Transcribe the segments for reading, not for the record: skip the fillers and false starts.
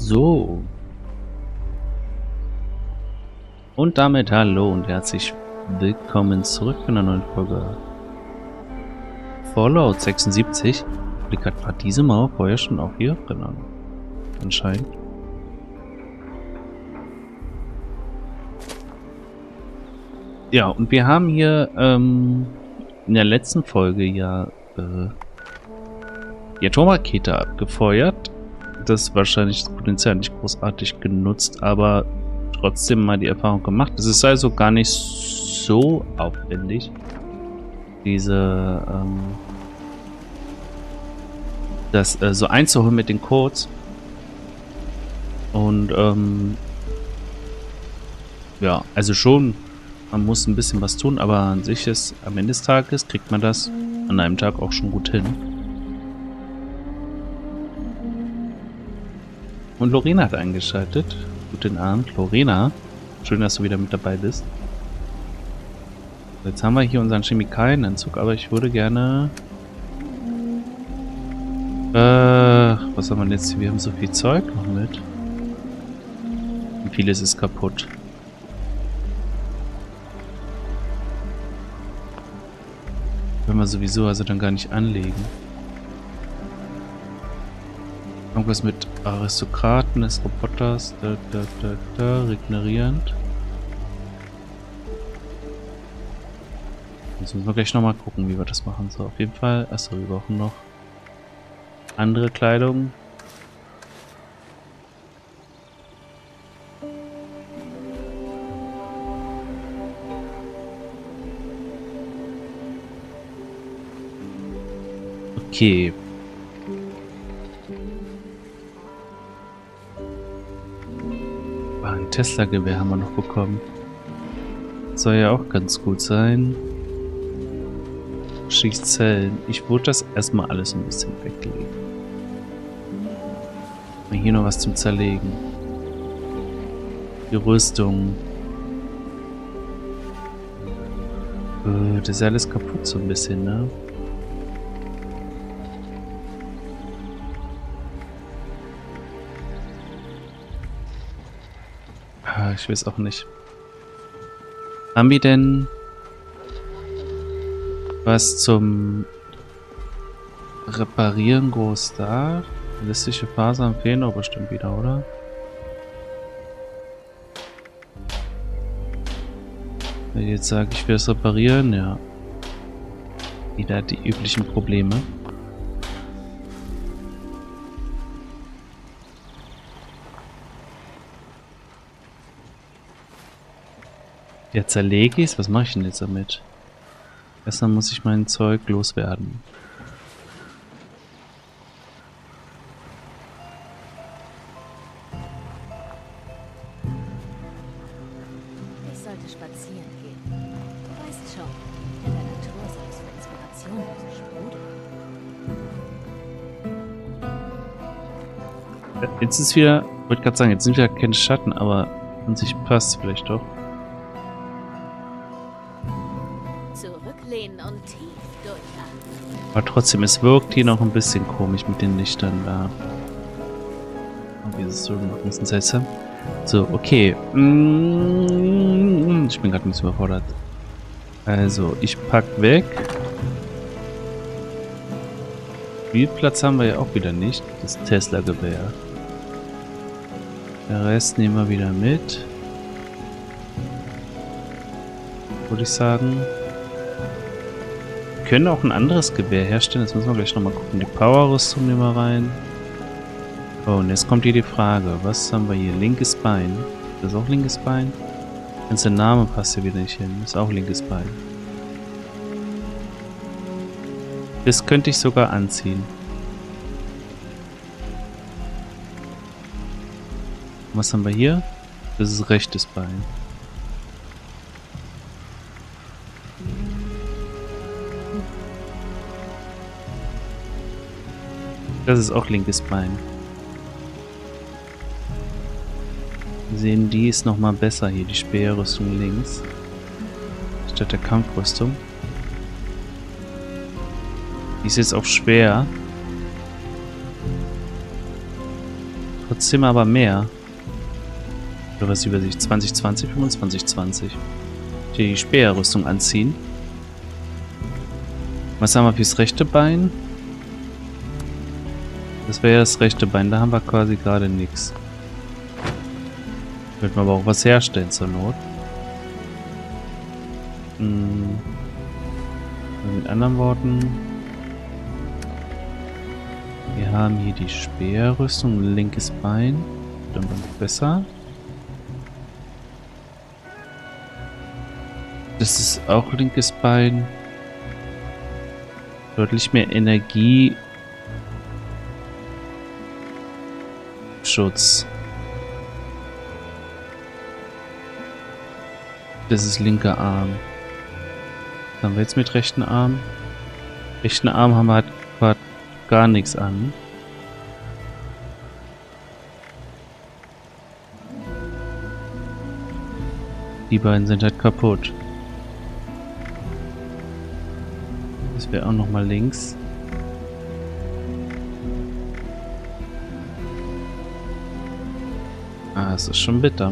So. Und damit hallo und herzlich willkommen zurück in einer neuen Folge Fallout 76. War diese Mauer vorher schon auch hier drin an. Anscheinend. Ja, und wir haben hier in der letzten Folge ja die Atomrakete abgefeuert. Das ist wahrscheinlich das Potenzial nicht großartig genutzt, aber trotzdem mal die Erfahrung gemacht. Es ist also gar nicht so aufwendig, diese das so einzuholen mit den Codes. Und ja, also schon, man muss ein bisschen was tun, aber an sich ist, am Ende des Tages kriegt man das an einem Tag auch schon gut hin. Und Lorena hat eingeschaltet. Guten Abend, Lorena. Schön, dass du wieder mit dabei bist. Jetzt haben wir hier unseren Chemikalienentzug, aber ich würde gerne... was haben wir jetzt? Wir haben so viel Zeug noch mit. Und vieles ist kaputt. Können wir sowieso also dann gar nicht anlegen. Irgendwas mit Aristokraten des Roboters, regenerierend. Jetzt müssen wir gleich nochmal gucken, wie wir das machen. So, auf jeden Fall. Achso, wir brauchen noch andere Kleidung. Okay. Ein Tesla-Gewehr haben wir noch bekommen. Soll ja auch ganz gut sein. Schießzellen. Ich würde das erstmal alles ein bisschen weglegen. Mal hier noch was zum Zerlegen. Die Rüstung. Das ist ja alles kaputt so ein bisschen, ne? Ich weiß auch nicht. Haben wir denn was zum Reparieren groß da? Ballistische Fasern fehlen doch bestimmt wieder, oder? Wenn ich jetzt sage, ich will es reparieren, ja. Wieder die üblichen Probleme. Ja, zerlege ich es? Was mache ich denn jetzt damit? Erstmal muss ich mein Zeug loswerden. Ich sollte spazieren gehen. Du weißt schon, in der Natur sorgst für Inspiration, sprudel. Jetzt ist wieder, ich wollte gerade sagen, jetzt sind wieder keine Schatten, aber an sich passt vielleicht doch. Zurücklehnen und tief durchatmen. Aber trotzdem, es wirkt hier noch ein bisschen komisch mit den Lichtern da. Und dieses so ein bisschen seltsam. So, okay. Ich bin gerade ein bisschen überfordert. Also, ich pack weg. Viel Platz haben wir ja auch wieder nicht. Das Tesla-Gewehr. Der Rest nehmen wir wieder mit. Würde ich sagen. Wir können auch ein anderes Gewehr herstellen. Jetzt müssen wir gleich nochmal gucken. Die Power-Rüstung nehmen wir rein. Oh, und jetzt kommt hier die Frage. Was haben wir hier? Linkes Bein. Das ist auch linkes Bein? Ganz der Name passt hier wieder nicht hin. Das ist auch linkes Bein. Das könnte ich sogar anziehen. Was haben wir hier? Das ist rechtes Bein. Das ist auch linkes Bein. Wir sehen, die ist nochmal besser hier, die Speerrüstung links. Statt der Kampfrüstung. Die ist jetzt auch schwer. trotzdem aber mehr. Oder was über sich? 2020, 2520. Die Speerrüstung anziehen. Was haben wir fürs rechte Bein? Das wäre ja das rechte Bein. Da haben wir quasi gerade nichts. Könnten wir aber auch was herstellen zur Not. Mit anderen Worten. Wir haben hier die Speerrüstung, linkes Bein. Dann noch besser. Das ist auch linkes Bein. Deutlich mehr Energie. Schutz. Das ist linker Arm. Was haben wir jetzt mit rechten Arm? Rechten Arm haben wir halt gar nichts an. Die beiden sind halt kaputt. Das wäre auch nochmal links. Ah, es ist schon bitter.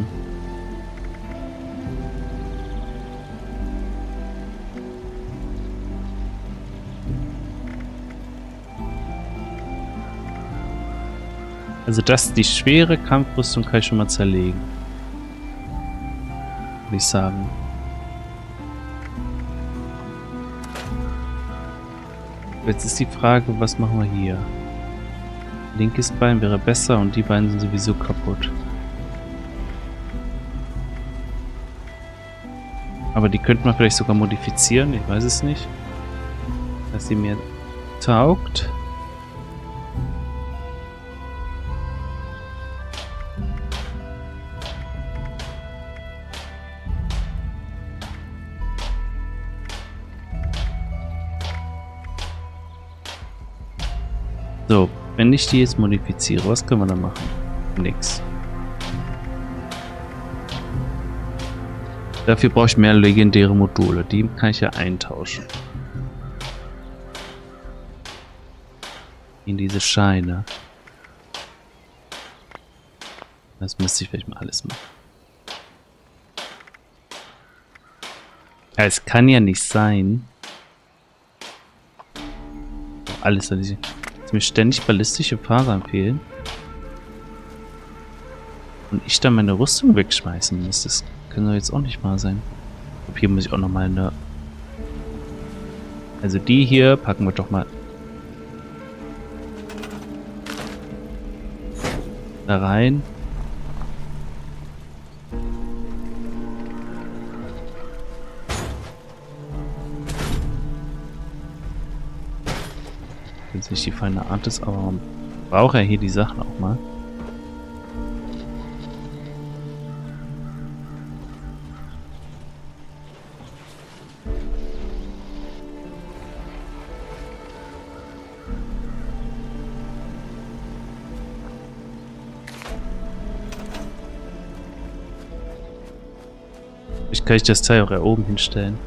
Also die schwere Kampfrüstung kann ich schon mal zerlegen. Würde ich sagen. Jetzt ist die Frage, was machen wir hier? Linkes Bein wäre besser und die beiden sind sowieso kaputt. Aber die könnten wir vielleicht sogar modifizieren, ich weiß es nicht. Dass sie mir taugt. So, wenn ich die jetzt modifiziere, was können wir da machen? Nix. Dafür brauche ich mehr legendäre Module. Die kann ich ja eintauschen. In diese Scheine. Das müsste ich vielleicht mal alles machen. Ja, es kann ja nicht sein. Alles, was ich... Dass mir ständig ballistische Fasern fehlen. Und ich dann meine Rüstung wegschmeißen muss. Das kann doch jetzt auch nicht wahr sein. Und hier muss ich auch nochmal eine... Also die hier packen wir doch mal... da rein. Jetzt nicht die feine Art ist, aber man braucht ja hier die Sachen auch mal. Vielleicht kann ich das Teil auch da oben hinstellen.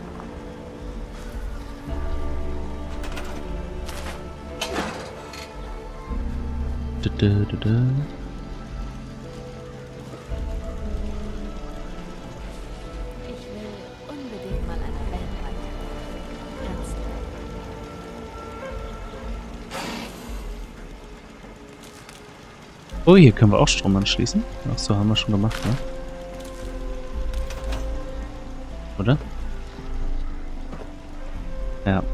Ich will unbedingt mal eine Band weiter. Kannst du? Oh, hier können wir auch Strom anschließen. Ach so, haben wir schon gemacht, ne? Oder? Ja.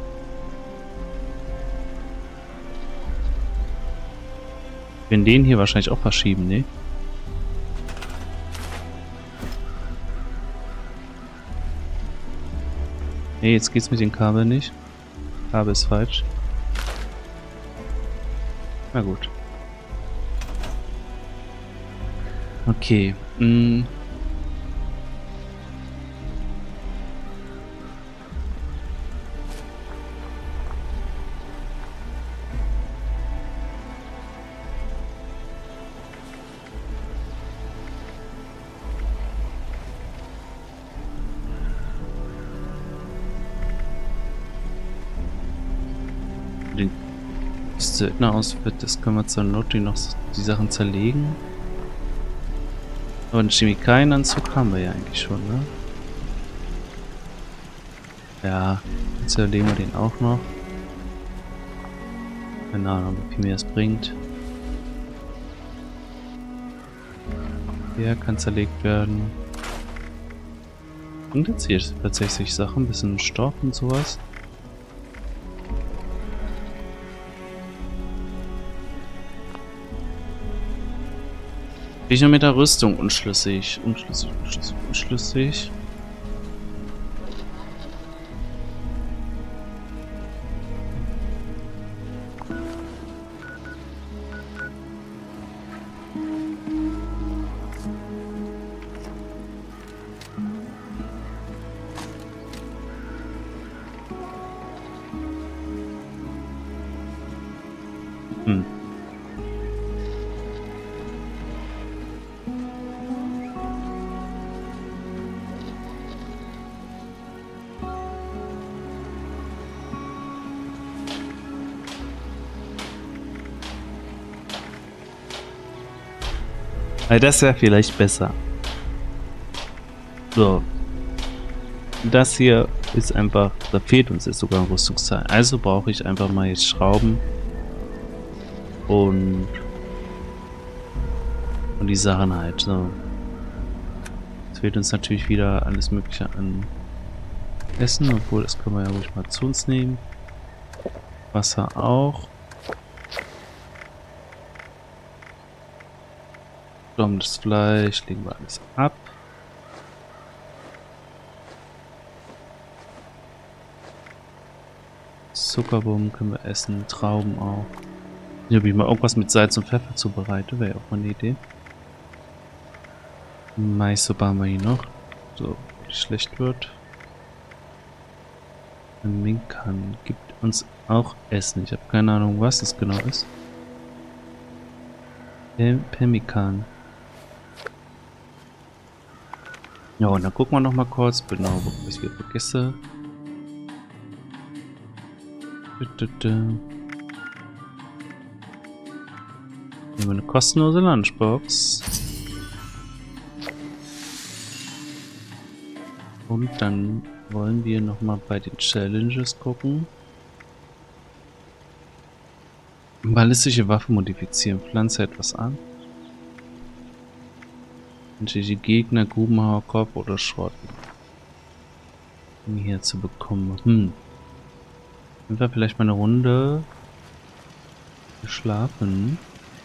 Wir werden den hier wahrscheinlich auch verschieben, ne? Ne, jetzt geht's mit dem Kabel nicht. Kabel ist falsch. Na gut. Okay. Das Söldner ausführt, das können wir zur Not noch die Sachen zerlegen. Aber einen Chemikalienanzug haben wir ja eigentlich schon, ne? Ja, jetzt zerlegen wir den auch noch. Keine Ahnung, wie viel mir das bringt. Der kann zerlegt werden. Und jetzt hier ist tatsächlich Sachen, ein bisschen Stoff und sowas. Bin ich noch mit der Rüstung unschlüssig. Unschlüssig. Das wäre vielleicht besser. So. Das hier ist einfach, da fehlt uns jetzt sogar ein Rüstungsteil. Also brauche ich einfach mal jetzt Schrauben und die Sachen halt. So. Jetzt fehlt uns natürlich wieder alles mögliche an Essen, obwohl das können wir ja ruhig mal zu uns nehmen. Wasser auch. Das Fleisch legen wir alles ab. Zuckerbomben können wir essen, Trauben auch. Hier habe ich mal irgendwas mit Salz und Pfeffer zubereitet, wäre ja auch mal eine Idee. Maissuppe haben wir hier noch, so wie schlecht wird. Ein Minkan gibt uns auch Essen. Ich habe keine Ahnung, was das genau ist. Pemmikan. Ja, und dann gucken wir noch mal kurz, genau, bevor ich wieder vergesse. Nehmen wir eine kostenlose Lunchbox. Und dann wollen wir noch mal bei den Challenges gucken. Ballistische Waffe modifizieren. Pflanze etwas an. Die Gegner, Grubenhauer, Kopf oder Schrotten. Um hier zu bekommen. Nehmen wir vielleicht mal eine Runde geschlafen.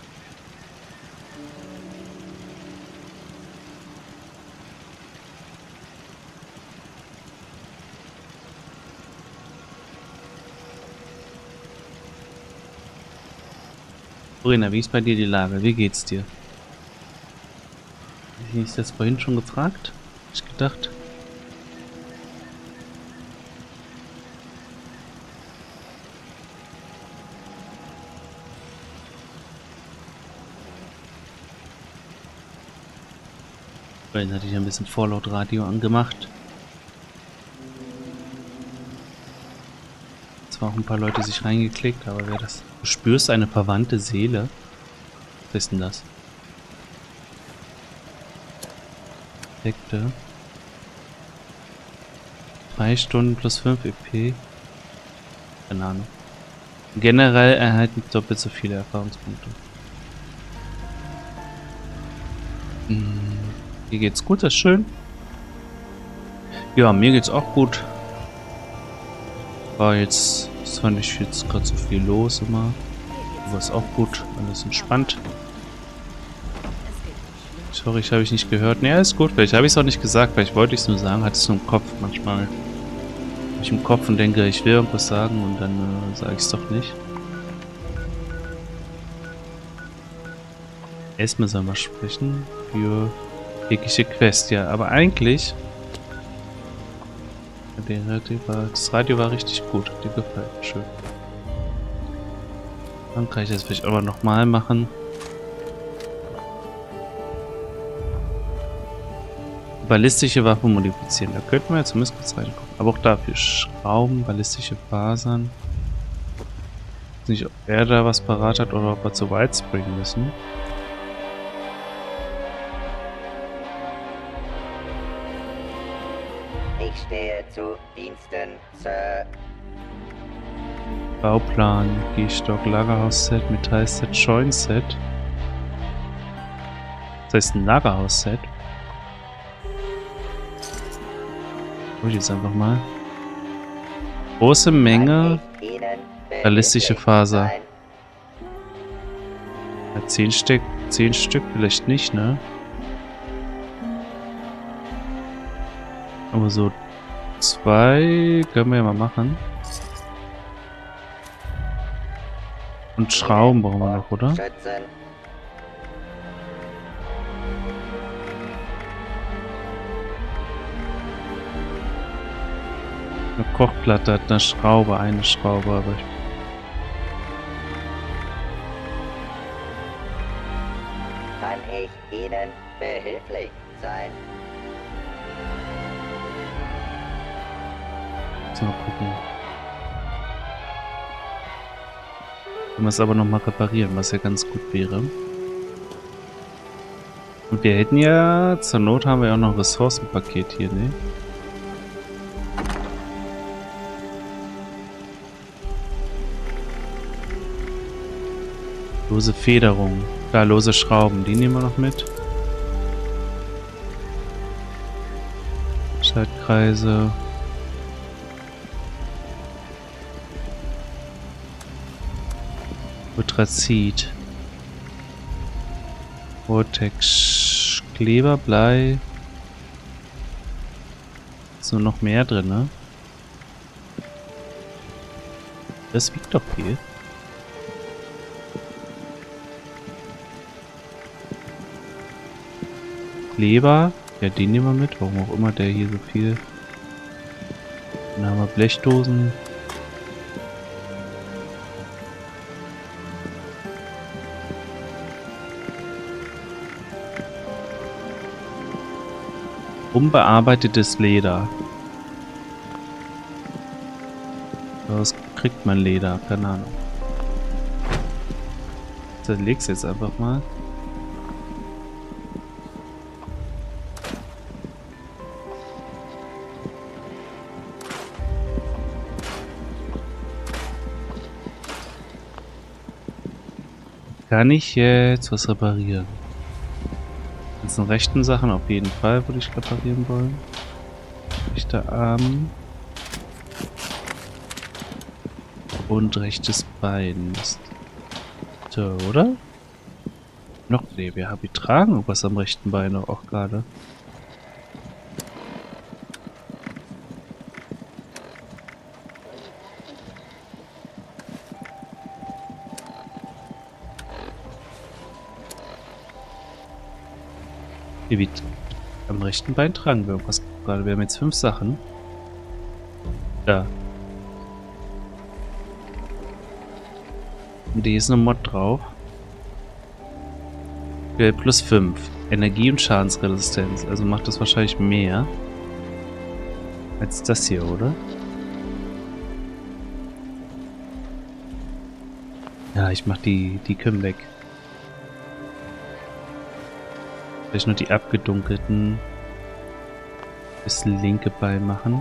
Verena, wie ist bei dir die Lage? Wie geht's dir? Habe ich das vorhin schon gefragt? Hab ich gedacht. Vorhin hatte ich ein bisschen Fallout-Radio angemacht. Zwar auch ein paar Leute sich reingeklickt, aber wer das... Du spürst eine verwandte Seele. Was ist denn das? Effekte. 3 Stunden plus 5 EP. Keine Ahnung. Generell erhalten doppelt so viele Erfahrungspunkte. Dir geht's gut, das ist schön. Ja, mir geht's auch gut. War jetzt zwar nicht jetzt gerade so viel los immer. Aber ist auch gut, alles entspannt. Sorry, ich habe ich nicht gehört. Ne, ist gut. Vielleicht habe ich es auch nicht gesagt, vielleicht wollte ich es nur sagen. Hatte es nur im Kopf. Manchmal habe ich im Kopf und denke, ich will irgendwas sagen und dann sage ich es doch nicht. Erstmal soll man sprechen für jegliche Quest, ja. Aber eigentlich... Das Radio war richtig gut. Dir gefällt. Schön. Dann kann ich das vielleicht aber nochmal machen. Ballistische Waffe modifizieren. Da könnten wir jetzt zumindest kurz reingucken. Aber auch dafür Schrauben, ballistische Fasern. weiß nicht, ob er da was parat hat oder ob wir zu weit springen müssen. Ich stehe zu Diensten, Sir. Bauplan, Gehstock, Lagerhausset, Metallset, Scheunset. Das heißt ein Lagerhausset. Hol ich jetzt einfach mal. Große Menge ballistische Faser. Ja, 10 Stück vielleicht nicht, ne? Aber so 2 können wir ja mal machen. Und Schrauben brauchen wir noch, oder? Schützen. Eine Kochplatte hat eine Schraube, aber Kann ich Ihnen behilflich sein? Mal gucken. Können wir es aber nochmal reparieren, was ja ganz gut wäre. Und wir hätten ja, zur Not haben wir ja auch noch ein Ressourcenpaket hier, ne? Lose Federung. Da, lose Schrauben, die nehmen wir noch mit. Schaltkreise. Ultrazid. Vortex. Kleber, Blei. Ist nur noch mehr drin, ne? Das wiegt doch viel. Kleber. Ja, den nehmen wir mit. Warum auch immer der hier so viel. Dann haben wir Blechdosen. Unbearbeitetes Leder. Daraus kriegt man Leder, keine Ahnung. Ich leg's jetzt einfach mal. Kann ich jetzt was reparieren? Die ganzen rechten Sachen auf jeden Fall würde ich reparieren wollen. Rechter Arm. Und rechtes Bein. So, oder? Noch, nee, wir haben tragen irgendwas am rechten Bein auch gerade. Wie am rechten Bein tragen wir irgendwas gerade. Wir haben jetzt 5 Sachen. Da. Und hier ist eine Mod drauf. Plus 5. Energie- und Schadensresistenz. Also macht das wahrscheinlich mehr. Als das hier, oder? Ja, ich mach die können weg. Vielleicht nur die abgedunkelten das linke Bein machen.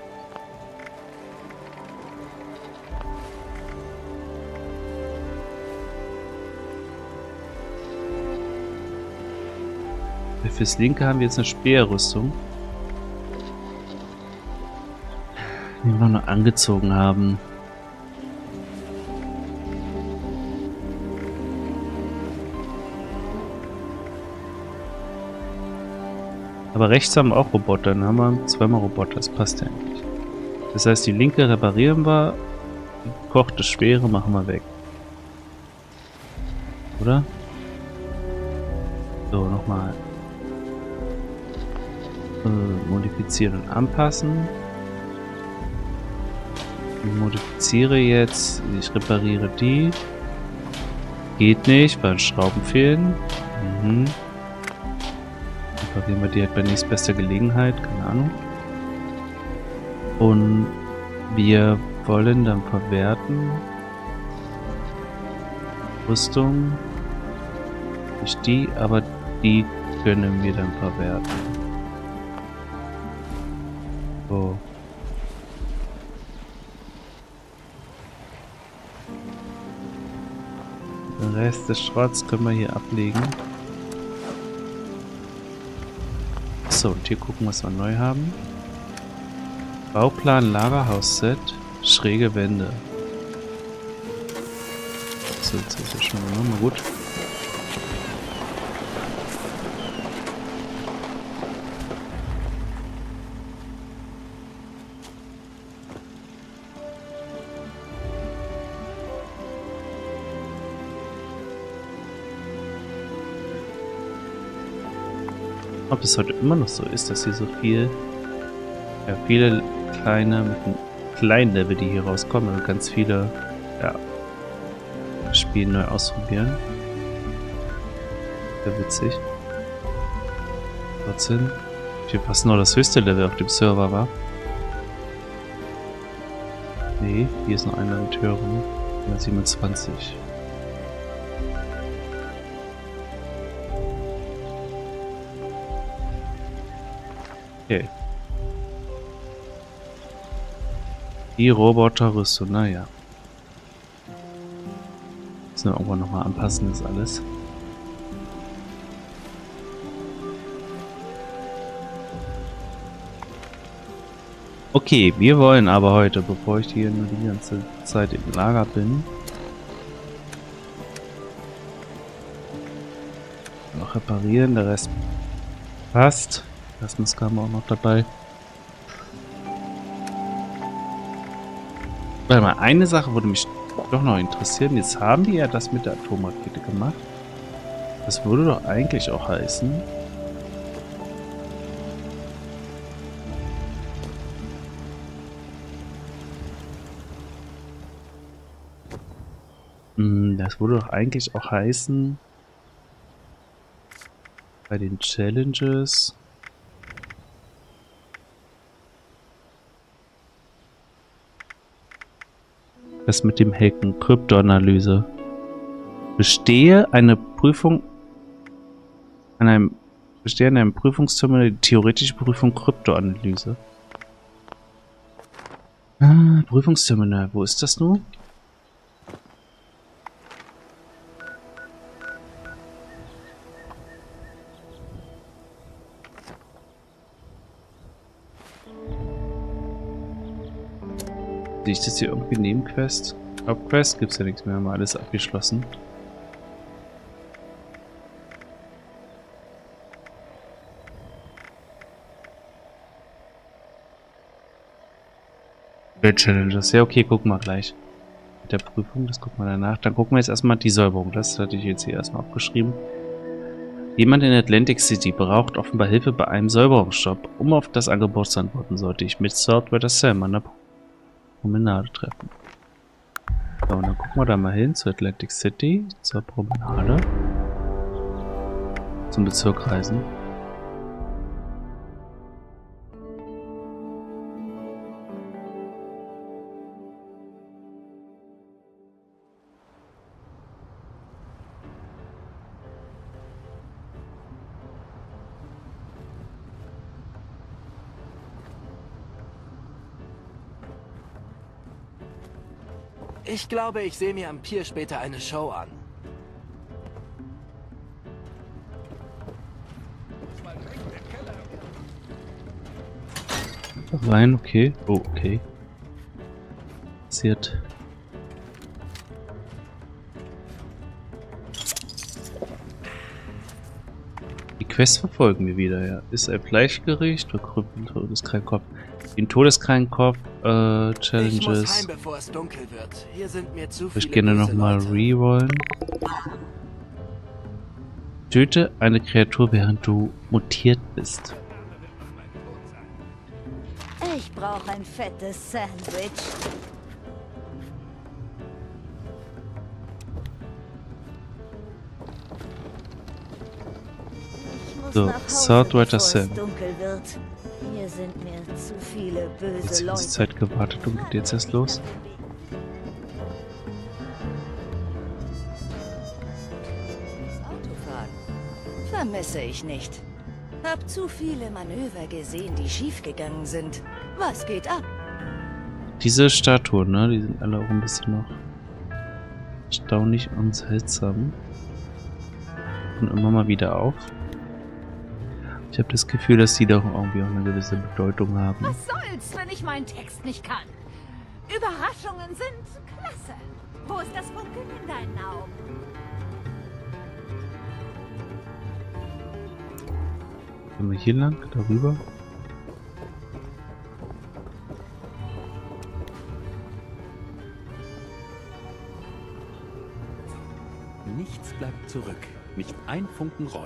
Fürs linke haben wir jetzt eine Speerrüstung, die wir noch angezogen haben. Aber rechts haben wir auch Roboter, dann haben wir 2 Roboter, das passt ja eigentlich. Das heißt, die linke reparieren wir, die gekochte Schwere machen wir weg. Oder? So, nochmal. Modifizieren und anpassen. Ich modifiziere jetzt, ich repariere die. Geht nicht, weil Schrauben fehlen. Reparieren wir die halt bei nächstbester Gelegenheit, keine Ahnung. Und wir wollen dann verwerten Rüstung. Nicht die, aber die können wir dann verwerten. So. Den Rest des Schrotts können wir hier ablegen. So, und hier gucken, was wir neu haben. Bauplan Lagerhaus-Set. Schräge Wände. So, jetzt ist ja schon mal gut. Ob es heute immer noch so ist, dass hier so viel, ja, viele kleine, mit einem kleinen Level, die hier rauskommen, also ganz viele, ja, Spiele neu ausprobieren. Sehr witzig. 14. Hier fast nur das höchste Level auf dem Server war. Nee, hier ist noch einer mit höherem. 27. Okay. Die Roboterrüstung, naja. Müssen wir irgendwann nochmal anpassen, das alles. Okay, wir wollen aber heute, bevor ich hier nur die ganze Zeit im Lager bin, noch reparieren, der Rest passt. Das kam auch noch dabei. Warte mal, eine Sache würde mich doch noch interessieren. Jetzt haben die ja das mit der Atomrakete gemacht. Das würde doch eigentlich auch heißen, das würde doch eigentlich auch heißen, bei den Challenges, das mit dem Hacken, Kryptoanalyse. Bestehe eine Prüfung an einem Prüfungsterminal die theoretische Prüfung Kryptoanalyse. Ah, Prüfungsterminal, wo ist das nun? Sehe ich das hier irgendwie Nebenquest? Hauptquest gibt es ja nichts mehr, haben wir alles abgeschlossen. Challenges, ja okay, gucken wir gleich. Mit der Prüfung, das gucken wir danach. Dann gucken wir jetzt erstmal die Säuberung, das hatte ich jetzt hier erstmal aufgeschrieben. Jemand in Atlantic City braucht offenbar Hilfe bei einem Säuberungsjob. Um auf das Angebot zu antworten, sollte ich mit Saltwater Sam an der Promenade treffen. So, und dann gucken wir da mal hin zur Atlantic City, zur Promenade. Zum Bezirk reisen. Ich glaube, ich sehe mir am Pier später eine Show an. Rein, okay. Oh, okay. Passiert. Die Quest verfolgen wir wieder, ja. Ist ein Fleischgericht, verkrüppelt todeskranken Kopf. Den todeskranken Kopf, Challenges. Ich muss heim, bevor es dunkel wird. Hier sind mir zu viele ich gerne nochmal rerollen. Töte eine Kreatur, während du mutiert bist. Ich brauche ein fettes Sandwich. So, Saltwater Sam. Hier sind mir zu viele böse Jetzt die Leute. ganze Zeit gewartet und geht jetzt erst los. Vermisse ich nicht. Hab zu viele Manöver gesehen, die schiefgegangen sind. Was geht ab? Diese Statuen, ne, die sind alle auch ein bisschen noch erstaunlich und seltsam. Und immer mal wieder auf. Ich habe das Gefühl, dass die doch irgendwie auch eine gewisse Bedeutung haben. Was soll's, wenn ich meinen Text nicht kann? Überraschungen sind klasse. Wo ist das Funkeln in deinen Augen? Gehen wir hier lang, darüber. Nichts bleibt zurück. Nicht ein Funken Reue.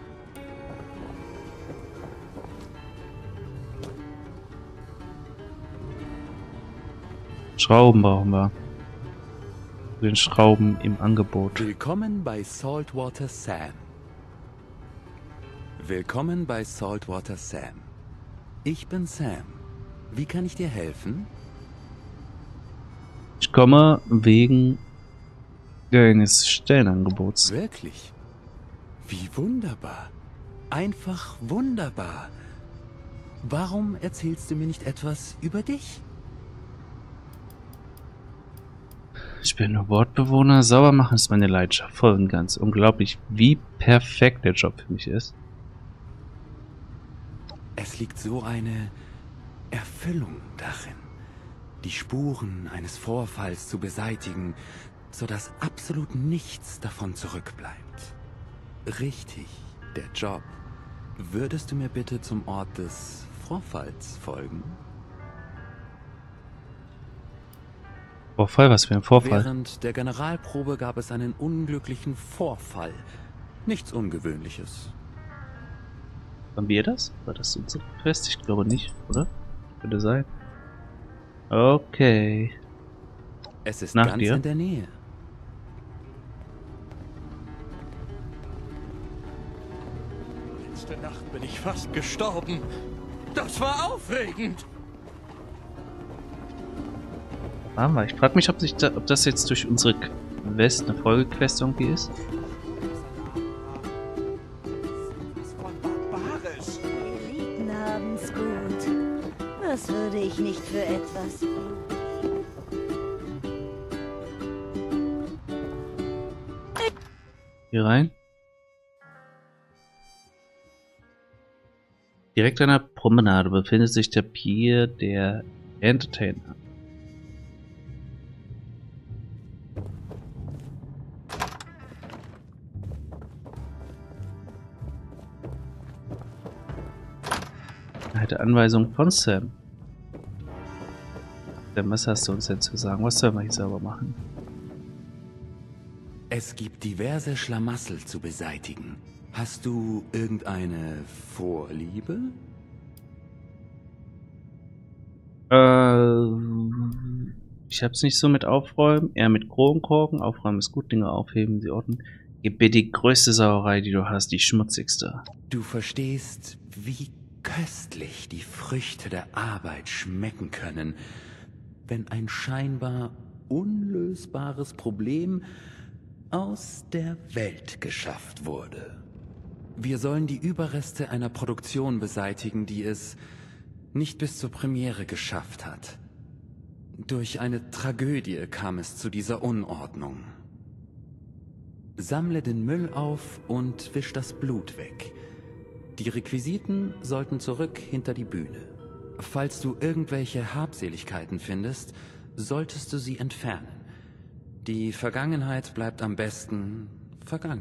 Schrauben brauchen wir. Den Schrauben im Angebot. Willkommen bei Saltwater Sam. Willkommen bei Saltwater Sam. Ich bin Sam. Wie kann ich dir helfen? Ich komme wegen eines Stellenangebots. Wirklich? Wie wunderbar. Einfach wunderbar. Warum erzählst du mir nicht etwas über dich? Ich bin nur Wortbewohner. Sauber machen ist meine Leidenschaft. Voll und ganz. Unglaublich, wie perfekt der Job für mich ist. Es liegt so eine Erfüllung darin, die Spuren eines Vorfalls zu beseitigen, sodass absolut nichts davon zurückbleibt. Richtig, der Job. Würdest du mir bitte zum Ort des Vorfalls folgen? Vorfall? Was für ein Vorfall? Während der Generalprobe gab es einen unglücklichen Vorfall. Nichts Ungewöhnliches. Haben wir das? War das unsere Quest? Ich glaube nicht, oder? Könnte sein. Okay. Es ist Nach ganz dir. in der Nähe. Letzte Nacht bin ich fast gestorben. Das war aufregend. Waren wir. Ich frage mich, ob das jetzt durch unsere Quest eine Folgequest irgendwie ist. Was von Barbares. Eliten haben's gut. Das würde ich nicht für etwas. Hier rein. Direkt an der Promenade befindet sich der Pier der Entertainer. Eine Anweisung von Sam. Sam, was hast du uns denn zu sagen? Was sollen wir hier sauber machen? Es gibt diverse Schlamassel zu beseitigen. Hast du irgendeine Vorliebe? Ich hab's nicht so mit Aufräumen, eher mit Kronkorken. Aufräumen ist gut, Dinge aufheben, sie ordnen. Gib mir die größte Sauerei, die du hast, die schmutzigste. Du verstehst, wie köstlich die Früchte der Arbeit schmecken können, wenn ein scheinbar unlösbares Problem aus der Welt geschafft wurde. Wir sollen die Überreste einer Produktion beseitigen, die es nicht bis zur Premiere geschafft hat. Durch eine Tragödie kam es zu dieser Unordnung. Sammle den Müll auf und wisch das Blut weg. Die Requisiten sollten zurück hinter die Bühne. Falls du irgendwelche Habseligkeiten findest, solltest du sie entfernen. Die Vergangenheit bleibt am besten vergangen.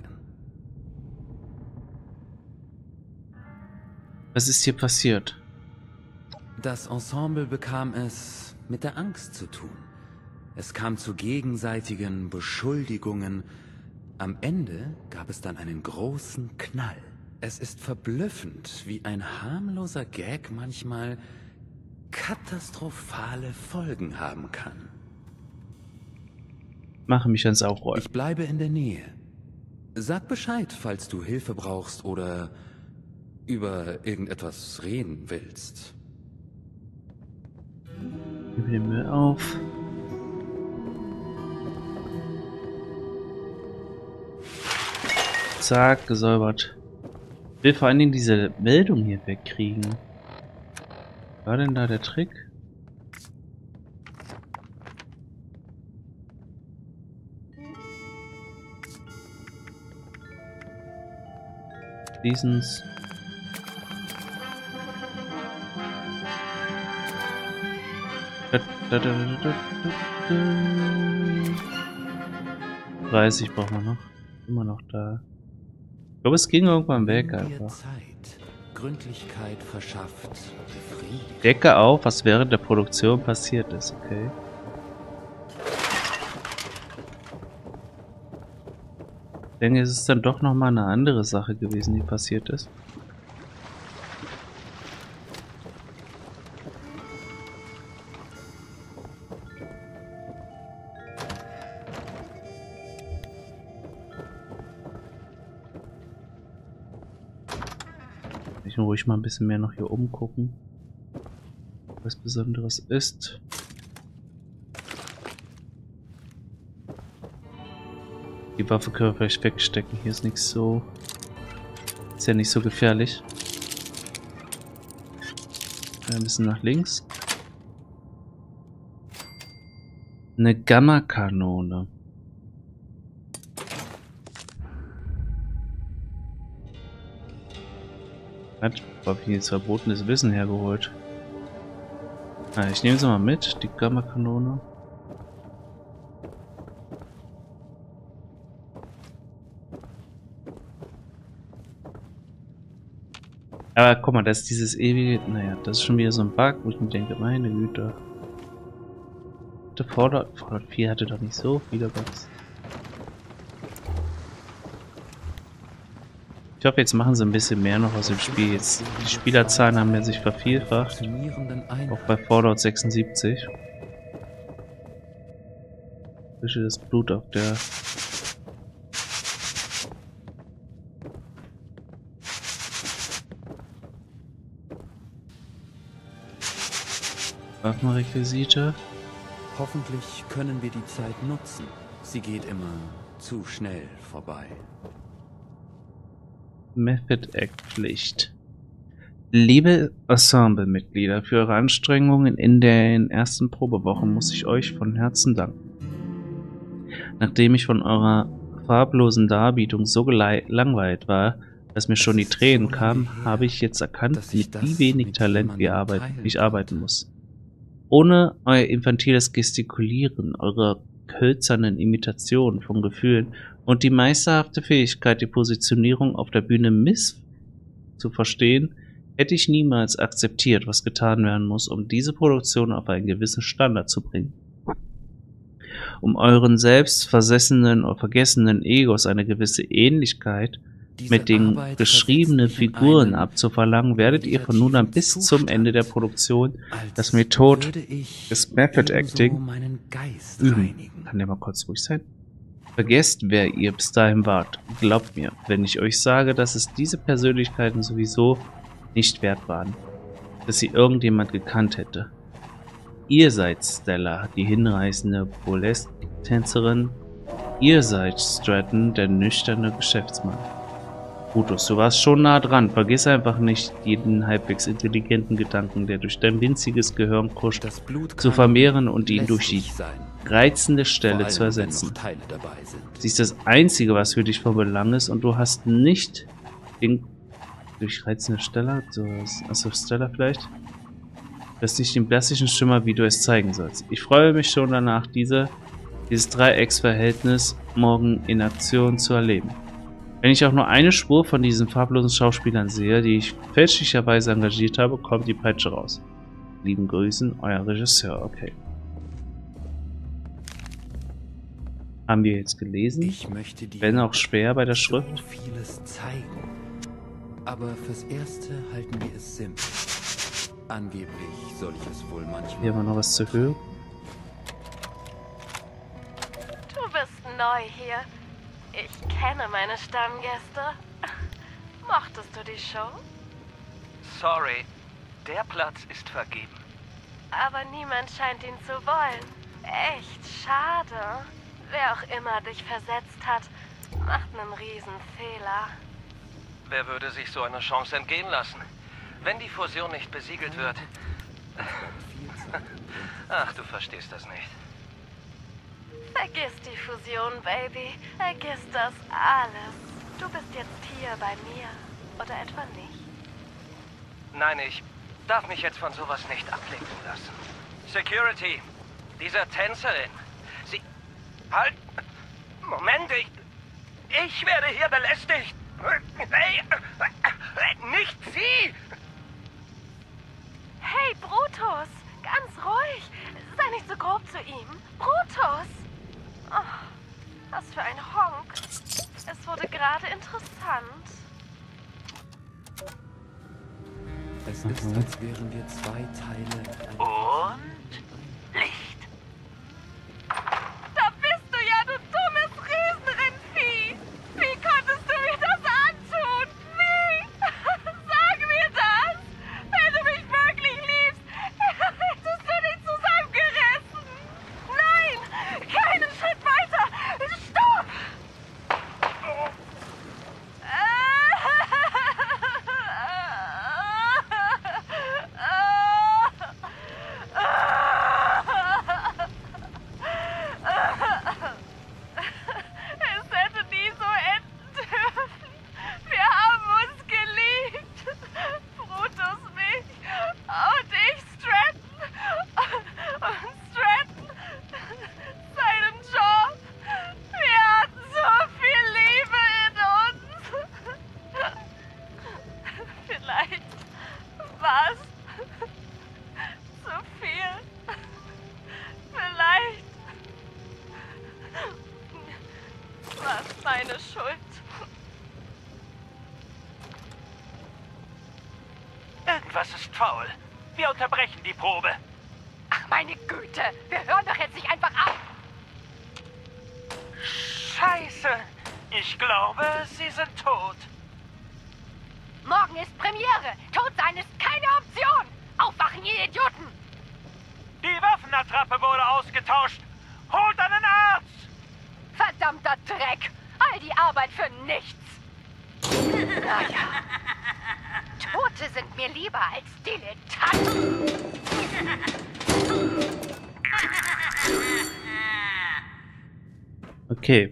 Was ist hier passiert? Das Ensemble bekam es mit der Angst zu tun. Es kam zu gegenseitigen Beschuldigungen. Am Ende gab es dann einen großen Knall. Es ist verblüffend, wie ein harmloser Gag manchmal katastrophale Folgen haben kann. Mache mich ans Aufräumen. Ich bleibe in der Nähe. Sag Bescheid, falls du Hilfe brauchst oder über irgendetwas reden willst. Gib den Müll auf. Zack, gesäubert. Ich will vor allen Dingen diese Meldung hier wegkriegen. War denn da der Trick? Seasons. Da. 30 brauchen wir noch. Immer noch da. Ich glaube, es ging irgendwann weg einfach. Gründlichkeit verschafft Befriedigung. Decke auf, was während der Produktion passiert ist, okay. Ich denke, es ist dann doch nochmal eine andere Sache gewesen, die passiert ist. Ich will ruhig mal ein bisschen mehr noch hier oben gucken, was Besonderes ist. Die Waffe können wir vielleicht wegstecken. Hier ist nichts so. Ist ja nicht so gefährlich. Ein bisschen nach links. Eine Gamma-Kanone. Wo habe ich jetzt verbotenes Wissen hergeholt? Ah, ich nehme sie mal mit, die Gamma-Kanone. Aber guck mal, das ist dieses ewige... Naja, das ist schon wieder so ein Bug, wo ich mir denke, meine Güte. Der Fallout 4 hatte doch nicht so viele Bugs. Ich hoffe, jetzt machen sie ein bisschen mehr noch aus dem Spiel. Jetzt, die Spielerzahlen haben ja sich vervielfacht. Auch bei Fallout 76. Wische das Blut auf der... Waffenrequisite. Hoffentlich können wir die Zeit nutzen. Sie geht immer zu schnell vorbei. Method Act Pflicht. Liebe Ensemble-Mitglieder, für eure Anstrengungen in den ersten Probewochen muss ich euch von Herzen danken. Nachdem ich von eurer farblosen Darbietung so gelangweilt war, dass mir schon die Tränen kamen, habe ich jetzt erkannt, mit wie wenig Talent ich arbeiten muss. Ohne euer infantiles Gestikulieren, eure hölzernen Imitationen von Gefühlen und die meisterhafte Fähigkeit, die Positionierung auf der Bühne zu verstehen, hätte ich niemals akzeptiert, was getan werden muss, um diese Produktion auf einen gewissen Standard zu bringen. Um euren selbstversessenen oder vergessenen Egos eine gewisse Ähnlichkeit mit den geschriebenen Figuren abzuverlangen, werdet ihr von nun an bis zum Ende der Produktion das Method des Method Acting üben. Kann der mal kurz ruhig sein? Vergesst, wer ihr bis dahin wart. Glaubt mir, wenn ich euch sage, dass es diese Persönlichkeiten sowieso nicht wert waren, dass sie irgendjemand gekannt hätte. Ihr seid Stella, die hinreißende Burlesque-Tänzerin. Ihr seid Stratton, der nüchterne Geschäftsmann. Brutus, du warst schon nah dran. Vergiss einfach nicht, jeden halbwegs intelligenten Gedanken, der durch dein winziges Gehirn kuscht, zu vermehren und ihn durch die reizende Stelle zu ersetzen. Sie ist das Einzige, was für dich von Belang ist, und du hast nicht den... Durch reizende Stelle? Also Stella vielleicht? Du hast nicht den plastischen Schimmer, wie du es zeigen sollst. Ich freue mich schon danach, dieses Dreiecksverhältnis morgen in Aktion zu erleben. Wenn ich auch nur eine Spur von diesen farblosen Schauspielern sehe, die ich fälschlicherweise engagiert habe, kommt die Peitsche raus. Lieben Grüßen, euer Regisseur. Okay. Haben wir jetzt gelesen? Ich möchte dir wenn auch schwer bei der Schrift. So vieles zeigen. Aber fürs Erste halten wir es simpel. Angeblich soll ich es wohl manchmal... Hier haben wir noch was zu hören. Du bist neu hier. Ich kenne meine Stammgäste. Mochtest du die Show? Sorry, der Platz ist vergeben. Aber niemand scheint ihn zu wollen. Echt schade. Wer auch immer dich versetzt hat, macht einen Riesenfehler. Wer würde sich so eine Chance entgehen lassen? Wenn die Fusion nicht besiegelt wird... Ach, du verstehst das nicht. Vergiss die Fusion, Baby. Vergiss das alles. Du bist jetzt hier bei mir. Oder etwa nicht? Nein, ich darf mich jetzt von sowas nicht ablenken lassen. Security, dieser Tänzerin. Sie... Halt! Moment, ich werde hier belästigt. Hey, nicht Sie! Hey, Brutus! Ganz ruhig! Sei nicht so grob zu ihm. Brutus! Oh, was für ein Honk. Es wurde gerade interessant. Es ist, als wären wir zwei Teile. Und Licht. Da bist du ja, du dummes Riesenrindvieh! Wie konntest du mir das antun? Wie? Sag mir das! Wenn du mich wirklich liebst, hättest du dich zusammengerissen! Nein! Keinen Schritt weiter! Stopp! Es hätte nie so enden dürfen. Wir haben uns geliebt. Brutus mich und ich Stratton. Und Stratton seinen Job. Wir hatten so viel Liebe in uns. Vielleicht war es zu viel. Vielleicht war es meine Schuld. Irgendwas ist faul. Wir unterbrechen die Probe. Ach, meine Güte. Wir hören doch jetzt nicht einfach ab. Scheiße! Ich glaube, sie sind tot. Morgen ist Premiere. Tot sein ist keine Option. Aufwachen, ihr Idioten. Die Waffenattrappe wurde ausgetauscht. Holt einen Arzt! Verdammter Dreck. All die Arbeit für nichts. Naja. Tote sind mir lieber als Dilettanten. Okay.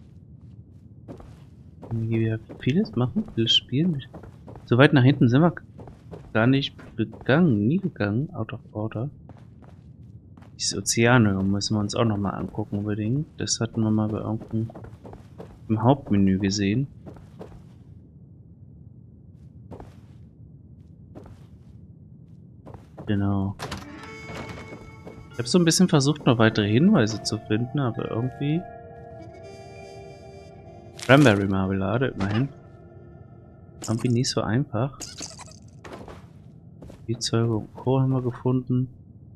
Können wir hier vieles machen? Vieles spielen? So weit nach hinten sind wir gar nicht gegangen. Nie gegangen. Out of order. Dieses Ozeanium müssen wir uns auch nochmal angucken unbedingt. Das hatten wir mal bei irgendeinem im Hauptmenü gesehen. Genau. Ich habe so ein bisschen versucht, noch weitere Hinweise zu finden, aber irgendwie... Cranberry Marmelade, immerhin. Irgendwie nicht so einfach. Spielzeuge und Co. haben wir gefunden.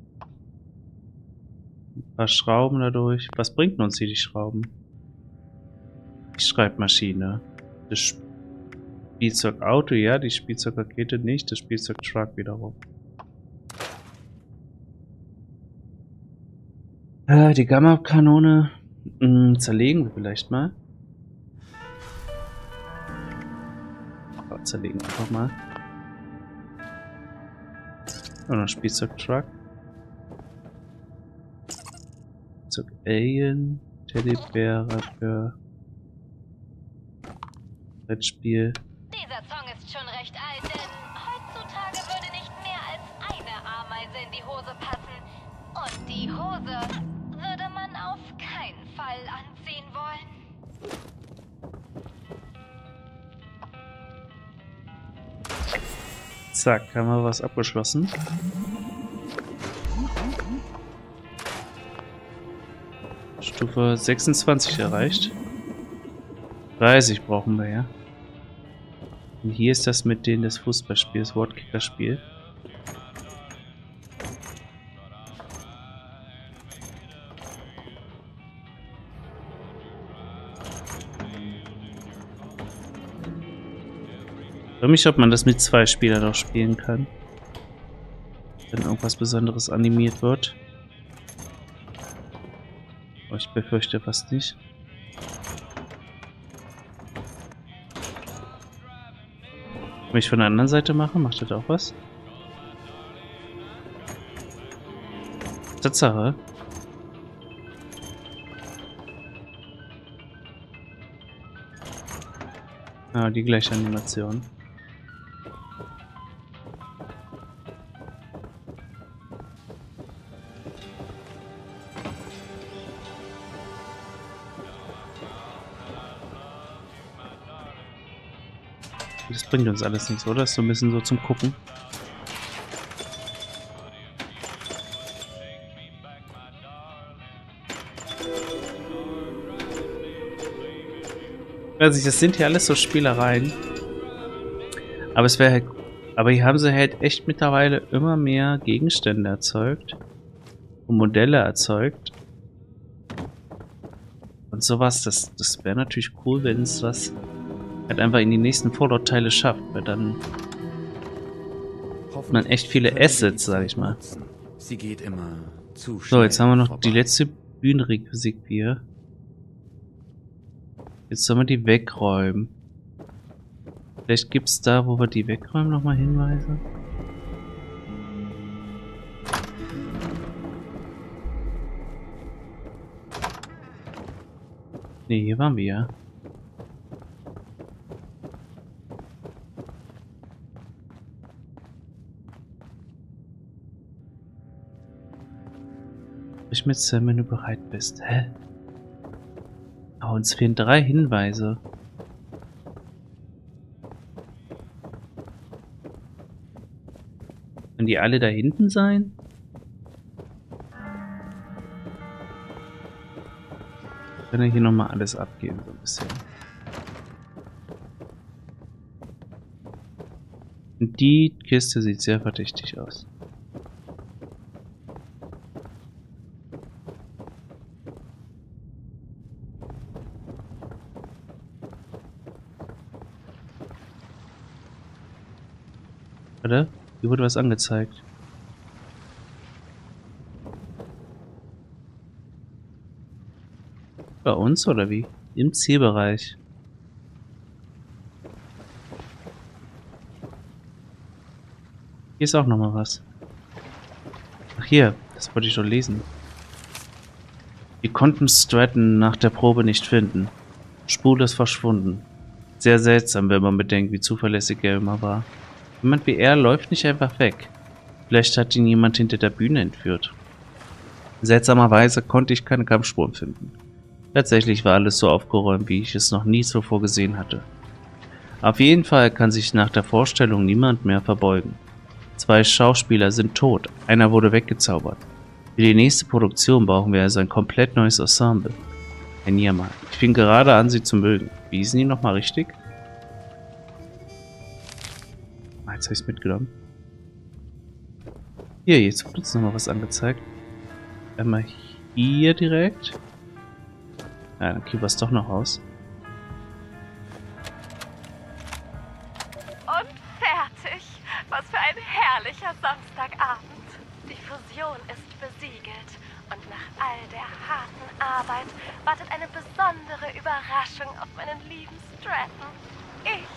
Ein paar Schrauben dadurch. Was bringt uns hier die Schrauben? Die Schreibmaschine. Das Spielzeugauto, ja. Die Spielzeugrakete nicht. Das Spielzeugtruck wiederum. Die Gamma-Kanone zerlegen wir vielleicht mal. Zerlegen einfach mal. Und noch Spielzeugtruck. Spielzeug Alien. Teddybär für Brettspiel. Dieser Song ist schon recht alt, denn heutzutage würde nicht mehr als eine Ameise in die Hose passen. Und die Hose würde man auf keinen Fall anziehen wollen. Zack, haben wir was abgeschlossen. Stufe 26 erreicht. 30 brauchen wir ja. Und hier ist das mit denen das Fußballspiel, das Wortkickerspiel. Ich frage mich, ob man das mit 2 Spielern auch spielen kann. Wenn irgendwas Besonderes animiert wird. Aber ich befürchte fast nicht. Wenn ich von der anderen Seite mache, macht das auch was? Tatsache. Ah, die gleiche Animation. Das bringt uns alles nichts, oder? Das ist so ein bisschen so zum Gucken. Also das sind hier alles so Spielereien. Aber es wäre halt, aber hier haben sie halt echt mittlerweile immer mehr Gegenstände erzeugt und Modelle erzeugt. Und sowas, das wäre natürlich cool, wenn es was halt einfach in die nächsten Fallout-Teile schafft, weil dann hat man echt viele Assets, sag ich mal. Sie geht immer zu So, jetzt haben wir noch die vorbei. letzte Bühnenrequisite. Jetzt sollen wir die wegräumen. Vielleicht gibt es da, wo wir die wegräumen, nochmal Hinweise. Ne, hier waren wir ja. Ich mit Sam, wenn du bereit bist. Hä? Oh, uns fehlen 3 Hinweise. Können die alle da hinten sein? Ich kann ja hier nochmal alles abgeben, so ein bisschen. Und die Kiste sieht sehr verdächtig aus. Warte, hier wurde was angezeigt. Bei uns oder wie? Im Zielbereich. Hier ist auch nochmal was. Ach hier, das wollte ich doch lesen. Wir konnten Stratton nach der Probe nicht finden. Spurlos verschwunden. Sehr seltsam, wenn man bedenkt, wie zuverlässig er immer war. Jemand wie er läuft nicht einfach weg. Vielleicht hat ihn jemand hinter der Bühne entführt. Seltsamerweise konnte ich keine Kampfspuren finden. Tatsächlich war alles so aufgeräumt, wie ich es noch nie zuvor gesehen hatte. Auf jeden Fall kann sich nach der Vorstellung niemand mehr verbeugen. 2 Schauspieler sind tot, einer wurde weggezaubert. Für die nächste Produktion brauchen wir also ein komplett neues Ensemble. Ein Jammer. Ich fing gerade an, sie zu mögen. Wie hießen die nochmal richtig? Jetzt habe ich es mitgenommen. Hier, jetzt wird uns nochmal was angezeigt. Einmal hier direkt. Ja, dann kriegen wir es doch noch raus. Und fertig. Was für ein herrlicher Samstagabend. Die Fusion ist besiegelt. Und nach all der harten Arbeit wartet eine besondere Überraschung auf meinen lieben Stratton. Ich.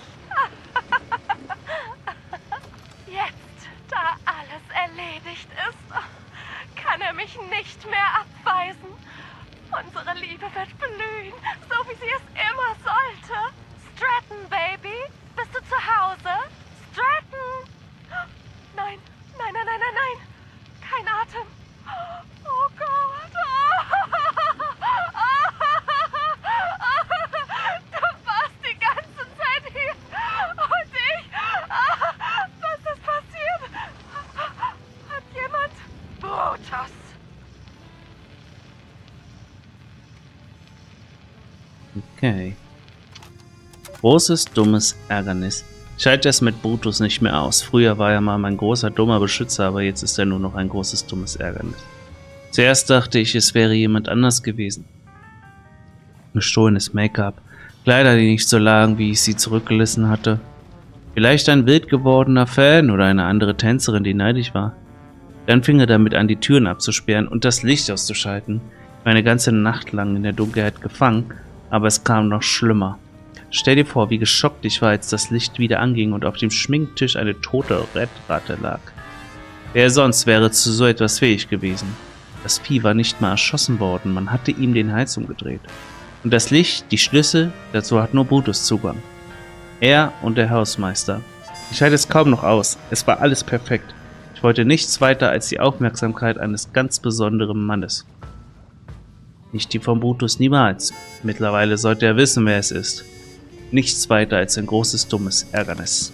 Jetzt, da alles erledigt ist, kann er mich nicht mehr abweisen. Unsere Liebe wird blühen, so wie sie es immer sollte. Stratton, Baby, bist du zu Hause? Stratton! Nein, nein, nein, nein, nein, nein. Kein Atem. Oh Gott. Du warst die ganze Zeit hier. Und ich. Was ist passiert? Hat jemand... Brutus. Okay. Großes, dummes Ärgernis. Ich halte es mit Brutus nicht mehr aus. Früher war er mal mein großer, dummer Beschützer, aber jetzt ist er nur noch ein großes, dummes Ärgernis. Zuerst dachte ich, es wäre jemand anders gewesen. Gestohlenes Make-up, Kleider, die nicht so lagen, wie ich sie zurückgelassen hatte. Vielleicht ein wild gewordener Fan oder eine andere Tänzerin, die neidisch war. Dann fing er damit an, die Türen abzusperren und das Licht auszuschalten. Ich war eine ganze Nacht lang in der Dunkelheit gefangen, aber es kam noch schlimmer. Stell dir vor, wie geschockt ich war, als das Licht wieder anging und auf dem Schminktisch eine tote Rettratte lag. Wer sonst wäre zu so etwas fähig gewesen? Das Vieh war nicht mal erschossen worden, man hatte ihm den Hals umgedreht. Und das Licht, die Schlüssel, dazu hat nur Brutus Zugang. Er und der Hausmeister. Ich halte es kaum noch aus, es war alles perfekt. Ich wollte nichts weiter als die Aufmerksamkeit eines ganz besonderen Mannes. Nicht die von Brutus, niemals. Mittlerweile sollte er wissen, wer es ist. Nichts weiter als ein großes, dummes Ärgernis.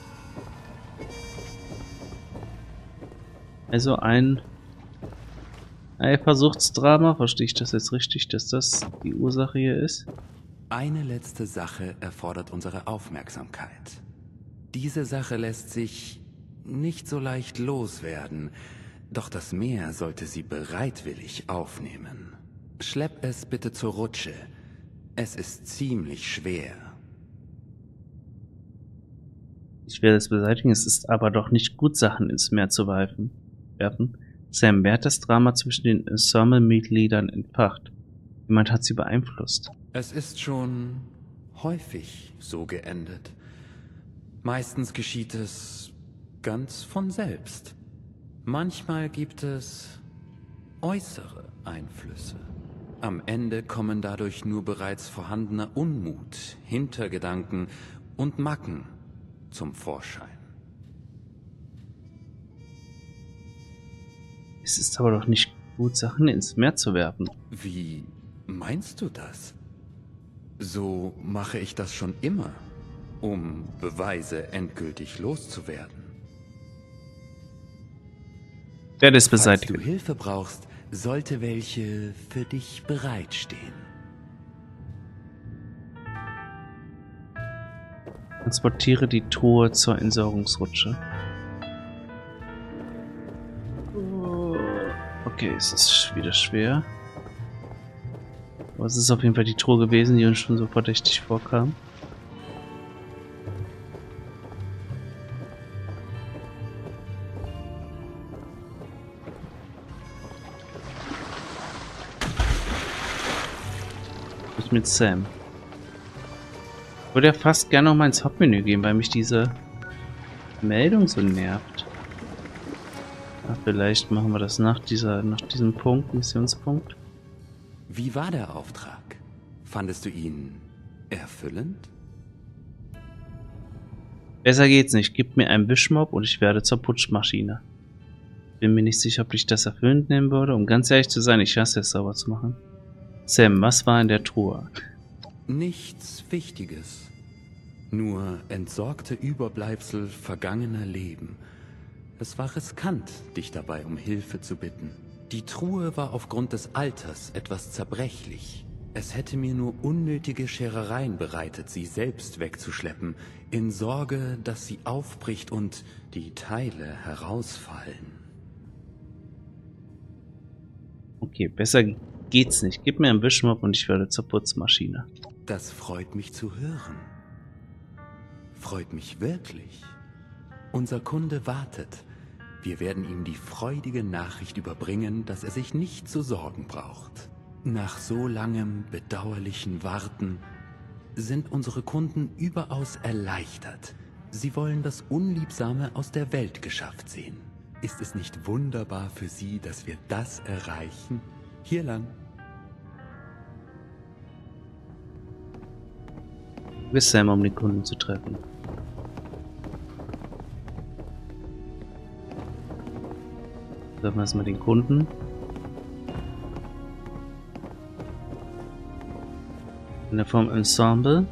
Also ein Eifersuchtsdrama, verstehe ich das jetzt richtig, dass das die Ursache hier ist? Eine letzte Sache erfordert unsere Aufmerksamkeit. Diese Sache lässt sich nicht so leicht loswerden, doch das Meer sollte sie bereitwillig aufnehmen. Schlepp es bitte zur Rutsche. Es ist ziemlich schwer. Ich werde es beseitigen, es ist aber doch nicht gut, Sachen ins Meer zu werfen. Sam, wer hat das Drama zwischen den Ensemble-Mitgliedern entfacht? Jemand hat sie beeinflusst. Es ist schon häufig so geendet. Meistens geschieht es ganz von selbst. Manchmal gibt es äußere Einflüsse. Am Ende kommen dadurch nur bereits vorhandener Unmut, Hintergedanken und Macken zum Vorschein. Es ist aber doch nicht gut, Sachen ins Meer zu werfen. Wie meinst du das? So mache ich das schon immer, um Beweise endgültig loszuwerden. Werde es beseitigen. Falls du Hilfe brauchst, sollte welche für dich bereitstehen. Transportiere die Truhe zur Entsorgungsrutsche. Okay, es ist wieder schwer. Aber es ist auf jeden Fall die Truhe gewesen, die uns schon so verdächtig vorkam. Ich mit Sam. Ich würde ja fast gerne noch mal ins Hauptmenü gehen, weil mich diese Meldung so nervt. Ja, vielleicht machen wir das nach diesem Punkt, Missionspunkt. Wie war der Auftrag? Fandest du ihn erfüllend? Besser geht's nicht. Gib mir einen Wischmopp und ich werde zur Putschmaschine. Bin mir nicht sicher, ob ich das erfüllend nehmen würde. Um ganz ehrlich zu sein, ich hasse es, sauber zu machen. Sam, was war in der Truhe? Nichts Wichtiges. Nur entsorgte Überbleibsel vergangener Leben. Es war riskant, dich dabei um Hilfe zu bitten. Die Truhe war aufgrund des Alters etwas zerbrechlich. Es hätte mir nur unnötige Scherereien bereitet, sie selbst wegzuschleppen, in Sorge, dass sie aufbricht und die Teile herausfallen. Okay, besser geht's nicht. Gib mir einen Wischmopp und ich werde zur Putzmaschine. Das freut mich zu hören. Freut mich wirklich. Unser Kunde wartet. Wir werden ihm die freudige Nachricht überbringen, dass er sich nicht zu sorgen braucht. Nach so langem bedauerlichen Warten sind unsere Kunden überaus erleichtert. Sie wollen das Unliebsame aus der Welt geschafft sehen. Ist es nicht wunderbar für Sie, dass wir das erreichen? Hier lang. Bis Sam, um den Kunden zu treffen. Treffen wir erstmal den Kunden. In der Form Ensemble.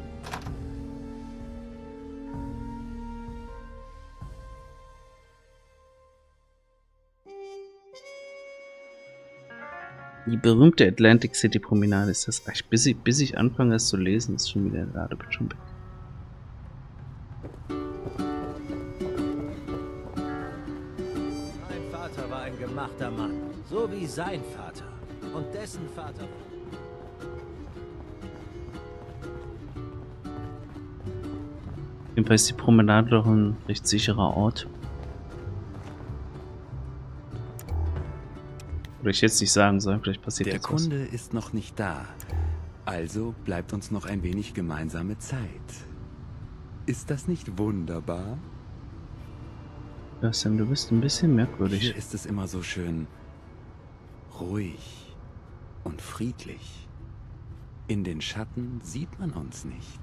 Die berühmte Atlantic City Promenade ist das. Bis ich anfange, es zu lesen, ist schon wieder der Ladebildschirm weg. Mein Vater war ein gemachter Mann, so wie sein Vater und dessen Vater. Jedenfalls ist die Promenade doch ein recht sicherer Ort. Oder ich jetzt nicht sagen soll, vielleicht passiert der jetzt was. Der Kunde ist noch nicht da, Also bleibt uns noch ein wenig gemeinsame Zeit. Ist das nicht wunderbar? Ja, Sam, du bist ein bisschen merkwürdig. Hier ist es immer so schön ruhig und friedlich. In den Schatten sieht man uns nicht.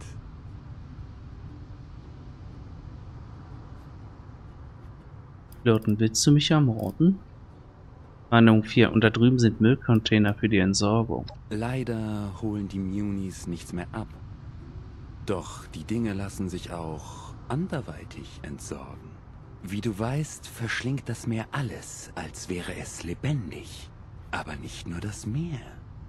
Flirten, willst du mich ermorden? Warnung 4. Und da drüben sind Müllcontainer für die Entsorgung. Leider holen die Munis nichts mehr ab. Doch die Dinge lassen sich auch anderweitig entsorgen. Wie du weißt, verschlingt das Meer alles, als wäre es lebendig. Aber nicht nur das Meer.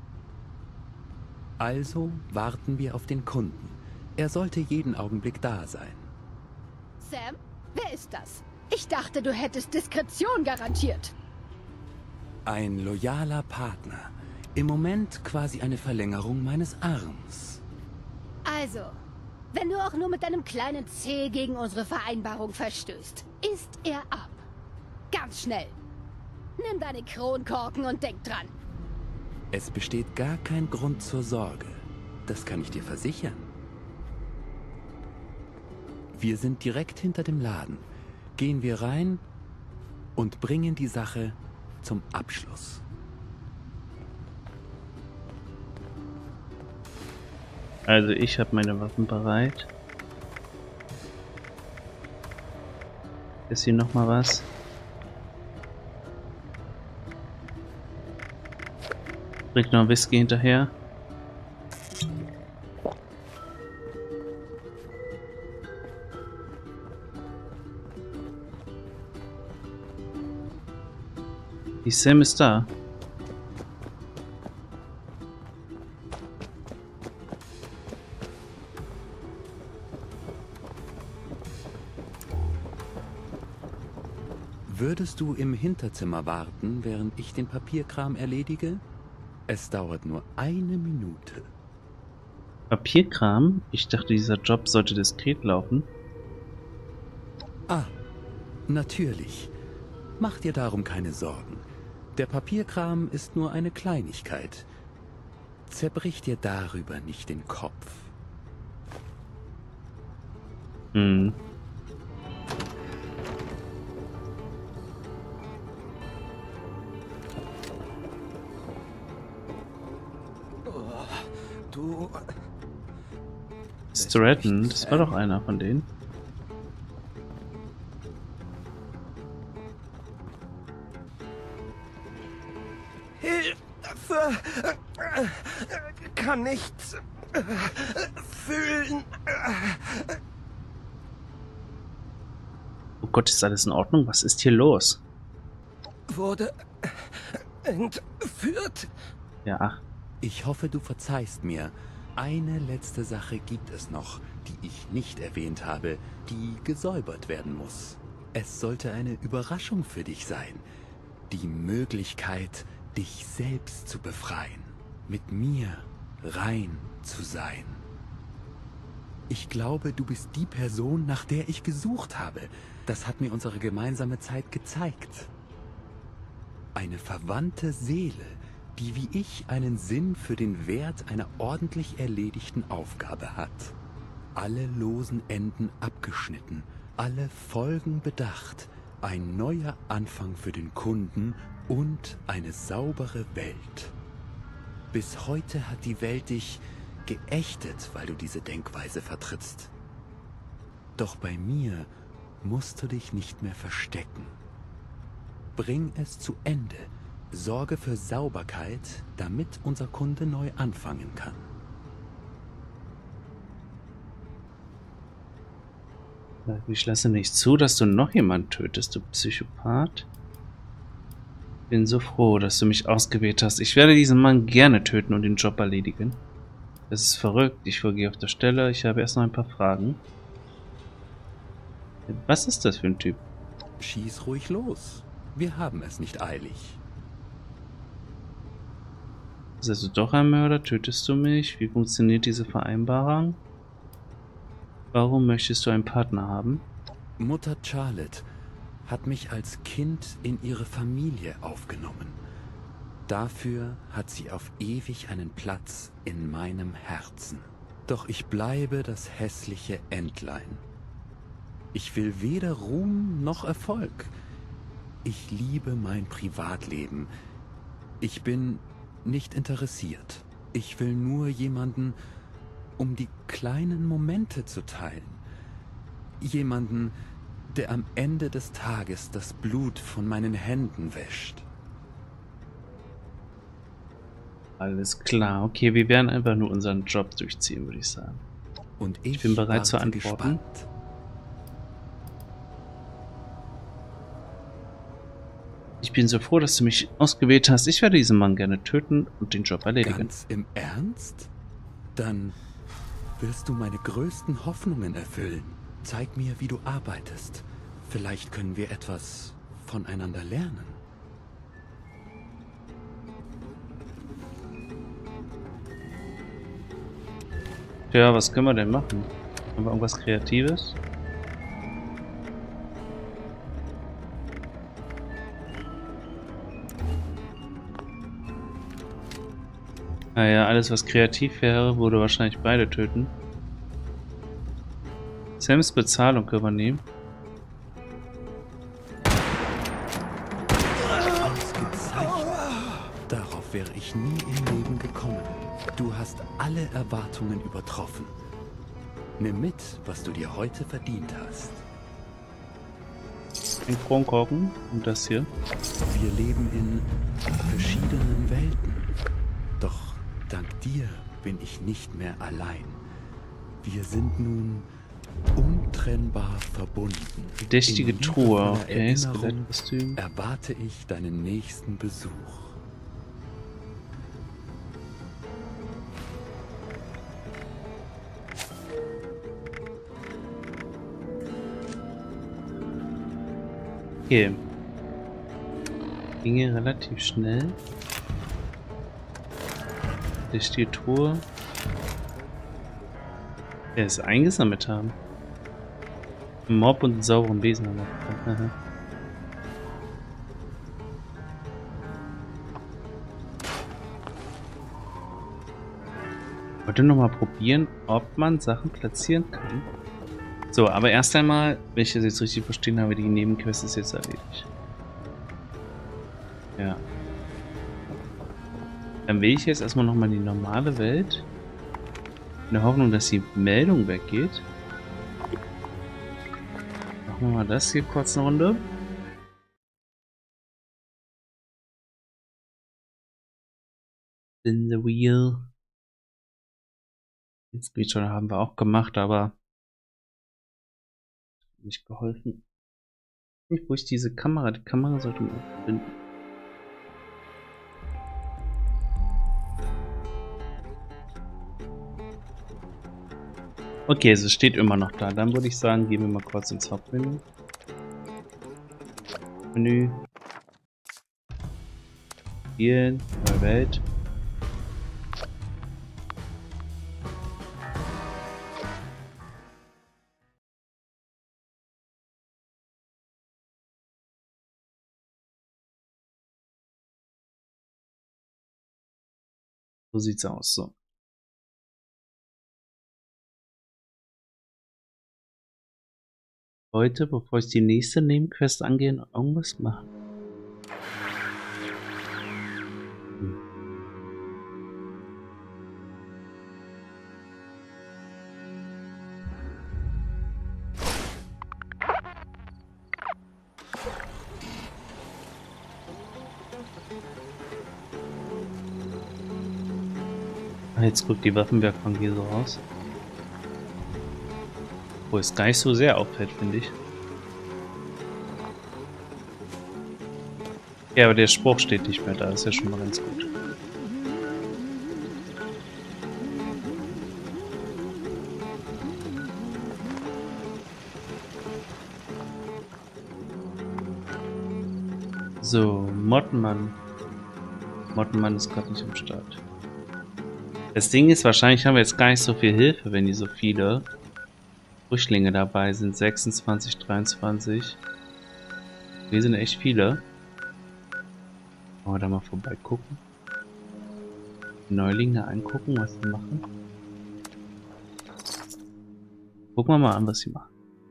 Also warten wir auf den Kunden. Er sollte jeden Augenblick da sein. Sam, wer ist das? Ich dachte, du hättest Diskretion garantiert. Ein loyaler Partner. Im Moment quasi eine Verlängerung meines Arms. Also, wenn du auch nur mit deinem kleinen Zeh gegen unsere Vereinbarung verstößt, ist er ab. Ganz schnell. Nimm deine Kronkorken und denk dran. Es besteht gar kein Grund zur Sorge. Das kann ich dir versichern. Wir sind direkt hinter dem Laden. Gehen wir rein und bringen die Sache zum Abschluss. Also ich habe meine Waffen bereit. Ist hier noch mal was? Bringt noch ein Whisky hinterher. Die Sam ist da. Würdest du im Hinterzimmer warten, während ich den Papierkram erledige? Es dauert nur 1 Minute. Papierkram? Ich dachte, dieser Job sollte diskret laufen. Ah, natürlich. Mach dir darum keine Sorgen. Der Papierkram ist nur eine Kleinigkeit. Zerbrich dir darüber nicht den Kopf. Hm. Du... Stratton, das war doch einer von denen. Hilfe! Kann nichts fühlen. Oh Gott, ist alles in Ordnung? Was ist hier los? Wurde entführt. Ja, ach. Ich hoffe, du verzeihst mir. Eine letzte Sache gibt es noch, die ich nicht erwähnt habe, die gesäubert werden muss. Es sollte eine Überraschung für dich sein. Die Möglichkeit, dich selbst zu befreien. Mit mir rein zu sein. Ich glaube, du bist die Person, nach der ich gesucht habe. Das hat mir unsere gemeinsame Zeit gezeigt. Eine verwandte Seele, die wie ich einen Sinn für den Wert einer ordentlich erledigten Aufgabe hat. Alle losen Enden abgeschnitten, alle Folgen bedacht, ein neuer Anfang für den Kunden und eine saubere Welt. Bis heute hat die Welt dich geächtet, weil du diese Denkweise vertrittst. Doch bei mir musst du dich nicht mehr verstecken. Bring es zu Ende. Sorge für Sauberkeit, damit unser Kunde neu anfangen kann. Ich lasse nicht zu, dass du noch jemanden tötest, du Psychopath. Bin so froh, dass du mich ausgewählt hast. Ich werde diesen Mann gerne töten und den Job erledigen. Das ist verrückt. Ich vorgehe auf der Stelle. Ich habe erst noch ein paar Fragen. Was ist das für ein Typ? Schieß ruhig los. Wir haben es nicht eilig. Ist also doch ein Mörder? Tötest du mich? Wie funktioniert diese Vereinbarung? Warum möchtest du einen Partner haben? Mutter Charlotte hat mich als Kind in ihre Familie aufgenommen. Dafür hat sie auf ewig einen Platz in meinem Herzen. Doch ich bleibe das hässliche Entlein. Ich will weder Ruhm noch Erfolg. Ich liebe mein Privatleben. Ich bin nicht interessiert. Ich will nur jemanden, um die kleinen Momente zu teilen. Jemanden, der am Ende des Tages das Blut von meinen Händen wäscht. Alles klar, okay, wir werden einfach nur unseren Job durchziehen, würde ich sagen. Und ich bin bereit zu antworten. Gespannt. Ich bin so froh, dass du mich ausgewählt hast. Ich werde diesen Mann gerne töten und den Job erledigen. Ganz im Ernst? Dann wirst du meine größten Hoffnungen erfüllen. Zeig mir, wie du arbeitest. Vielleicht können wir etwas voneinander lernen. Ja, was können wir denn machen? Haben wir irgendwas Kreatives? Naja, alles was kreativ wäre, würde wahrscheinlich beide töten. Sams Bezahlung können wir nehmen. Ausgezeichnet. Darauf wäre ich nie im Leben gekommen. Du hast alle Erwartungen übertroffen. Nimm mit, was du dir heute verdient hast. Ein Kronkorken und das hier. Wir leben in verschiedenen Welten. Doch dank dir bin ich nicht mehr allein. Wir sind nun untrennbar verbunden. Verdächtige Truhe, okay, Skelettkostüm. Erwarte ich deinen nächsten Besuch. Okay. Ginge relativ schnell. Verdächtige Truhe. Der ist eingesammelt haben. Ein Mob und einen sauberen Besen haben wir. Ich wollte noch mal probieren, ob man Sachen platzieren kann. So, aber erst einmal, wenn ich das jetzt richtig verstehen habe, die Nebenquest ist jetzt erledigt. Ja. Dann will ich jetzt erstmal nochmal in die normale Welt. In der Hoffnung, dass die Meldung weggeht. Machen wir mal das hier kurz eine Runde. In the wheel. Den Screenshot haben wir auch gemacht, aber nicht geholfen. Nicht, wo ich diese Kamera, die Kamera sollte man finden. Okay, es steht immer noch da. Dann würde ich sagen, gehen wir mal kurz ins Hauptmenü. Menü. Spielen, neue Welt. So sieht's aus. So. Heute, bevor ich die nächste Nebenquest angehe, noch irgendwas machen. Jetzt guckt die Waffenwerkbank hier so aus. Wo es gar nicht so sehr auffällt, finde ich. Ja, aber der Spruch steht nicht mehr da, ist ja schon mal ganz gut. So, Mottenmann. Mottenmann ist gerade nicht am Start. Das Ding ist, wahrscheinlich haben wir jetzt gar nicht so viel Hilfe, wenn die so viele Frischlinge dabei sind. 26, 23. Wir sind echt viele. Wollen wir da mal vorbeigucken? Neulinge angucken, was sie machen. Gucken wir mal an, was sie machen.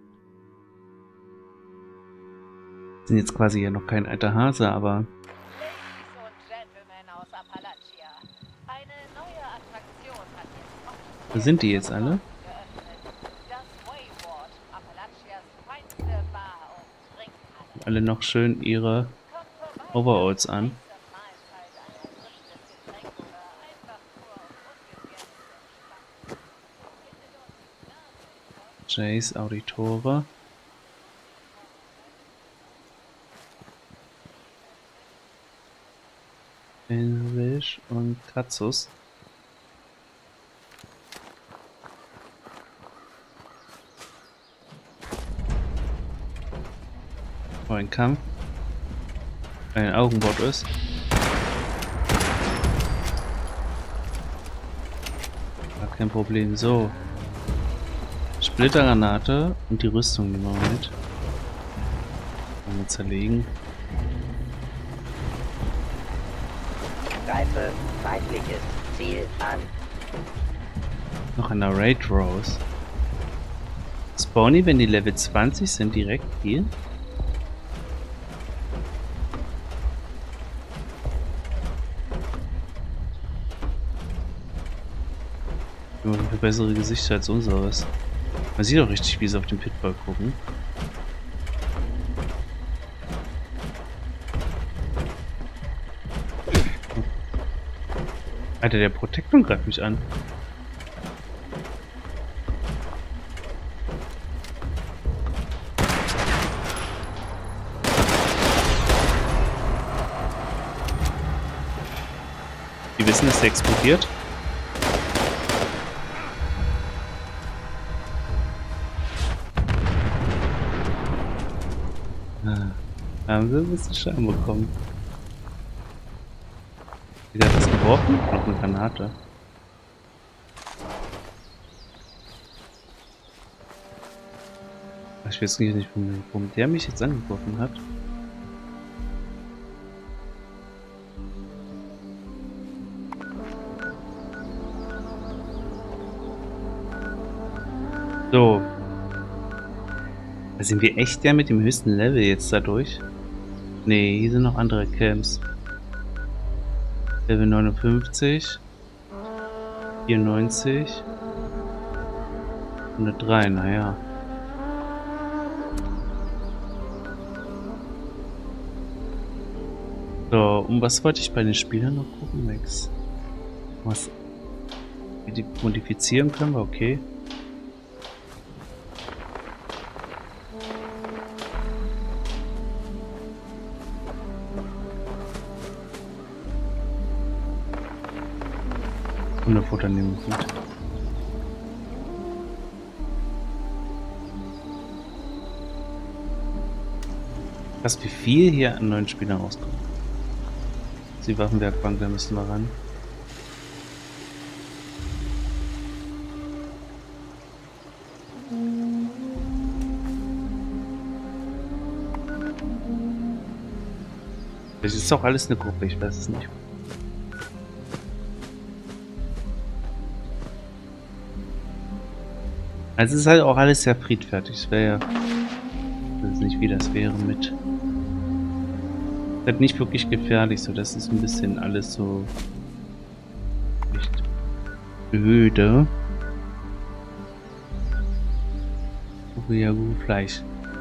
Sind jetzt quasi ja noch kein alter Hase, aber... Ladies und Gentlemen aus Appalachia, eine neue Attraktion hat jetzt Wo sind die jetzt alle? das Wayward, Appalachias feinste Bar- und Trinkhalle. Alle noch schön ihre Overalls an. Jays Auditore. Englisch und Katzus. Oh, ein Kampf. Ein Augenbord ist. Gar kein Problem. So. Splittergranate und die Rüstung nehmen wir mit. Können wir zerlegen. Greife feindliches Ziel an. Noch eine Raid Rose. Spawny, wenn die Level 20 sind, direkt hier. Immer für bessere Gesichter als unseres. Man sieht auch richtig, wie sie auf den Pitbull gucken. Alter, der Protektor greift mich an. Die wissen, dass der explodiert. Haben sie ein bisschen Schaden bekommen. Wieder was geworfen? Noch eine Granate. Ich weiß nicht, warum der mich jetzt angegriffen hat. So. Da sind wir echt der mit dem höchsten Level jetzt dadurch. Nee, hier sind noch andere Camps. Level 59. 94. 103, naja. So, und was wollte ich bei den Spielern noch gucken, Max? Was? Wie die modifizieren können wir, okay. Hundefutter nehmen wir mit. Krass, wie viel hier an neuen Spielern rauskommt. Die Waffenwerkbank, da müssen wir ran. Das ist doch alles eine Gruppe, ich weiß es nicht. Also es ist halt auch alles sehr friedfertig. Es wäre ja... Ich weiß nicht, wie das wäre mit... Halt nicht wirklich gefährlich, so das ist ein bisschen alles so... Echt... öde. Oh ja, gut, Fleisch.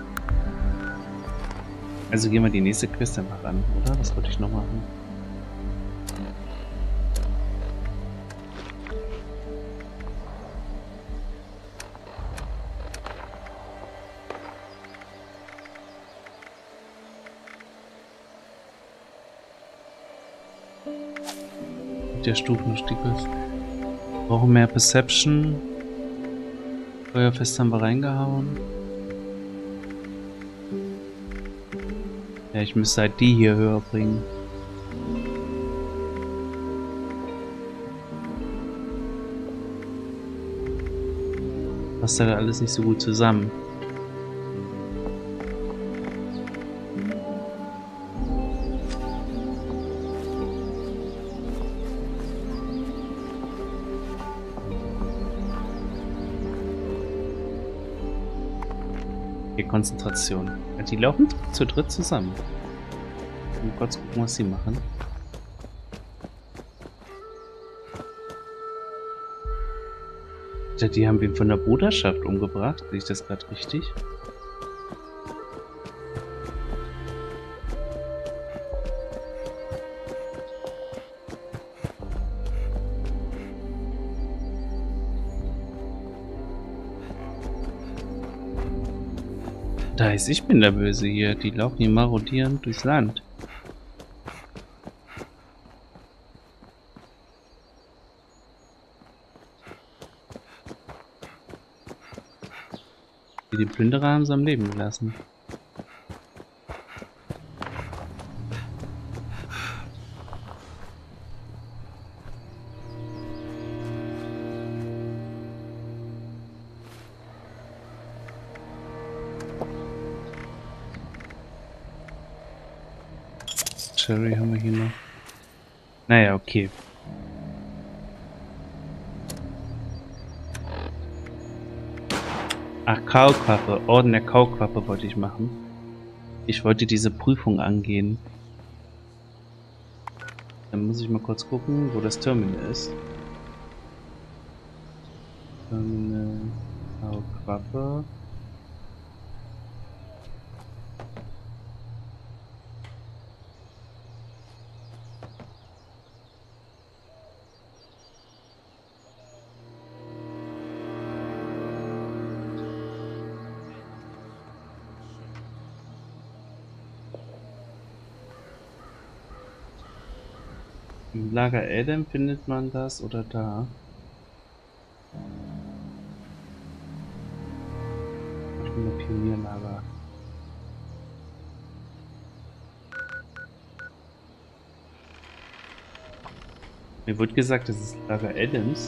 Also gehen wir die nächste Quest einfach an, oder? Was wollte ich noch machen? Der Stufenstieg ist. Brauchen mehr Perception. Feuerfest haben wir reingehauen. Ja, ich müsste halt die hier höher bringen. Passt halt alles nicht so gut zusammen. Okay, Konzentration. Ja, die laufen zu dritt zusammen. Mal kurz gucken, was sie machen. Ja, die haben wen von der Bruderschaft umgebracht. Sehe ich das gerade richtig? Da ist, ich bin der Böse hier. Die laufen hier marodierend durchs Land. Die Plünderer haben sie am Leben gelassen. Cherry haben wir hier noch. Naja, okay. Ach, Kauquappe. Orden der Kauquappe wollte ich machen. Ich wollte diese Prüfung angehen. Dann muss ich mal kurz gucken, wo das Terminal ist. Terminal Kauquappe. Im Lager Adam findet man das oder da? Ich bin der Pionierlager. Mir wurde gesagt, das ist Lager Adams.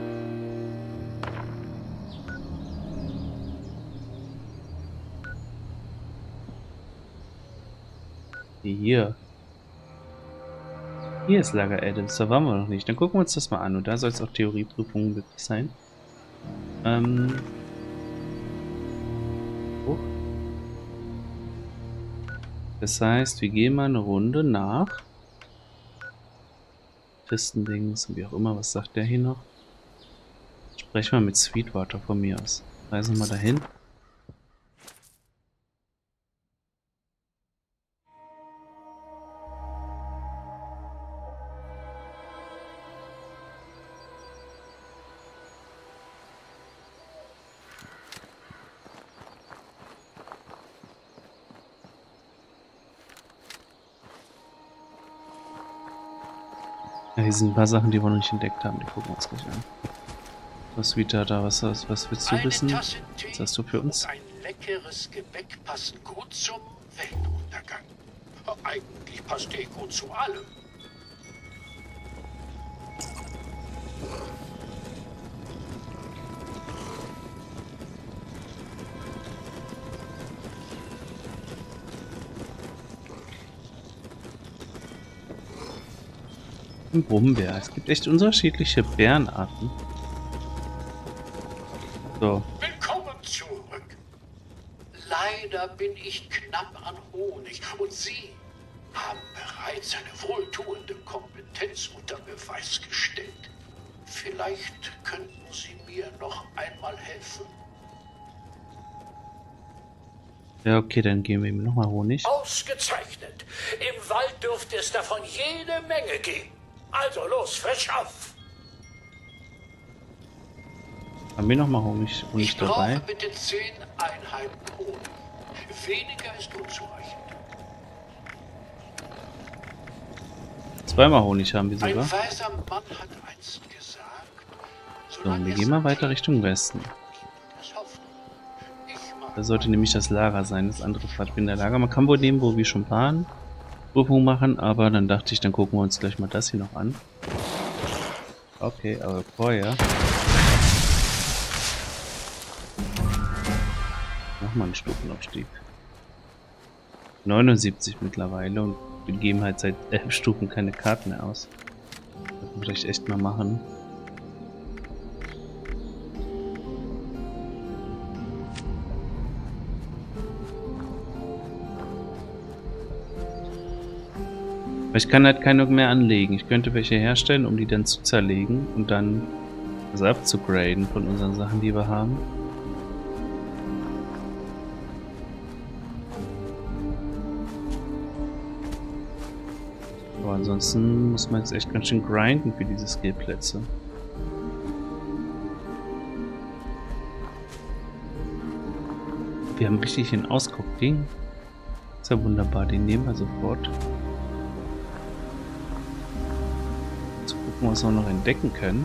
Hier. Hier ist Lager Adams, da waren wir noch nicht. Dann gucken wir uns das mal an. Und da soll es auch Theorieprüfungen möglich sein. Oh. Das heißt, wir gehen mal eine Runde nach Pistendings und wie auch immer. Was sagt der hier noch? Sprechen wir mit Sweetwater von mir aus. Reisen wir mal dahin. Ja, hier sind ein paar Sachen, die wir noch nicht entdeckt haben. Die gucken wir uns gleich an. Was wieder da? Was willst du wissen? Was hast du für uns? Ein leckeres Gebäck passen gut zum Weltuntergang. Eigentlich passt der gut zu allem. Ein Brummbär. Es gibt echt unterschiedliche Bärenarten. So. Willkommen zurück. Leider bin ich knapp an Honig und Sie haben bereits eine wohltuende Kompetenz unter Beweis gestellt. Vielleicht könnten Sie mir noch einmal helfen. Ja, okay, dann geben wir ihm nochmal Honig. Ausgezeichnet. Im Wald dürfte es davon jede Menge geben. Also los, frisch auf! Haben wir nochmal Honig dabei? Ich brauche bitte 10 Einheiten Honig. Weniger ist unzureichend. Zweimal Honig haben wir sogar. Ein weiser Mann hat einst gesagt... So, wir gehen mal weiter Richtung Westen. Da sollte nämlich das Lager sein, das andere Pfadfinderlager. Man kann wohl nehmen, wo wir schon waren. Prüfung machen, aber dann dachte ich, dann gucken wir uns gleich mal das hier noch an. Okay, aber vorher nochmal einen Stufenaufstieg. 79 mittlerweile und wir geben halt seit 11 Stufen keine Karten mehr aus. Das muss ich echt mal machen. Aber ich kann halt keine mehr anlegen. Ich könnte welche herstellen, um die dann zu zerlegen und dann also abzugraden von unseren Sachen, die wir haben. Aber ansonsten muss man jetzt echt ganz schön grinden für diese Skillplätze. Wir haben richtig den Ausguck-Ding. Ist ja wunderbar, den nehmen wir sofort. Zu gucken, was wir noch entdecken können.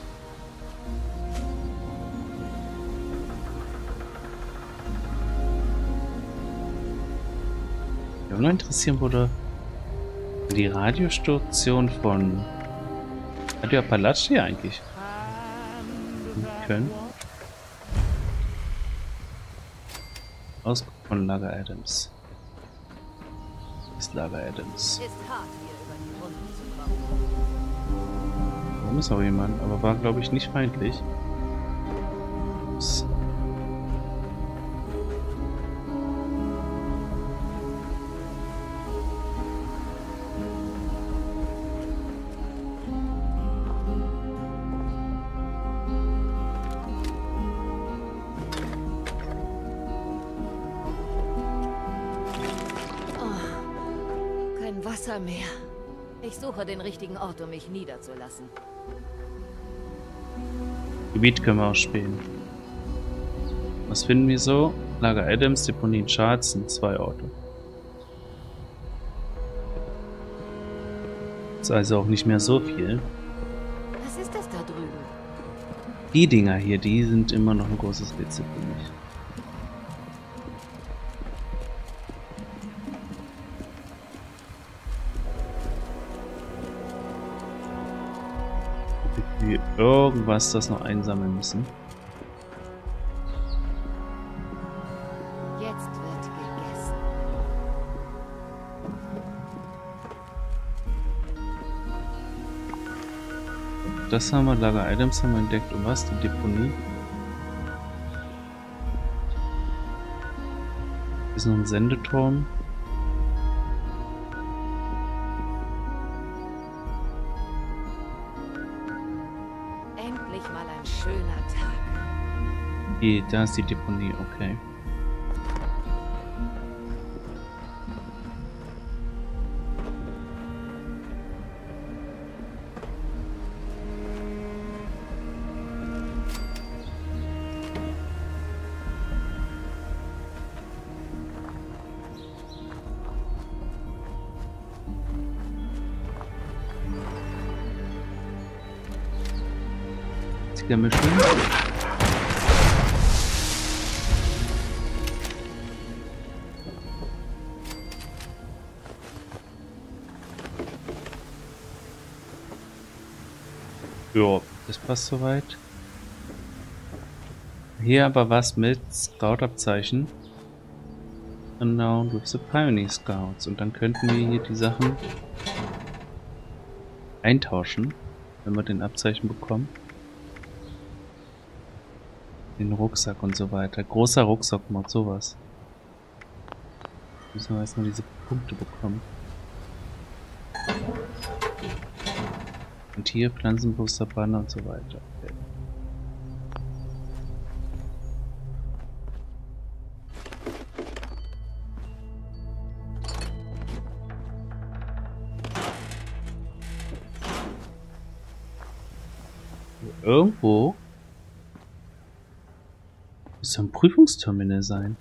Mich auch noch interessieren würde, die Radiostation von Radio Appalachia eigentlich können. Ausguck von Lager Adams. Das ist Lager Adams. Warum ist auch jemand? Aber war, glaube ich, nicht feindlich. Ups. Wasser mehr. Ich suche den richtigen Ort, um mich niederzulassen. Gebiet können wir auch spielen. Was finden wir so? Lager Adams, Deponie in Charts sind 2 Orte. Ist also auch nicht mehr so viel. Was ist das da drüben? Die Dinger hier, die sind immer noch ein großes Rätsel für mich. Wir irgendwas das noch einsammeln müssen. Jetzt wird gegessen. Das haben wir, Lager Adams haben wir entdeckt. Und was? Die Deponie? Ist noch ein Sendeturm. Da ist die Deponie, okay. Mischung. Ja, das passt soweit. Hier aber was mit Scout-Abzeichen. Genau, with the Pioneer Scouts. Und dann könnten wir hier die Sachen eintauschen, wenn wir den Abzeichen bekommen. Den Rucksack und so weiter. Großer Rucksack-Mod, sowas. Müssen wir erstmal diese Punkte bekommen. Und hier Pflanzenbooster, Banner und so weiter. Okay. Irgendwo muss ein Prüfungsterminal sein.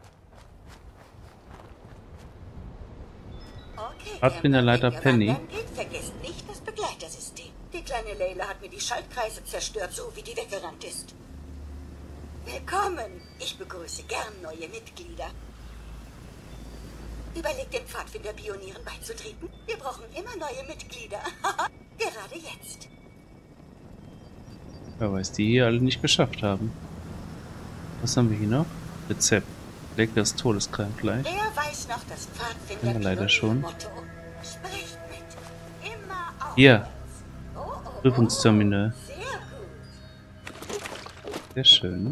Okay, Pfadfinderleiter Penny. Vergesst nicht das Begleitersystem. Die kleine Layla hat mir die Schaltkreise zerstört, so wie die weggerannt ist. Willkommen. Ich begrüße gern neue Mitglieder. Überlegt den Pfadfinder-Pionieren beizutreten? Wir brauchen immer neue Mitglieder. Gerade jetzt. Wer weiß, die hier alle nicht geschafft haben. Was haben wir hier noch? Rezept. Leckeres Todeskrallenfleisch. Wer weiß noch das Haben wir leider schon. Motto? Sprecht mit. Immer auf. Hier. Prüfungsterminal. Sehr gut. Sehr schön.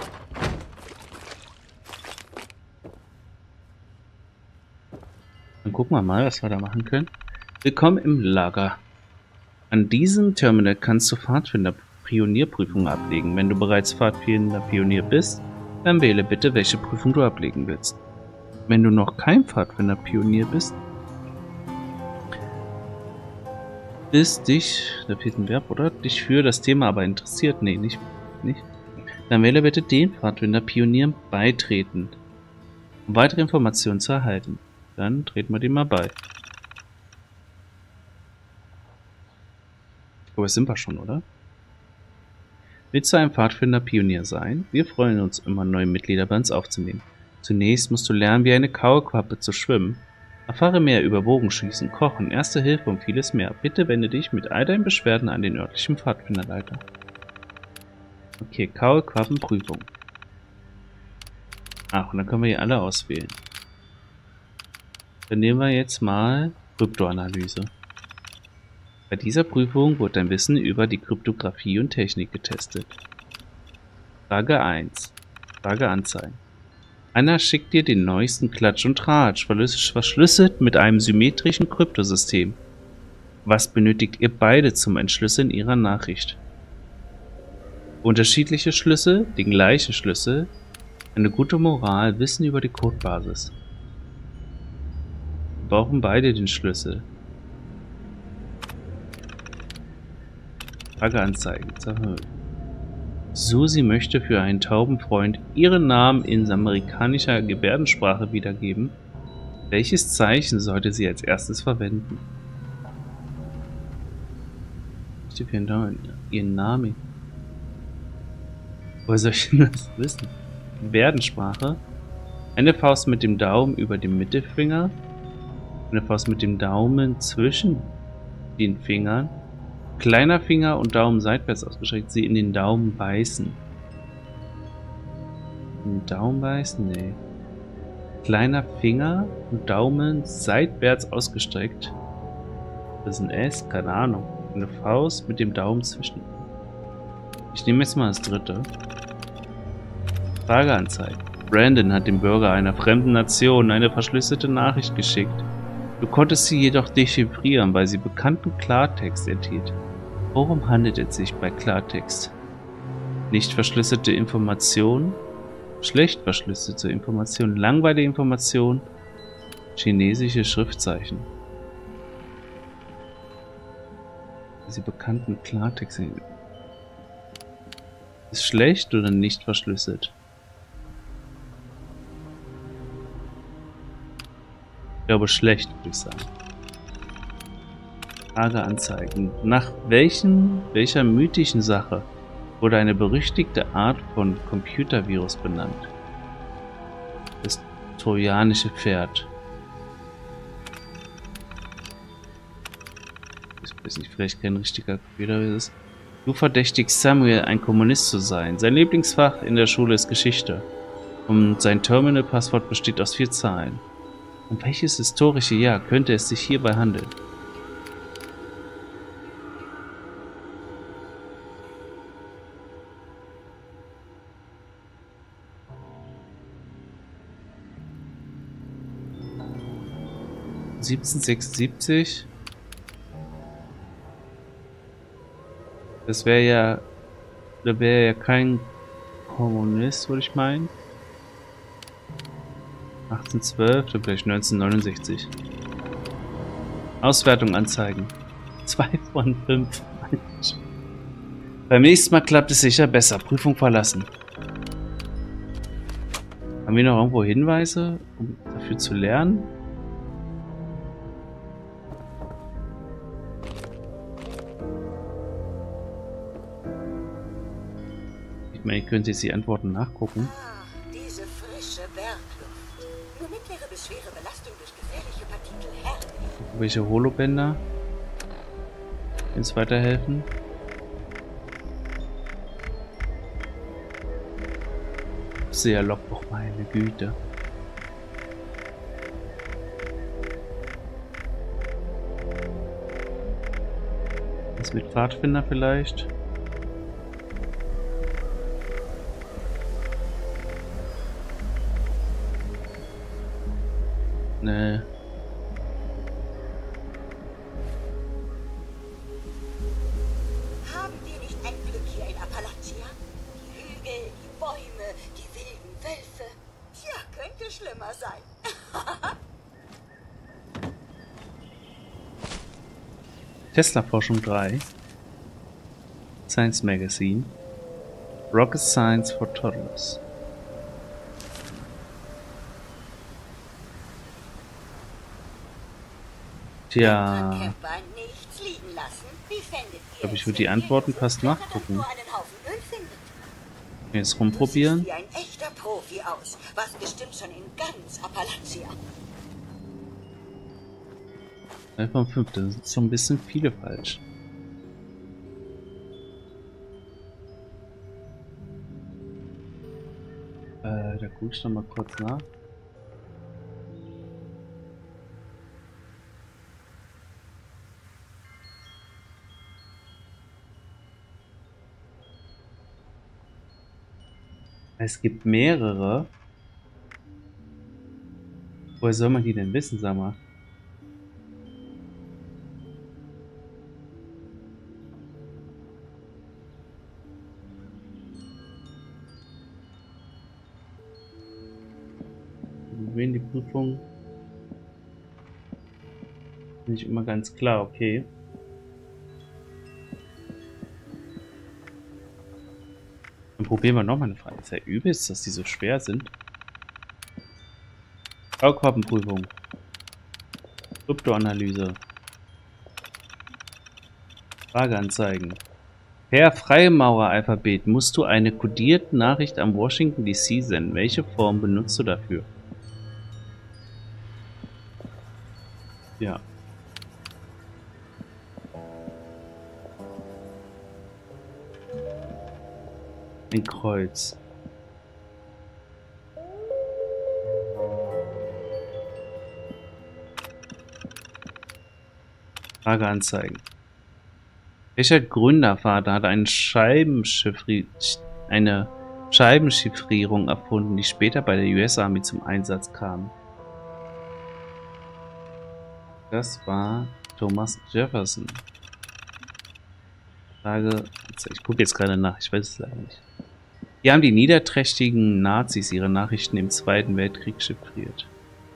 Dann gucken wir mal, was wir da machen können. Willkommen im Lager. An diesem Terminal kannst du Pfadfinder-Pionierprüfungen ablegen. Wenn du bereits Pfadfinder-Pionier bist, dann wähle bitte, welche Prüfung du ablegen willst. Wenn du noch kein Pfadfinder-Pionier bist, da fehlt ein Verb, oder? Dich für das Thema aber interessiert, nee, nicht. Dann wähle bitte den Pfadfinder-Pionier beitreten, um weitere Informationen zu erhalten. Dann treten wir dem mal bei. Aber das sind wir schon, oder? Willst du ein Pfadfinder-Pionier sein? Wir freuen uns immer, neue Mitglieder bei uns aufzunehmen. Zunächst musst du lernen, wie eine Kaulquappe zu schwimmen. Erfahre mehr über Bogenschießen, Kochen, Erste Hilfe und vieles mehr. Bitte wende dich mit all deinen Beschwerden an den örtlichen Pfadfinderleiter. Okay, Kaulquappenprüfung. Ach, und dann können wir hier alle auswählen. Dann nehmen wir jetzt mal Kryptoanalyse. Bei dieser Prüfung wird dein Wissen über die Kryptographie und Technik getestet. Frage 1. Frage anzeigen. Anna schickt dir den neuesten Klatsch und Tratsch, verschlüsselt mit einem symmetrischen Kryptosystem. Was benötigt ihr beide zum Entschlüsseln ihrer Nachricht? Unterschiedliche Schlüssel, den gleichen Schlüssel, eine gute Moral, Wissen über die Codebasis. Wir brauchen beide den Schlüssel. Frage anzeigen. Susi möchte für einen tauben Freund ihren Namen in amerikanischer Gebärdensprache wiedergeben. Welches Zeichen sollte sie als erstes verwenden? Ich möchte für ihren Namen. Woher soll ich denn das wissen? Gebärdensprache. Eine Faust mit dem Daumen über dem Mittelfinger. Eine Faust mit dem Daumen zwischen den Fingern. Kleiner Finger und Daumen seitwärts ausgestreckt. Sie in den Daumen beißen. In den Daumen beißen? Nee. Kleiner Finger und Daumen seitwärts ausgestreckt. Das ist ein S? Keine Ahnung. Eine Faust mit dem Daumen zwischen. Ich nehme jetzt mal das dritte. Frage anzeigen. Brandon hat dem Bürger einer fremden Nation eine verschlüsselte Nachricht geschickt. Du konntest sie jedoch dechiffrieren, weil sie bekannten Klartext enthielt. Worum handelt es sich bei Klartext? Nicht verschlüsselte Informationen, schlecht verschlüsselte Informationen, langweilige Informationen, chinesische Schriftzeichen. Sie bekannten Klartext. Ist schlecht oder nicht verschlüsselt? Ich glaube schlecht, würde ich sagen. Frage anzeigen. Nach welcher mythischen Sache wurde eine berüchtigte Art von Computervirus benannt? Das trojanische Pferd. Ich weiß nicht, vielleicht kein richtiger Computervirus. Du verdächtigst Samuel, ein Kommunist zu sein. Sein Lieblingsfach in der Schule ist Geschichte. Und sein Terminal-Passwort besteht aus 4 Zahlen. Um welches historische Jahr könnte es sich hierbei handeln? (1776) Das wäre ja kein Kommunist, würde ich meinen. 1812, dann vielleicht 1969. Auswertung anzeigen. 2 von 5. Beim nächsten Mal klappt es sicher besser. Prüfung verlassen. Haben wir noch irgendwo Hinweise, um dafür zu lernen? Ich meine, ich könnte jetzt die Antworten nachgucken. Diese frische Bergluft. Nur mittlere bis schwere Belastung durch gefährliche Partikel herrlich. Welche Holobänder uns weiterhelfen? Sehr Logbuch, meine Güte. Was mit Pfadfinder vielleicht? Nee. Hügel, die Bäume, die wilden Wölfe. Tja, könnte schlimmer sein. Tesla-Forschung 3. Science Magazine. Rocket Science for Toddlers. Tja. Camper nichts liegen lassen. Wie fändet ihr Ich glaube, ich es, würde die wenn Antworten ihr fast so nachgucken. nur einen Haufen Müll findet? Jetzt rumprobieren. Du siehst wie ein echter Profi aus. Warst bestimmt schon in ganz Appalachia. 3 von 5, das sind so ein bisschen viele falsch. Da gucke ich noch mal kurz nach. Es gibt mehrere. Woher soll man die denn wissen, sag mal? Wen die Prüfung? Nicht immer ganz klar, okay. Dann probieren wir nochmal eine Frage. Ist ja übelst, dass die so schwer sind. Kaulquappenprüfung. Kryptoanalyse. Frageanzeigen. Per Freimaureralphabet musst du eine kodierte Nachricht an Washington DC senden. Welche Form benutzt du dafür? Ja. Ein Kreuz. Frageanzeigen. Welcher Gründervater hat eine Scheibenchiffrierung erfunden, die später bei der US Army zum Einsatz kam? Das war Thomas Jefferson. Frage. Ich gucke jetzt gerade nach, ich weiß es leider nicht. Hier haben die niederträchtigen Nazis ihre Nachrichten im Zweiten Weltkrieg chiffriert.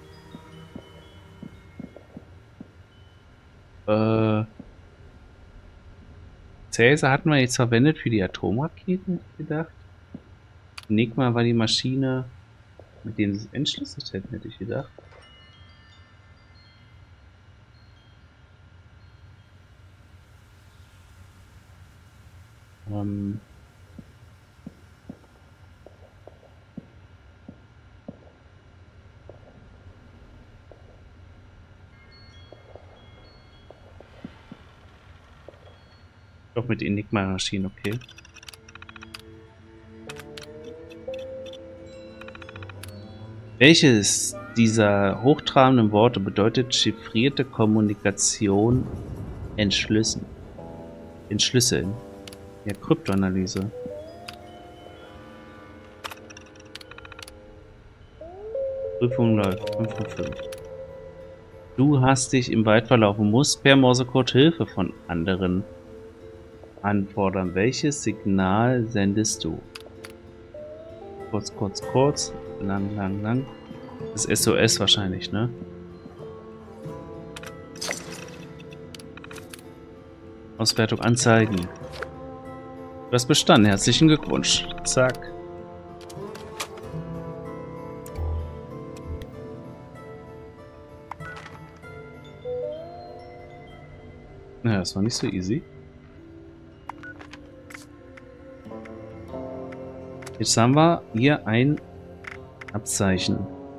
Cäsar hatten wir jetzt verwendet für die Atomraketen, gedacht. Enigma war die Maschine, mit denen sie es entschlüsselt hätten, hätte ich gedacht. Doch mit Enigma-Maschinen, okay. Welches dieser hochtrabenden Worte bedeutet chiffrierte Kommunikation entschlüsseln? Entschlüsseln. Ja, Kryptoanalyse. Prüfung läuft. 5 von 5. Du hast dich im Wald verlaufen, musst per Morsecode Hilfe von anderen anfordern. Welches Signal sendest du? Kurz, kurz, kurz. Lang, lang, lang. Das ist SOS wahrscheinlich, ne? Auswertung anzeigen. Du hast bestanden. Herzlichen Glückwunsch. Zack. Naja, das war nicht so easy. Jetzt haben wir hier ein Abzeichen.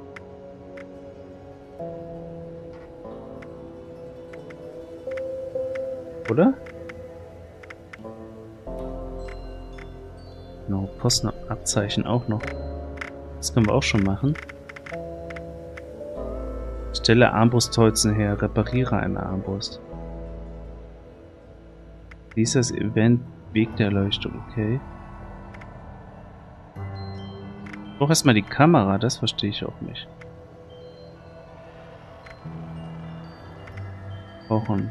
Oder? Genau, Postenabzeichen auch noch. Das können wir auch schon machen. Stelle Armbrustholzen her, repariere eine Armbrust. Dies ist das Event Weg der Erleuchtung, okay. Ich brauche erstmal die Kamera, das verstehe ich auch nicht. Brauchen.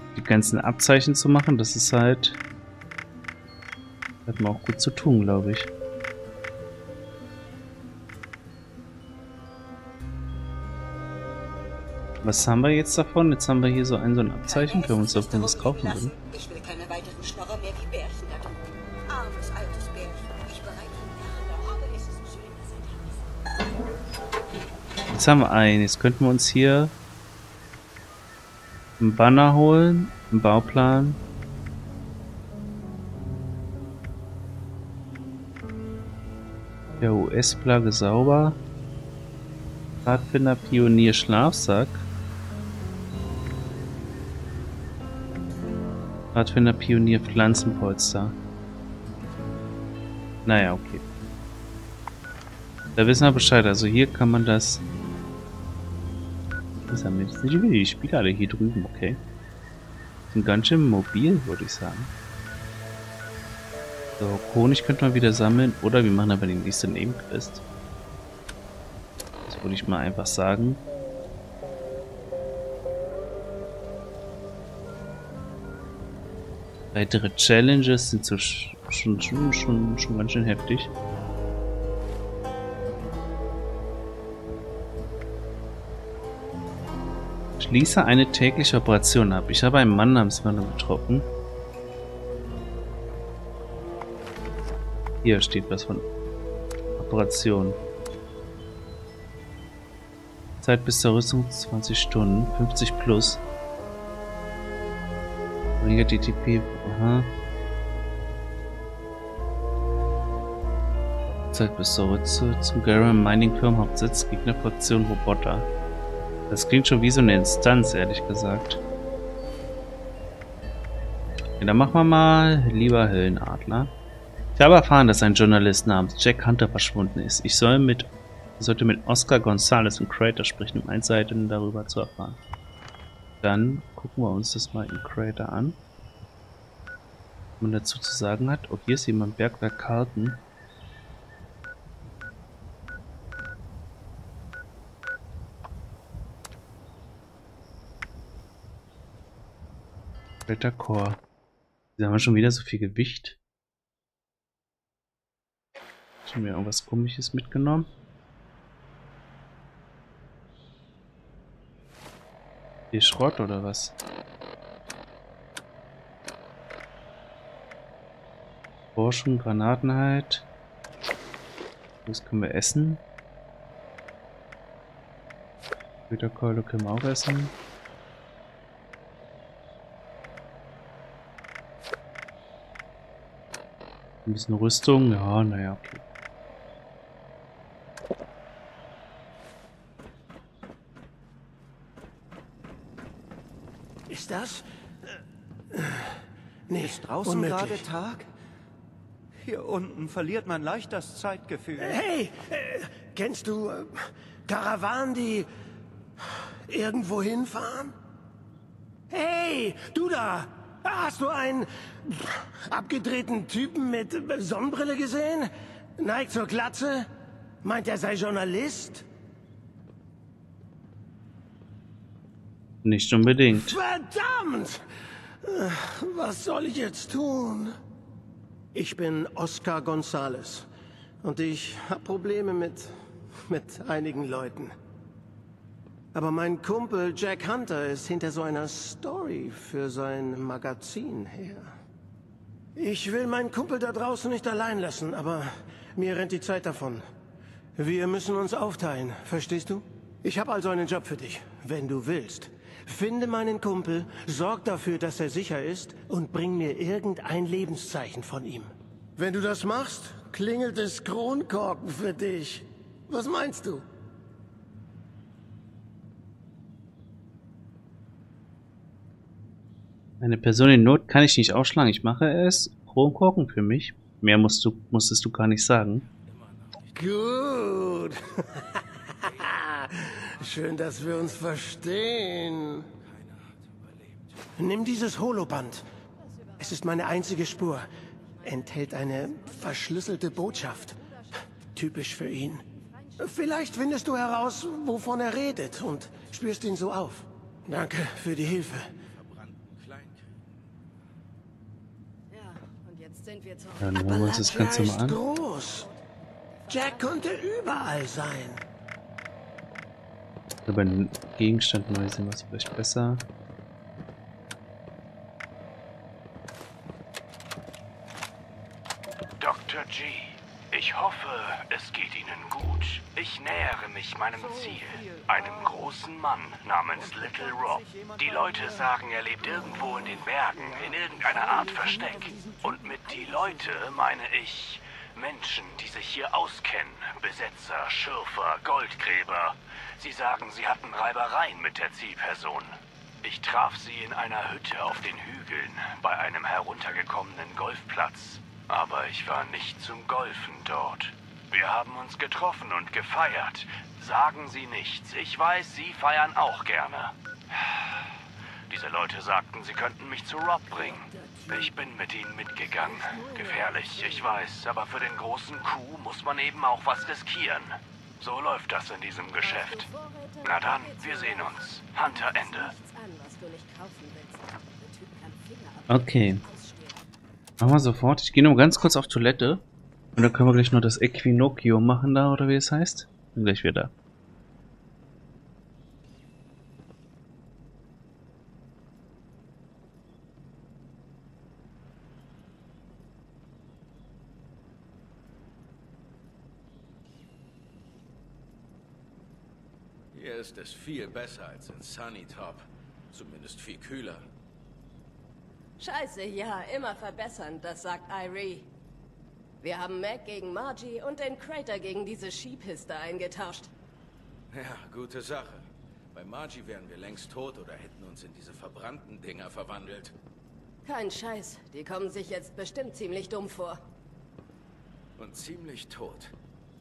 die ganzen Abzeichen zu machen. Das ist halt... Hat man auch gut zu tun, glaube ich. Was haben wir jetzt davon? Jetzt haben wir hier so ein Abzeichen. Können wir uns davon was kaufen würden? Ich will keine weiteren Schnorrer mehr wie Bärchen haben. Armes, altes Bärchen. Ich bereite ihn gerne, aber es ist schön, dass er da ist. Jetzt haben wir einen. Jetzt könnten wir uns hier einen Banner holen, einen Bauplan. Ja, US-Flagge sauber. Pfadfinder, Pionier, Schlafsack. Pfadfinder, Pionier, Pflanzenpolster. Naja, okay. Da wissen wir Bescheid. Also hier kann man das... Was haben wir jetzt nicht wieder? Die Spieler alle hier drüben, okay. Sind ganz schön mobil, würde ich sagen. So, Honig könnte man wieder sammeln. Oder wir machen aber die nächste Nebenquest. Das würde ich mal einfach sagen. Weitere Challenges sind so schon ganz schön heftig. Schließe eine tägliche Operation ab. Ich habe einen Mann namens Werner betroffen. Hier steht was von Operation. Zeit bis zur Rüstung 20 Stunden, 50 plus. Weniger DTP, aha. Zeit bis zur Rüstung zum Garam Mining Firm Hauptsitz, Gegnerfraktion Roboter. Das klingt schon wie so eine Instanz, ehrlich gesagt. Ja, dann machen wir mal lieber Höllenadler. Ich habe erfahren, dass ein Journalist namens Jack Hunter verschwunden ist. Ich sollte mit Oscar Gonzalez und Crater sprechen, um Einzelheiten darüber zu erfahren. Dann gucken wir uns das mal in Crater an. Was man dazu zu sagen hat. Oh, hier ist jemand, Bergwerk Carlton. Crater Core. Da haben wir schon wieder so viel Gewicht. Schon wieder irgendwas Komisches mitgenommen. Hier Schrott oder was? Forschung, Granatenheit. Das können wir essen. Güterkeule können wir auch essen. Ein bisschen Rüstung, ja, naja, okay. Ist das? Nee, ist draußen unmöglich. Gerade Tag? Hier unten verliert man leicht das Zeitgefühl. Hey, kennst du Karawanen, die irgendwo hinfahren? Hey, du da! Hast du einen abgedrehten Typen mit Sonnenbrille gesehen? Neigt zur Glatze? Meint er sei Journalist? Nicht unbedingt. Verdammt! Was soll ich jetzt tun? Ich bin Oscar Gonzalez und ich habe Probleme mit einigen Leuten. Aber mein Kumpel Jack Hunter ist hinter so einer Story für sein Magazin her. Ich will meinen Kumpel da draußen nicht allein lassen, aber mir rennt die Zeit davon. Wir müssen uns aufteilen, verstehst du? Ich habe also einen Job für dich, wenn du willst. Finde meinen Kumpel, sorg dafür, dass er sicher ist und bring mir irgendein Lebenszeichen von ihm. Wenn du das machst, klingelt es Kronkorken für dich. Was meinst du? Eine Person in Not kann ich nicht ausschlagen. Ich mache es. Kronkorken für mich. Mehr musstest du gar nicht sagen. Gut. Schön, dass wir uns verstehen. Nimm dieses Holoband. Es ist meine einzige Spur. Enthält eine verschlüsselte Botschaft. Typisch für ihn. Vielleicht findest du heraus, wovon er redet und spürst ihn so auf. Danke für die Hilfe. sind wir zurück. Dann holen wir uns das Ganze mal an. Groß. Jack konnte überall sein. Über den Gegenstand neu sehen wir es vielleicht besser. Dr. G, ich hoffe, es geht Ihnen gut. Ich nähere mich meinem Ziel, einem großen Mann namens Little Rob. Die Leute sagen, er lebt irgendwo in den Bergen, in irgendeiner Art Versteck. Und mit die Leute meine ich Menschen, die sich hier auskennen. Besetzer, Schürfer, Goldgräber. Sie sagen, sie hatten Reibereien mit der Zielperson. Ich traf sie in einer Hütte auf den Hügeln, bei einem heruntergekommenen Golfplatz. Aber ich war nicht zum Golfen dort. Wir haben uns getroffen und gefeiert. Sagen Sie nichts. Ich weiß, Sie feiern auch gerne. Diese Leute sagten, sie könnten mich zu Rob bringen. Ich bin mit ihnen mitgegangen. Gefährlich, ich weiß, aber für den großen Coup muss man eben auch was riskieren. So läuft das in diesem Geschäft. Na dann, wir sehen uns. Hunter Ende. Okay. Machen wir sofort. Ich gehe nur ganz kurz auf Toilette. Und dann können wir gleich noch das Equinocchio machen da, oder wie es heißt. Bin gleich wieder. Hier ist es viel besser als in Sunnytop. Zumindest viel kühler. Scheiße, ja, immer verbessern, das sagt Irie. Wir haben Mac gegen Margie und den Crater gegen diese Sheephiste eingetauscht. Ja, gute Sache. Bei Margie wären wir längst tot oder hätten uns in diese verbrannten Dinger verwandelt. Kein Scheiß, die kommen sich jetzt bestimmt ziemlich dumm vor. Und ziemlich tot.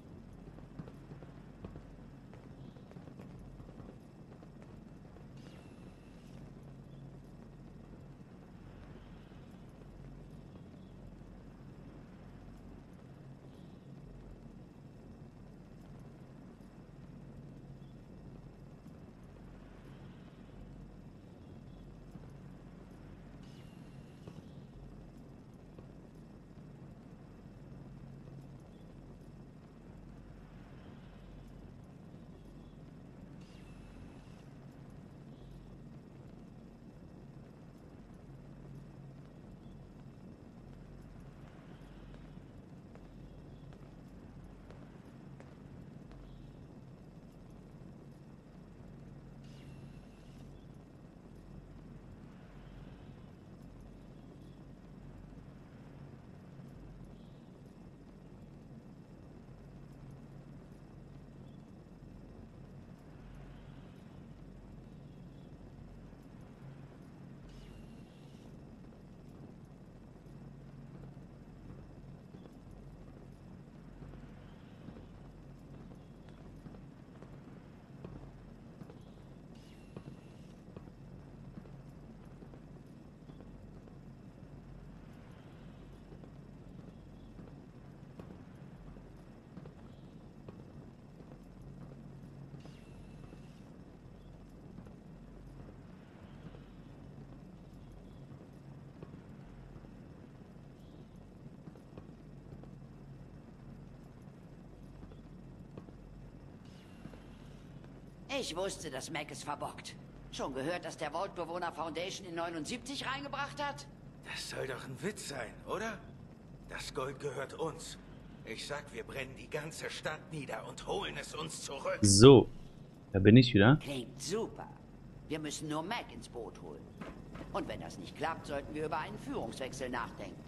Ich wusste, dass Mac es verbockt. Schon gehört, dass der Vault-Bewohner Foundation in 79 reingebracht hat? Das soll doch ein Witz sein, oder? Das Gold gehört uns. Ich sag, wir brennen die ganze Stadt nieder und holen es uns zurück. So, da bin ich wieder. Klingt super. Wir müssen nur Mac ins Boot holen. Und wenn das nicht klappt, sollten wir über einen Führungswechsel nachdenken.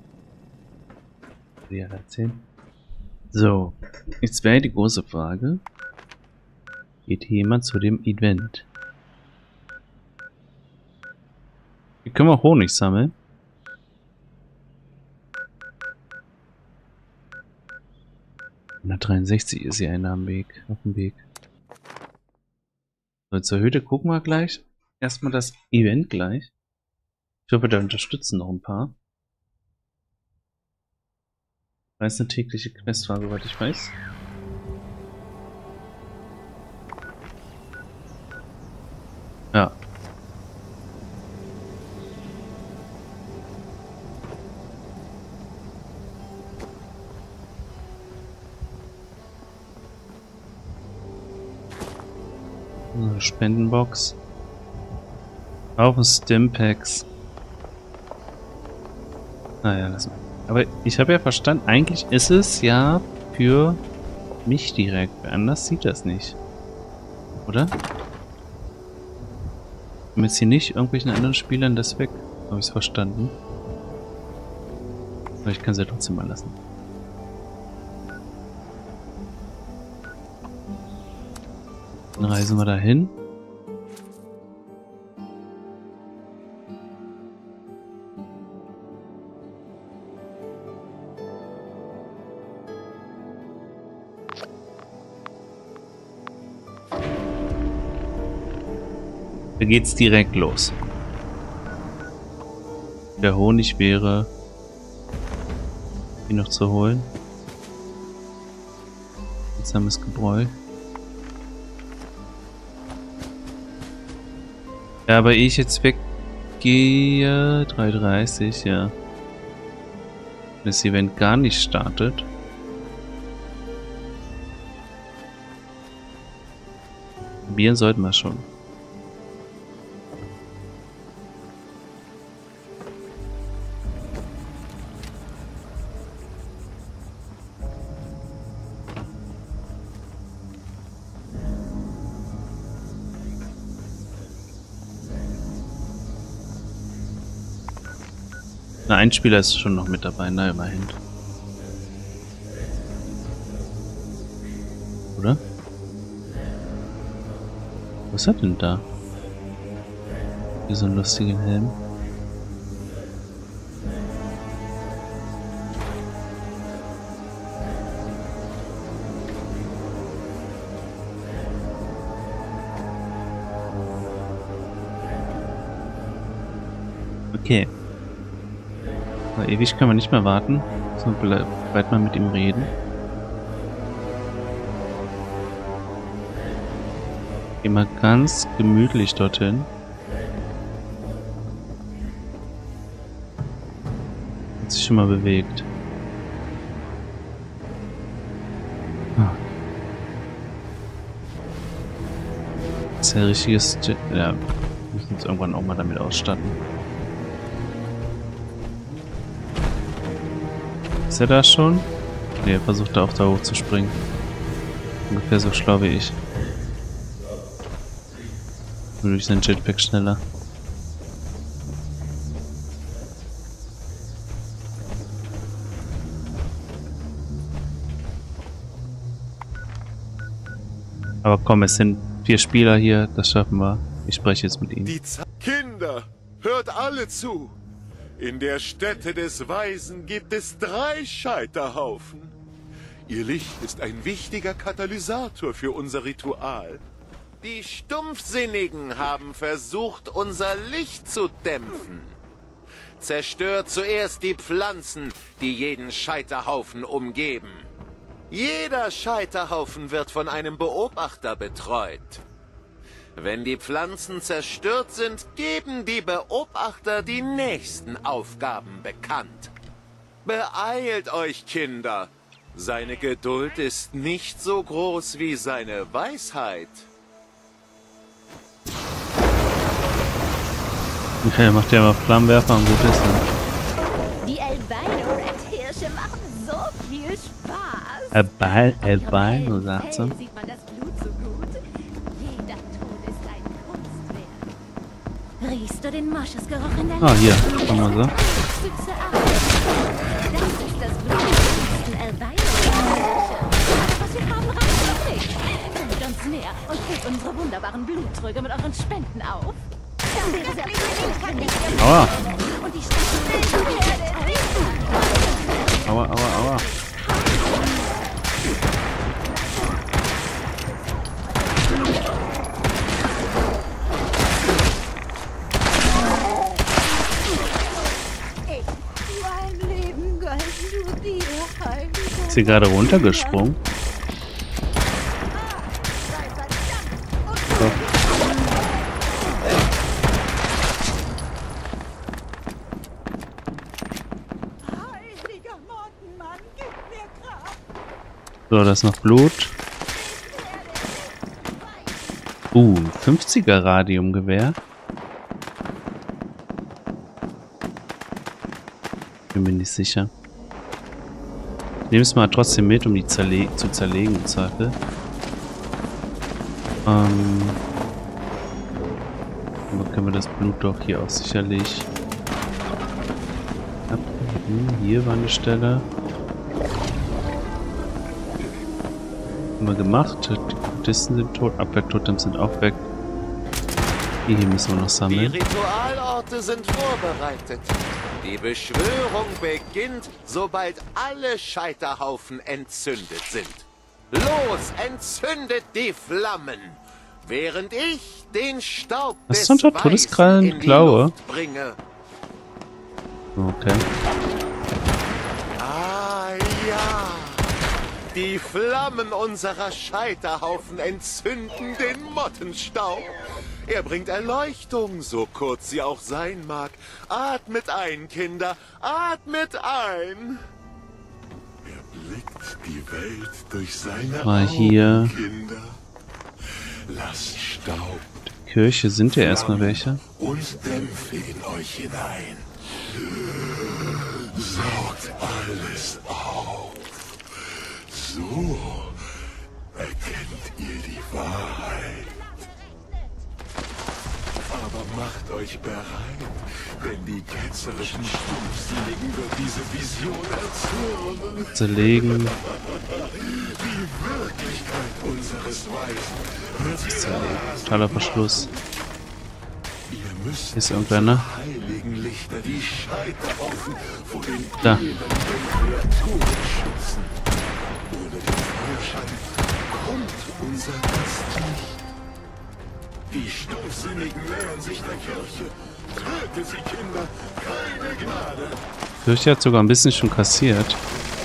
Ja, erzählen. So, jetzt wäre die große Frage. Geht hier jemand zu dem Event? Hier können wir Honig sammeln. Na, 63 ist hier einer am Weg, auf dem Weg. So, zur Hütte gucken wir gleich. Erstmal das Event gleich. Ich hoffe, da unterstützen noch ein paar. Weil es eine tägliche Quest war, soweit ich weiß. Ja. eine Spendenbox. Auch ein Stimpaks. Naja, lass mal. Aber ich habe ja verstanden, eigentlich ist es ja für mich direkt. Wer anders sieht das nicht. Oder? Und jetzt hier nicht irgendwelchen anderen Spielern das weg. Habe ich es verstanden? Aber ich kann es ja trotzdem mal lassen. Dann reisen wir dahin. Da geht's direkt los. Der Honig wäre hier noch zu holen. Seltsames Gebräu. Ja, aber ehe ich jetzt weggehe, 3:30, ja. Wenn das Event gar nicht startet. Probieren sollten wir schon. Na, ein Spieler ist schon noch mit dabei, na immerhin. Oder? Was hat denn da? Hier so einen lustigen Helm. Okay. Aber ewig können wir nicht mehr warten. So, bald mal mit ihm reden. Gehen wir ganz gemütlich dorthin. Hat sich schon mal bewegt. Das ist ja ein richtiges... Ja, wir müssen uns irgendwann auch mal damit ausstatten. Ist er da schon? Ne, er versucht da auch da hoch zu springen. Ungefähr so schlau wie ich. Nur durch seinen Jetpack schneller. Aber komm, es sind 4 Spieler hier, das schaffen wir. Ich spreche jetzt mit ihnen. Kinder, hört alle zu! In der Stätte des Weisen gibt es 3 Scheiterhaufen. Ihr Licht ist ein wichtiger Katalysator für unser Ritual. Die Stumpfsinnigen haben versucht, unser Licht zu dämpfen. Zerstört zuerst die Pflanzen, die jeden Scheiterhaufen umgeben. Jeder Scheiterhaufen wird von einem Beobachter betreut. Wenn die Pflanzen zerstört sind, geben die Beobachter die nächsten Aufgaben bekannt. Beeilt euch, Kinder! Seine Geduld ist nicht so groß wie seine Weisheit. Okay, macht ja mal Flammenwerfer und gut ist er. Die Albino-Red-Hirsche machen so viel Spaß. Albino, sagt sie. Sieht man das Blut so gut? Jeder Tod ist ein Kunstwerk. Riechst du den Moschusgeruch in der Luft? Ah, hier, komm mal so. Süße Art. Das ist das Blut der Albino-Red-Hirsche. Aber was wir haben, reicht noch nicht. Bringt uns mehr und füllt unsere wunderbaren Bluttröge mit euren Spenden auf. Aua. Und die Stadt Aua, aua, aua. mein Leben gehört nur dir, Heiliger. Ist sie gerade runtergesprungen? So. So, da ist noch Blut. 50er Radiumgewehr. Bin mir nicht sicher. Ich nehme es mal trotzdem mit, um die zu zerlegen im Zweifel. Aber können wir das Blut doch hier auch sicherlich abheben. Hier war eine Stelle. Haben wir gemacht. Die Kultisten sind tot, Abwehrtotems sind auch weg. Hier müssen wir noch sammeln. Die Ritualorte sind vorbereitet. Die Beschwörung beginnt, sobald alle Scheiterhaufen entzündet sind. Los, entzündet die Flammen, während ich den Staub des Weißen in die Luft bringe. Okay. Ah ja, die Flammen unserer Scheiterhaufen entzünden den Mottenstaub. Er bringt Erleuchtung, so kurz sie auch sein mag. Atmet ein, Kinder, atmet ein. Er blickt die Welt durch seine Mal hier. Augen, Kinder. Lasst Staub. Die Kirche sind ja erstmal welche. Und Dämpfe in euch hinein. Saugt alles auf. So erkennt ihr die Wahrheit. Aber macht euch bereit, denn die ketzerischen Stumpfsinnigen wird diese Vision erzürnen. Zerlegen. Die Wirklichkeit unseres Weisen wird zerlegen. Totaler Verschluss. Ihr müsst Ist irgendwer, ne? heiligen Lichter die Scheiterhaufen vor den Da. Kreaturen schützen. Ohne den Feuerschein kommt unser Gast nicht. Die Stumpfsinnigen nähern sich der Kirche. Tötet sie, Kinder. Keine Gnade. Die Kirche hat sogar ein bisschen schon kassiert.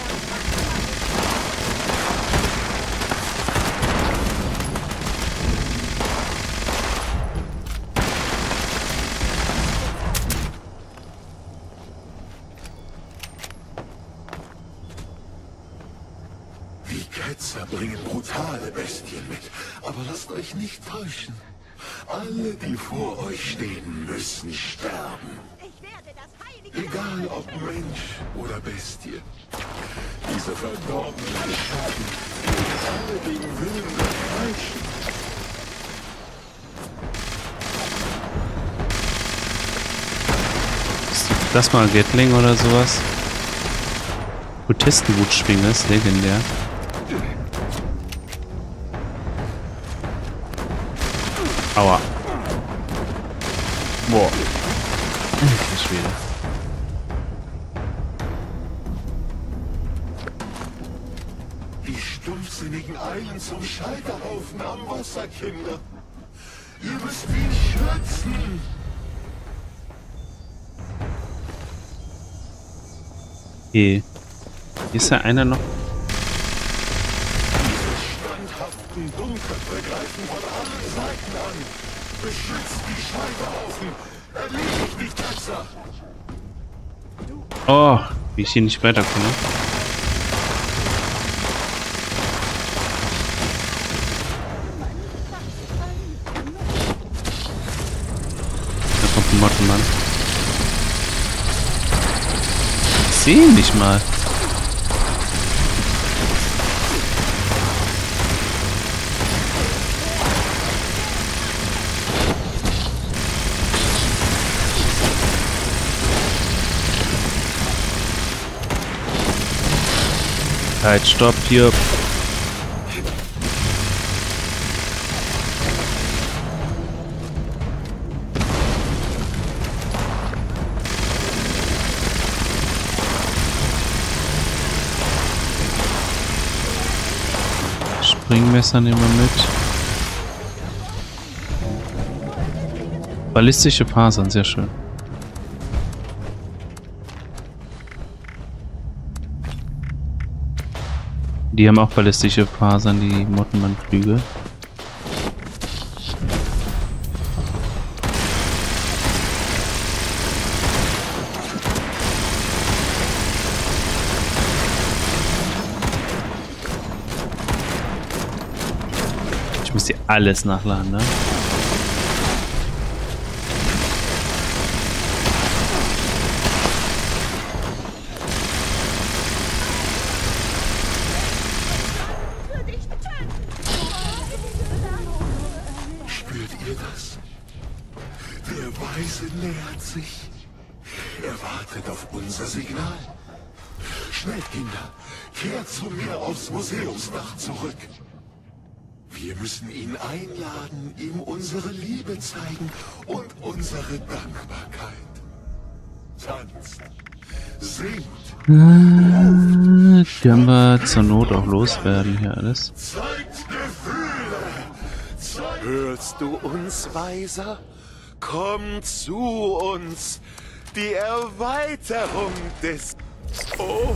Die Ketzer bringen brutale Bestien mit. Aber lasst euch nicht täuschen. Alle, die vor euch stehen, müssen sterben. Egal ob Mensch oder Bestie. Diese verdorbenen Schatten gehen alle den Willen der Falschen. Ist das mal Gatling oder sowas? Kultistenwutschwinge ist legendär. Aua. Boah. Alter Schwede. Die Stumpfsinnigen eilen zum Scheiterhaufen am Wasser, Kinder. Ihr müsst ihn schützen. Okay. Hier ist ja einer noch. Diese standhaften Dummköpfe greifen von allen Seiten an. Beschützt die Scheiterhaufen. Erledigt die Ketzer. Oh, wie ich hier nicht weiterkomme. Da kommt ein Mottenmann. Ich sehe ihn nicht mal. Halt, stopp hier. Springmesser nehmen wir mit. Ballistische Fasern, sehr schön. Die haben auch ballistische Fasern, die Mottenmann-Flügel. Ich muss die alles nachladen, ne? Spürt ihr das? Der Weise nähert sich. Er wartet auf unser Signal. Schnell, Kinder, kehrt zu mir aufs Museumsdach zurück. Wir müssen ihn einladen, ihm unsere Liebe zeigen und unsere Dankbarkeit. Tanzt, singt, können wir zur Not auch loswerden hier alles. zeigt Gefühle. Hörst du uns, Weiser? Komm zu uns. Die Erweiterung des... Oh,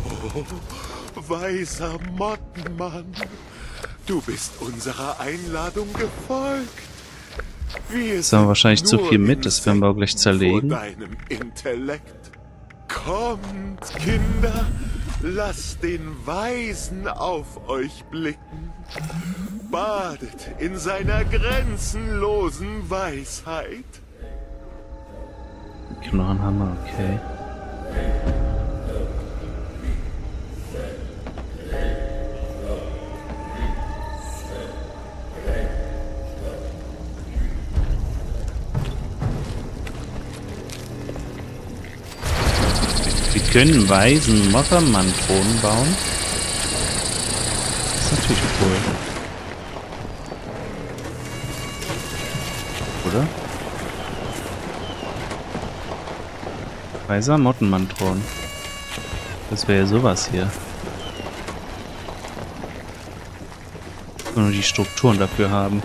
weiser Mottenmann. Du bist unserer Einladung gefolgt. Wir Das haben wir wahrscheinlich zu viel mit, das werden wir auch gleich vor zerlegen. deinem Intellekt. Kommt, Kinder, lasst den Weisen auf euch blicken. Badet in seiner grenzenlosen Weisheit. Knochenhammer, okay. Wir können weisen Mothermann-Thron bauen. Das ist natürlich cool. Oder? Weiser Mottenmann-Thron. Das wäre ja sowas hier. Wir nur die Strukturen dafür haben.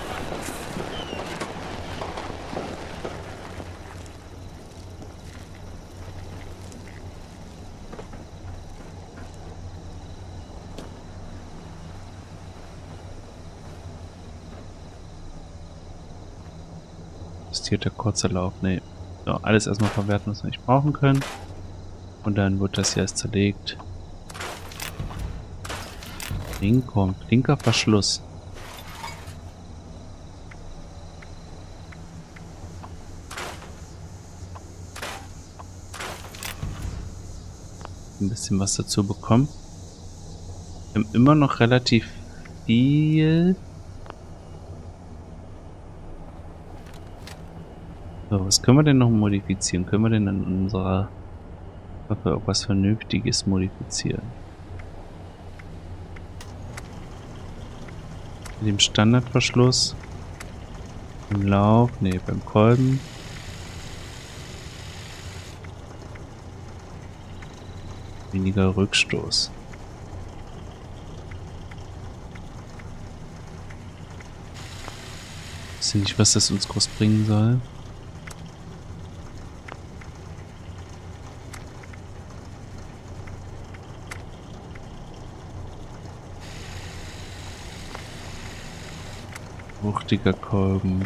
Ist hier der kurze Lauf? Nee. So, alles erstmal verwerten, was wir nicht brauchen können. Und dann wird das hier erst zerlegt. Linker Verschluss. Ein bisschen was dazu bekommen. Wir haben immer noch relativ viel. So, was können wir denn noch modifizieren? Können wir denn in unserer Waffe irgendwas Vernünftiges modifizieren? Mit dem Standardverschluss. Im Lauf, ne, beim Kolben. Weniger Rückstoß. Ich weiß nicht, was das uns groß bringen soll. Wuchtiger Kolben.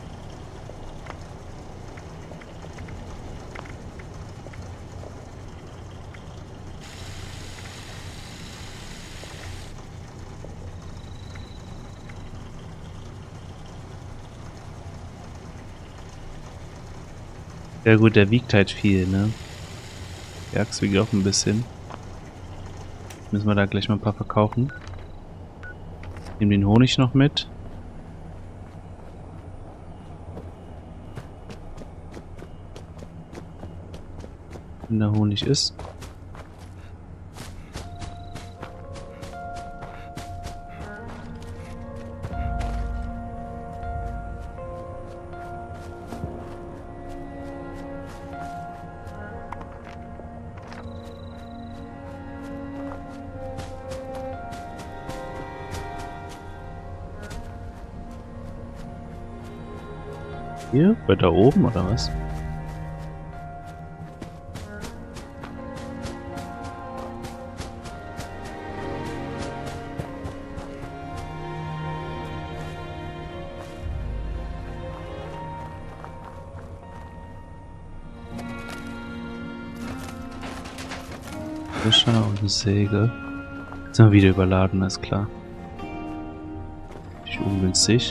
Ja gut, der wiegt halt viel, ne? Die Axt wiegt auch ein bisschen. Müssen wir da gleich mal ein paar verkaufen. Nehmen den Honig noch mit. Wenn der Honig ist. Hier? Weiter oben oder was? Fischer und eine Säge. Jetzt sind wir wieder überladen, ist klar. Die nicht ungünstig.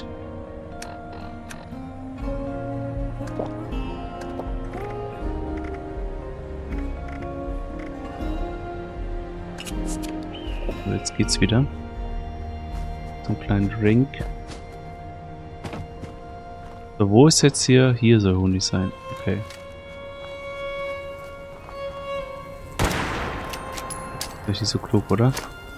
So, jetzt geht's wieder. So einen kleinen Drink. So, wo ist jetzt hier? Hier soll Honig sein. Okay. Ist nicht so klug, oder?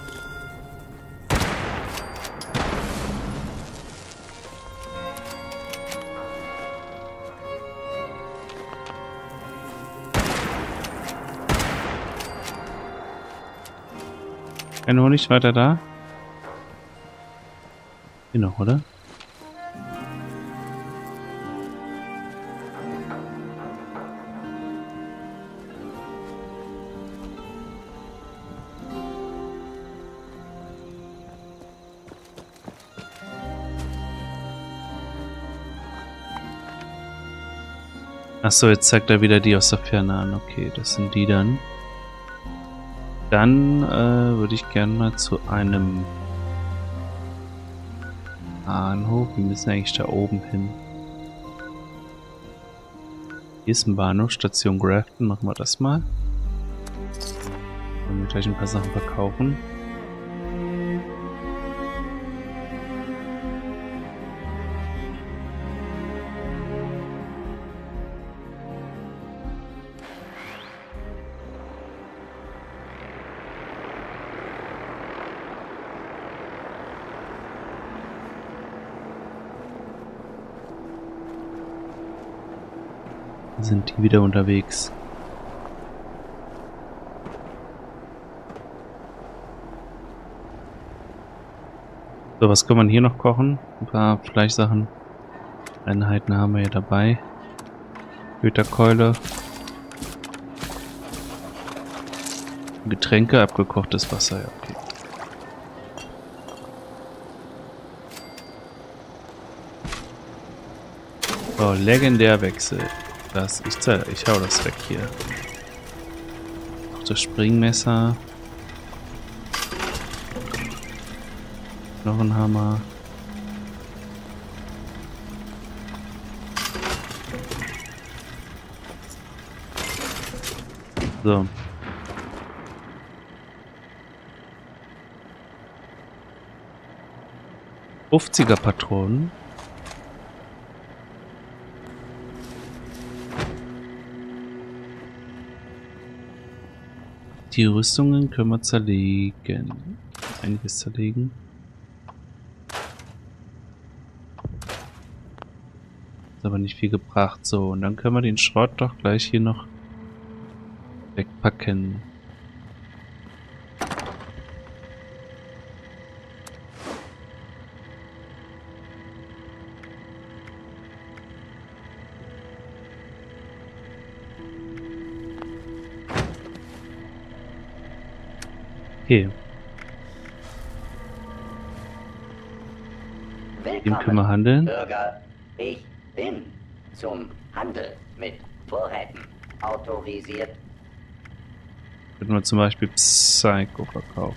Kein Honig weiter da? Hier noch, oder? Achso, jetzt zeigt er wieder die aus der Ferne an. Okay, das sind die dann. Dann würde ich gerne mal zu einem Bahnhof. Wir müssen eigentlich da oben hin. Hier ist ein Bahnhof, Station Grafton. Machen wir das mal. Wollen wir gleich ein paar Sachen verkaufen. Sind die wieder unterwegs. So, was kann man hier noch kochen? Ein paar Fleischsachen. Einheiten haben wir hier dabei. Köterkeule. Getränke, abgekochtes Wasser, ja, okay. So, legendär Wechsel. Ich hau das weg hier. Auch das Springmesser. Noch ein Hammer. So. Patronen. Die Rüstungen können wir zerlegen. Einiges zerlegen. Ist aber nicht viel gebracht. So, und dann können wir den Schrott doch gleich hier noch wegpacken. Okay. Dem können wir handeln. Bürger, ich bin zum Handel mit Vorräten autorisiert. Könnten wir zum Beispiel Psycho verkaufen.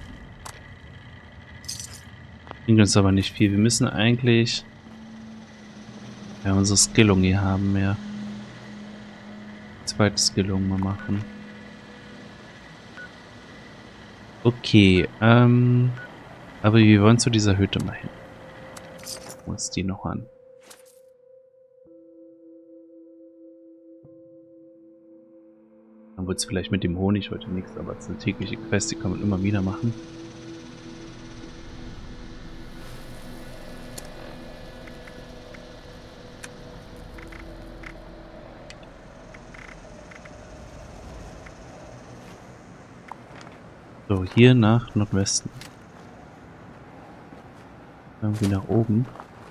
Bringt uns aber nicht viel. Wir müssen eigentlich unsere Skillung hier haben mehr. Zweite Skillung mal machen. Okay, aber wir wollen zu dieser Hütte mal hin. Gucken wir uns die noch an. Dann wird es vielleicht mit dem Honig heute nichts, aber es ist eine tägliche Quest, die kann man immer wieder machen. So, hier nach Nordwesten. Irgendwie nach oben.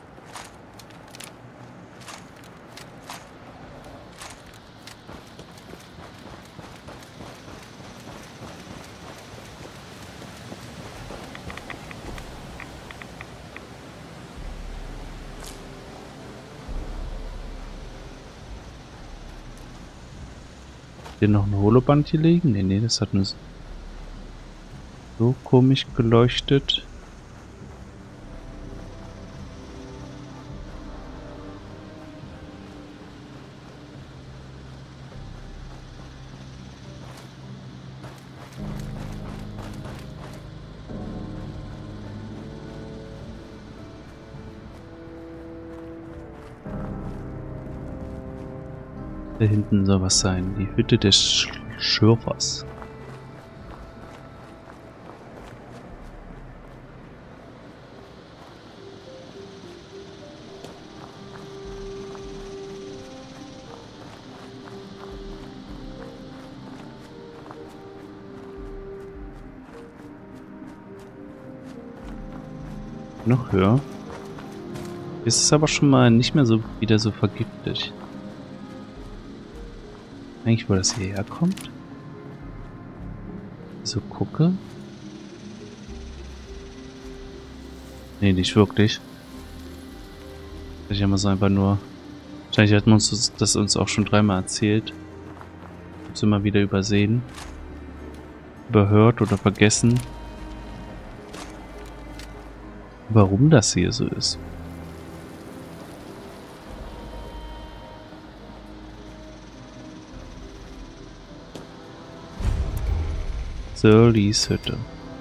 Hier noch ein Holoband hier liegen? Nee, das hat nur so komisch geleuchtet. Da hinten soll was sein. Die Hütte des Schürfers. Noch höher. Ist es aber schon mal nicht mehr so wieder so vergiftet. Eigentlich, wo das hierher kommt. So gucke. Nee, nicht wirklich. Ich immer so einfach nur. Wahrscheinlich hat man uns das auch schon dreimal erzählt. Hab's immer wieder übersehen. Überhört oder vergessen. Warum das hier so ist. Surly's Hütte.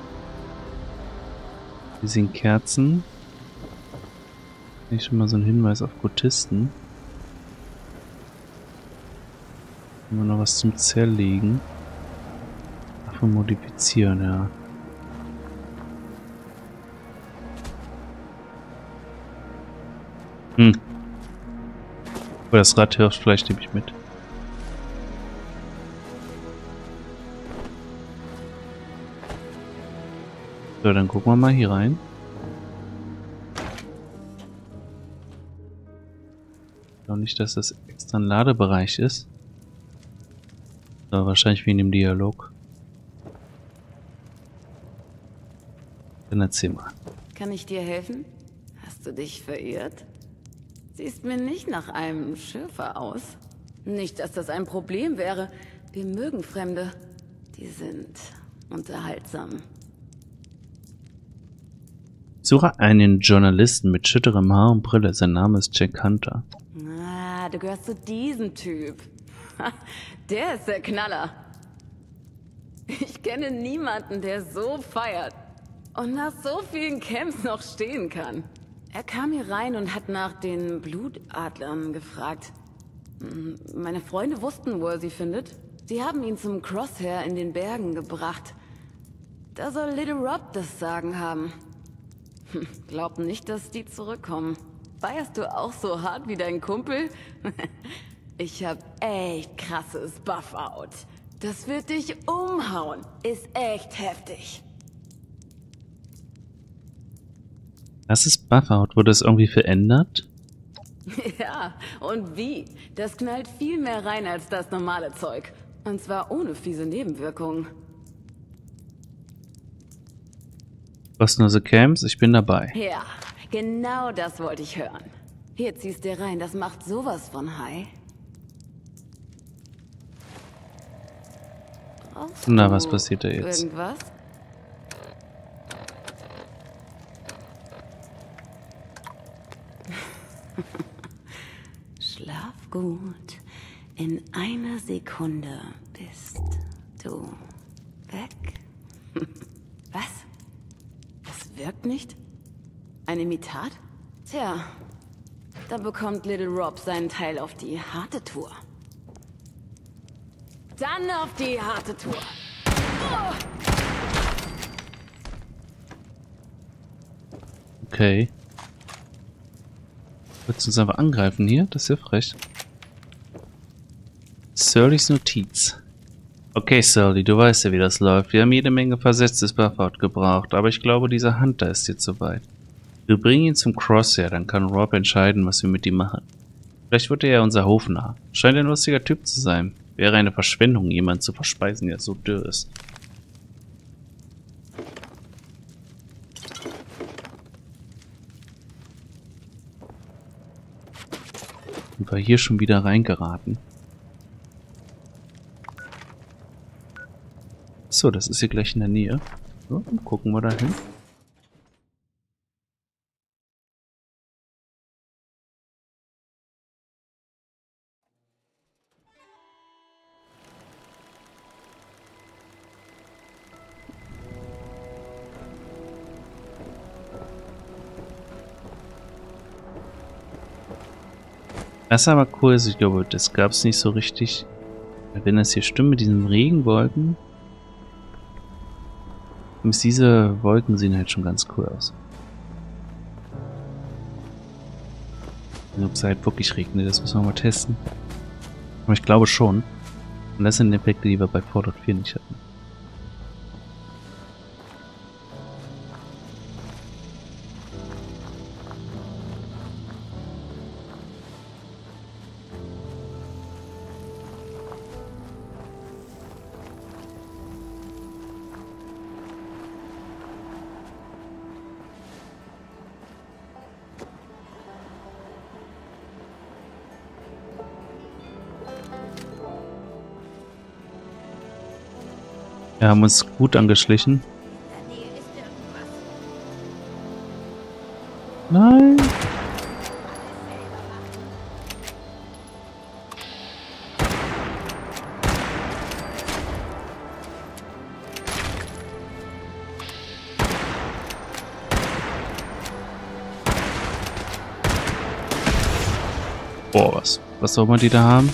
Hier sind Kerzen. Hier schon mal so ein Hinweis auf Kultisten. Immer noch was zum Zerlegen. Ach, modifizieren, ja. Aber das Rad hilft, vielleicht nehme ich mit. So, dann gucken wir mal hier rein. Ich glaube nicht, dass das extra ein Ladebereich ist. Aber wahrscheinlich wie in dem Dialog. Dann erzähl mal. Kann ich dir helfen? Hast du dich verirrt? Siehst mir nicht nach einem Schürfer aus. Nicht, dass das ein Problem wäre. Wir mögen Fremde. Die sind unterhaltsam. Suche einen Journalisten mit schütterem Haar und Brille. Sein Name ist Jack Hunter. Ah, du gehörst zu diesem Typ. Der ist der Knaller. Ich kenne niemanden, der so feiert und nach so vielen Camps noch stehen kann. Er kam hier rein und hat nach den Blutadlern gefragt. Meine Freunde wussten, wo er sie findet. Sie haben ihn zum Crosshair in den Bergen gebracht. Da soll Little Rob das Sagen haben. Glaub nicht, dass die zurückkommen. Feierst du auch so hart wie dein Kumpel? Ich hab echt krasses Buff-Out. Das wird dich umhauen. Ist echt heftig. Das ist Buff-Out. Wurde es irgendwie verändert? Ja, und wie? Das knallt viel mehr rein als das normale Zeug. Und zwar ohne fiese Nebenwirkungen. Kostenlose Camps, ich bin dabei. Ja, genau das wollte ich hören. Hier ziehst du rein, das macht sowas von high. Na, was passiert da jetzt? Irgendwas? Schlaf gut. In einer Sekunde bist du weg. Was? Das wirkt nicht? Ein Imitat? Tja, dann bekommt Little Rob seinen Teil auf die harte Tour. Dann auf die harte Tour. Okay. Willst du uns einfach angreifen hier? Das ist ja frech. Surlys Notiz. Okay, Surly, du weißt ja, wie das läuft. Wir haben jede Menge versetztes Buff-Out gebraucht, aber ich glaube, dieser Hunter ist jetzt soweit. Wir bringen ihn zum Crosshair, dann kann Rob entscheiden, was wir mit ihm machen. Vielleicht wird er ja unser Hofnarr. Scheint ein lustiger Typ zu sein. Wäre eine Verschwendung, jemanden zu verspeisen, der so dürr ist. Und war hier schon wieder reingeraten. So, das ist hier gleich in der Nähe. So, dann gucken wir da hin. Was aber cool ist, ich glaube, das gab es nicht so richtig. Wenn das hier stimmt mit diesen Regenwolken, diese Wolken sehen halt schon ganz cool aus. Ob es halt wirklich regnet, das müssen wir mal testen. Aber ich glaube schon. Und das sind Effekte, die wir bei Fallout 4 nicht hatten. Wir haben uns gut angeschlichen. Nein! Boah, was soll man die da haben?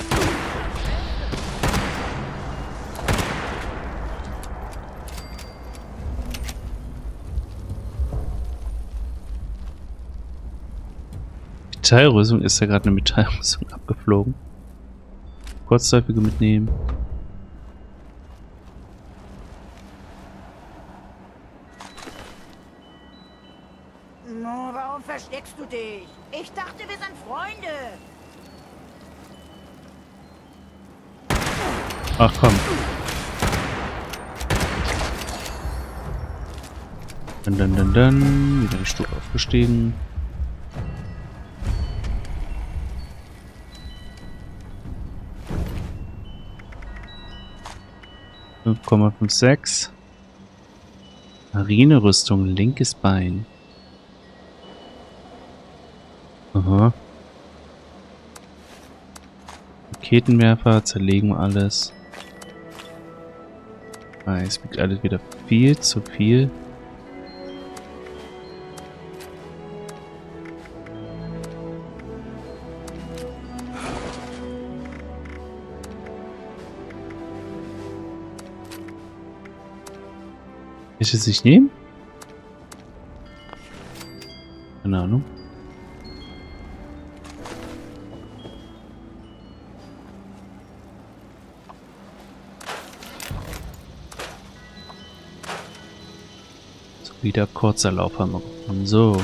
Metallrüstung, ist ja gerade eine Metallrüstung abgeflogen. Kurzläufige mitnehmen. No, warum versteckst du dich? Ich dachte, wir sind Freunde. Ach komm. Dann. Wieder ein Stück aufgestiegen. $5,56. Marinerüstung, linkes Bein. Aha. Raketenwerfer, zerlegen wir alles. Ah, es wiegt alles wieder viel zu viel. Ich es nicht nehmen? Keine Ahnung. So, wieder kurzer Lauf haben wir gefunden. So.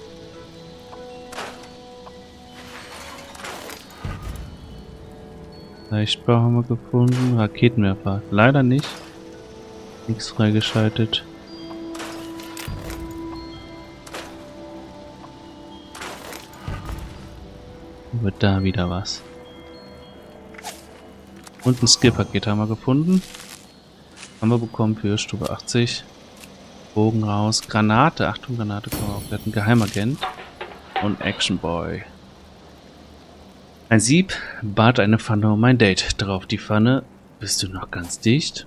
Leichtbau haben wir gefunden. Raketenwerfer. Leider nicht. Nichts freigeschaltet. Wird da wieder was. Und ein Skill-Paket haben wir gefunden. Haben wir bekommen für Stufe 80. Bogen raus. Granate. Achtung, Granate kommen wir auch. Wir hatten einen Geheimagent. Und Action Boy. Ein Sieb bat eine Pfanne um ein Date. Drauf die Pfanne. Bist du noch ganz dicht?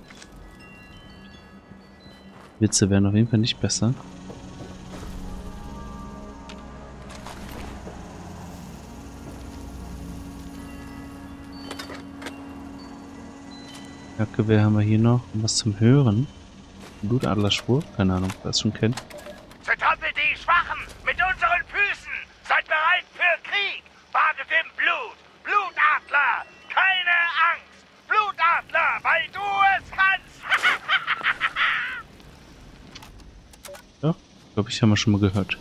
Witze wären auf jeden Fall nicht besser. Jagdgewehr haben wir hier noch. Und was zum Hören? Blutadlerschwur? Keine Ahnung, wer das schon kennt. Zertrampelt die Schwachen mit unseren Füßen! Seid bereit für Krieg! Badet im Blut! Blutadler! Keine Angst! Blutadler, weil du es kannst! Ja, glaube ich, haben wir schon mal gehört.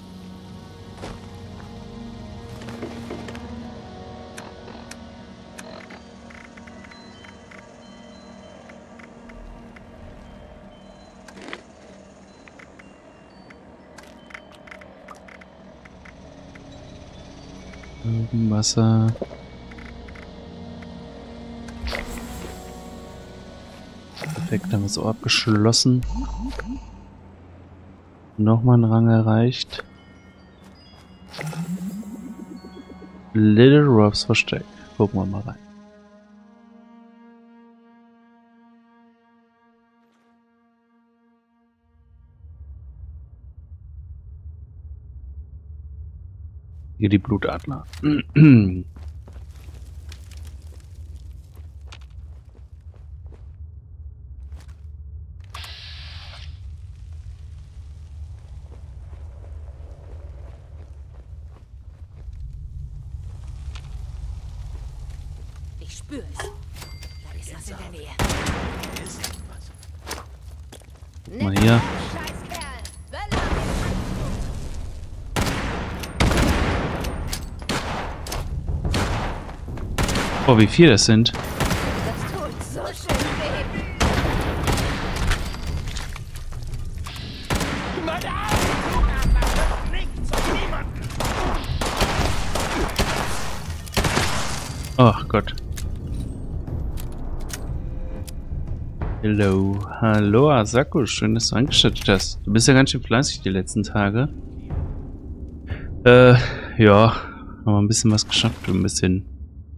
Wasser. Perfekt, haben wir so abgeschlossen. Nochmal einen Rang erreicht. Little Robs Versteck. Gucken wir mal rein. Hier die Blutadler. spür es. Da ist was in der Nähe. Mal hier. Oh, wie viel das sind. Das tut so schön weh. Ach Gott. Hallo. Hallo, Asako. Schön, dass du eingeschaltet hast. Du bist ja ganz schön fleißig die letzten Tage. Ja. Haben wir ein bisschen was geschafft. Ein bisschen.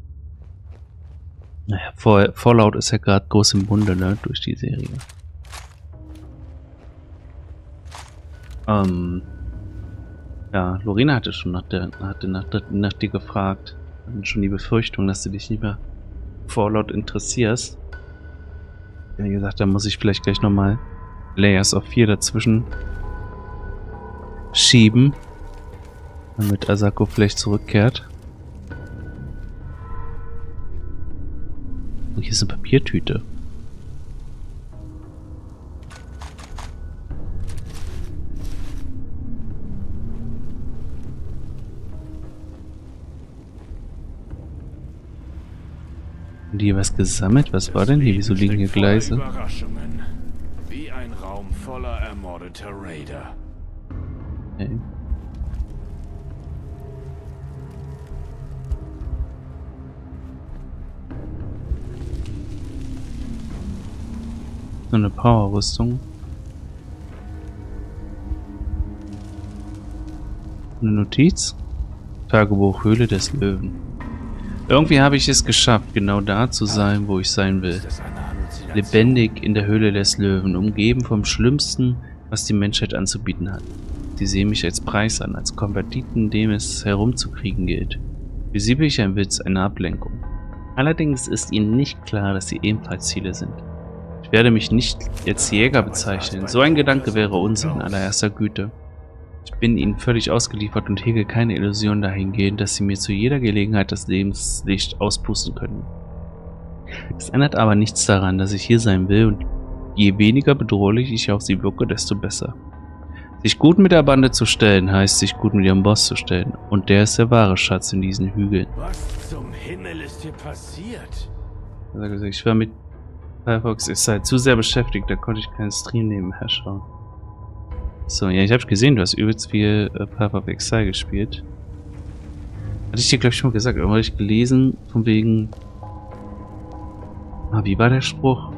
Naja, Fallout ist ja gerade groß im Bunde, ne? Durch die Serie. Ja, Lorena hatte schon nach dir gefragt. Hatten schon die Befürchtung, dass du dich nicht mehr Fallout interessierst. Wie gesagt, da muss ich vielleicht gleich nochmal Layers of 4 dazwischen schieben, damit Asako vielleicht zurückkehrt. Und hier ist eine Papiertüte. Haben die hier was gesammelt? Was war denn hier? Wieso liegen hier Gleise? Überraschungen. Wie ein Raum voller ermordeter Raider. Okay. So eine Power-Rüstung. Eine Notiz? Tagebuch Höhle des Löwen. Irgendwie habe ich es geschafft, genau da zu sein, wo ich sein will. Lebendig in der Höhle des Löwen, umgeben vom Schlimmsten, was die Menschheit anzubieten hat. Sie sehen mich als Preis an, als Konvertiten, dem es herumzukriegen gilt. Für sie bin ich ein Witz, eine Ablenkung. Allerdings ist ihnen nicht klar, dass sie ebenfalls Ziele sind. Ich werde mich nicht als Jäger bezeichnen. So ein Gedanke wäre Unsinn allererster Güte. Ich bin ihnen völlig ausgeliefert und hege keine Illusion dahingehend, dass sie mir zu jeder Gelegenheit das Lebenslicht auspusten können. Es ändert aber nichts daran, dass ich hier sein will und je weniger bedrohlich ich auf sie wirke, desto besser. Sich gut mit der Bande zu stellen, heißt sich gut mit ihrem Boss zu stellen. Und der ist der wahre Schatz in diesen Hügeln. Was zum Himmel ist hier passiert? Ich war mit Firefox ist halt zu sehr beschäftigt, da konnte ich keinen Stream nebenher schauen. So, ja, ich habe gesehen, du hast übelst viel Path of Exile gespielt. Hatte ich dir, glaube ich, schon mal gesagt. Irgendwann habe ich gelesen, von wegen... Ah, wie war der Spruch?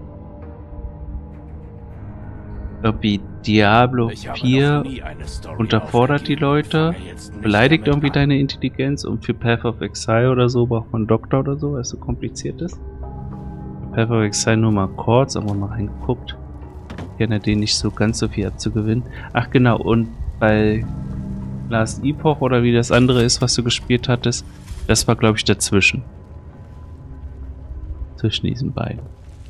Irgendwie Diablo 4 unterfordert die Leute, beleidigt irgendwie deine Intelligenz und für Path of Exile oder so braucht man einen Doktor oder so, weil es so kompliziert ist. Path of Exile nur mal kurz, aber mal reingeguckt. Ich kenne den nicht so ganz so viel abzugewinnen. Ach genau, und bei Last Epoch oder wie das andere ist, was du gespielt hattest, das war glaube ich dazwischen. Zwischen diesen beiden.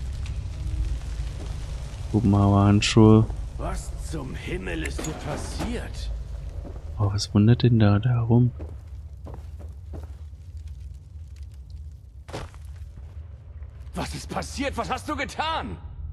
Handschuhe. Was zum Himmel ist hier passiert? Oh, was wundert denn da rum? Was ist passiert? Was hast du getan?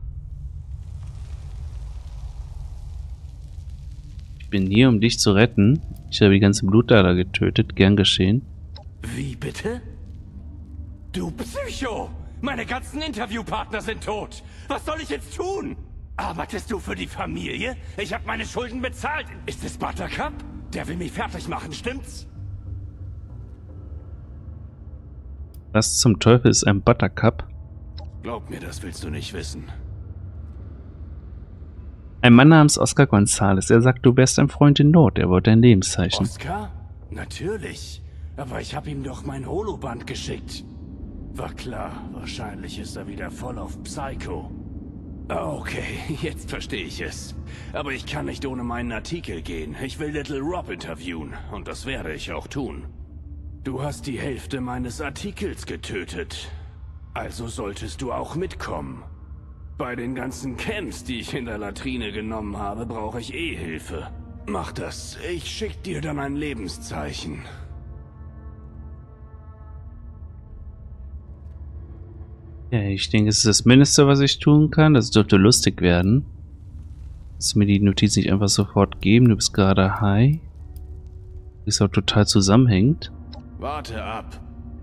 Ich bin hier, um dich zu retten. Ich habe die ganze Blutader getötet. Gern geschehen. Wie bitte? Du Psycho! Meine ganzen Interviewpartner sind tot. Was soll ich jetzt tun? Arbeitest du für die Familie? Ich habe meine Schulden bezahlt. Ist es Buttercup? Der will mich fertig machen, stimmt's? Was zum Teufel ist ein Buttercup? Glaub mir, das willst du nicht wissen. Ein Mann namens Oscar Gonzales. Er sagt, du wärst ein Freund in Not. Er wollte ein Lebenszeichen. Oscar? Natürlich. Aber ich habe ihm doch mein Holoband geschickt. War klar, wahrscheinlich ist er wieder voll auf Psycho. Okay, jetzt verstehe ich es. Aber ich kann nicht ohne meinen Artikel gehen. Ich will Little Rob interviewen und das werde ich auch tun. Du hast die Hälfte meines Artikels getötet. Also solltest du auch mitkommen. Bei den ganzen Camps, die ich in der Latrine genommen habe, brauche ich eh Hilfe. Mach das. Ich schick dir dann ein Lebenszeichen. Ja, ich denke, es ist das Mindeste, was ich tun kann. Das dürfte lustig werden. Dass mir die Notiz nicht einfach sofort geben. Du bist gerade high. Ist auch total zusammenhängend. Warte ab.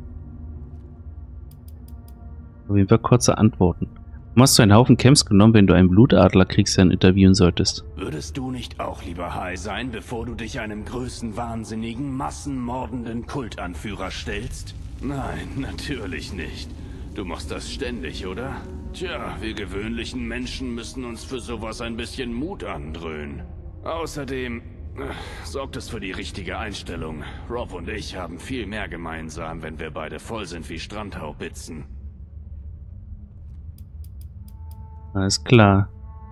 Auf jeden Fall kurze Antworten. Warum hast du einen Haufen Camps genommen, wenn du einen Blutadler-Kriegsherrn interviewen solltest? Würdest du nicht auch lieber high sein, bevor du dich einem größenwahnsinnigen, massenmordenden Kultanführer stellst? Nein, natürlich nicht. Du machst das ständig, oder? Tja, wir gewöhnlichen Menschen müssen uns für sowas ein bisschen Mut andröhnen. Außerdem sorgt es für die richtige Einstellung. Rob und ich haben viel mehr gemeinsam, wenn wir beide voll sind wie Strandhaubitzen. Alles klar.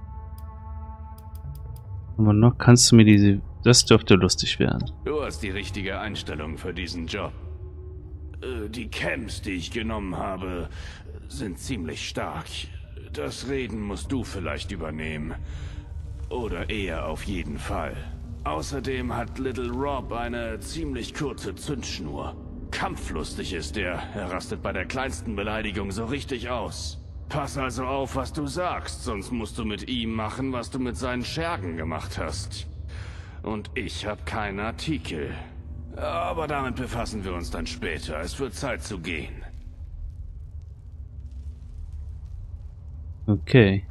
Aber noch kannst du mir diese... Das dürfte lustig werden. Du hast die richtige Einstellung für diesen Job. Die Camps, die ich genommen habe, sind ziemlich stark. Das Reden musst du vielleicht übernehmen. Oder eher auf jeden Fall. Außerdem hat Little Rob eine ziemlich kurze Zündschnur. Kampflustig ist er rastet bei der kleinsten Beleidigung so richtig aus. Pass also auf, was du sagst, sonst musst du mit ihm machen, was du mit seinen Schergen gemacht hast. Und ich habe keinen Artikel. Aber damit befassen wir uns dann später. Es wird Zeit zu gehen. Okay.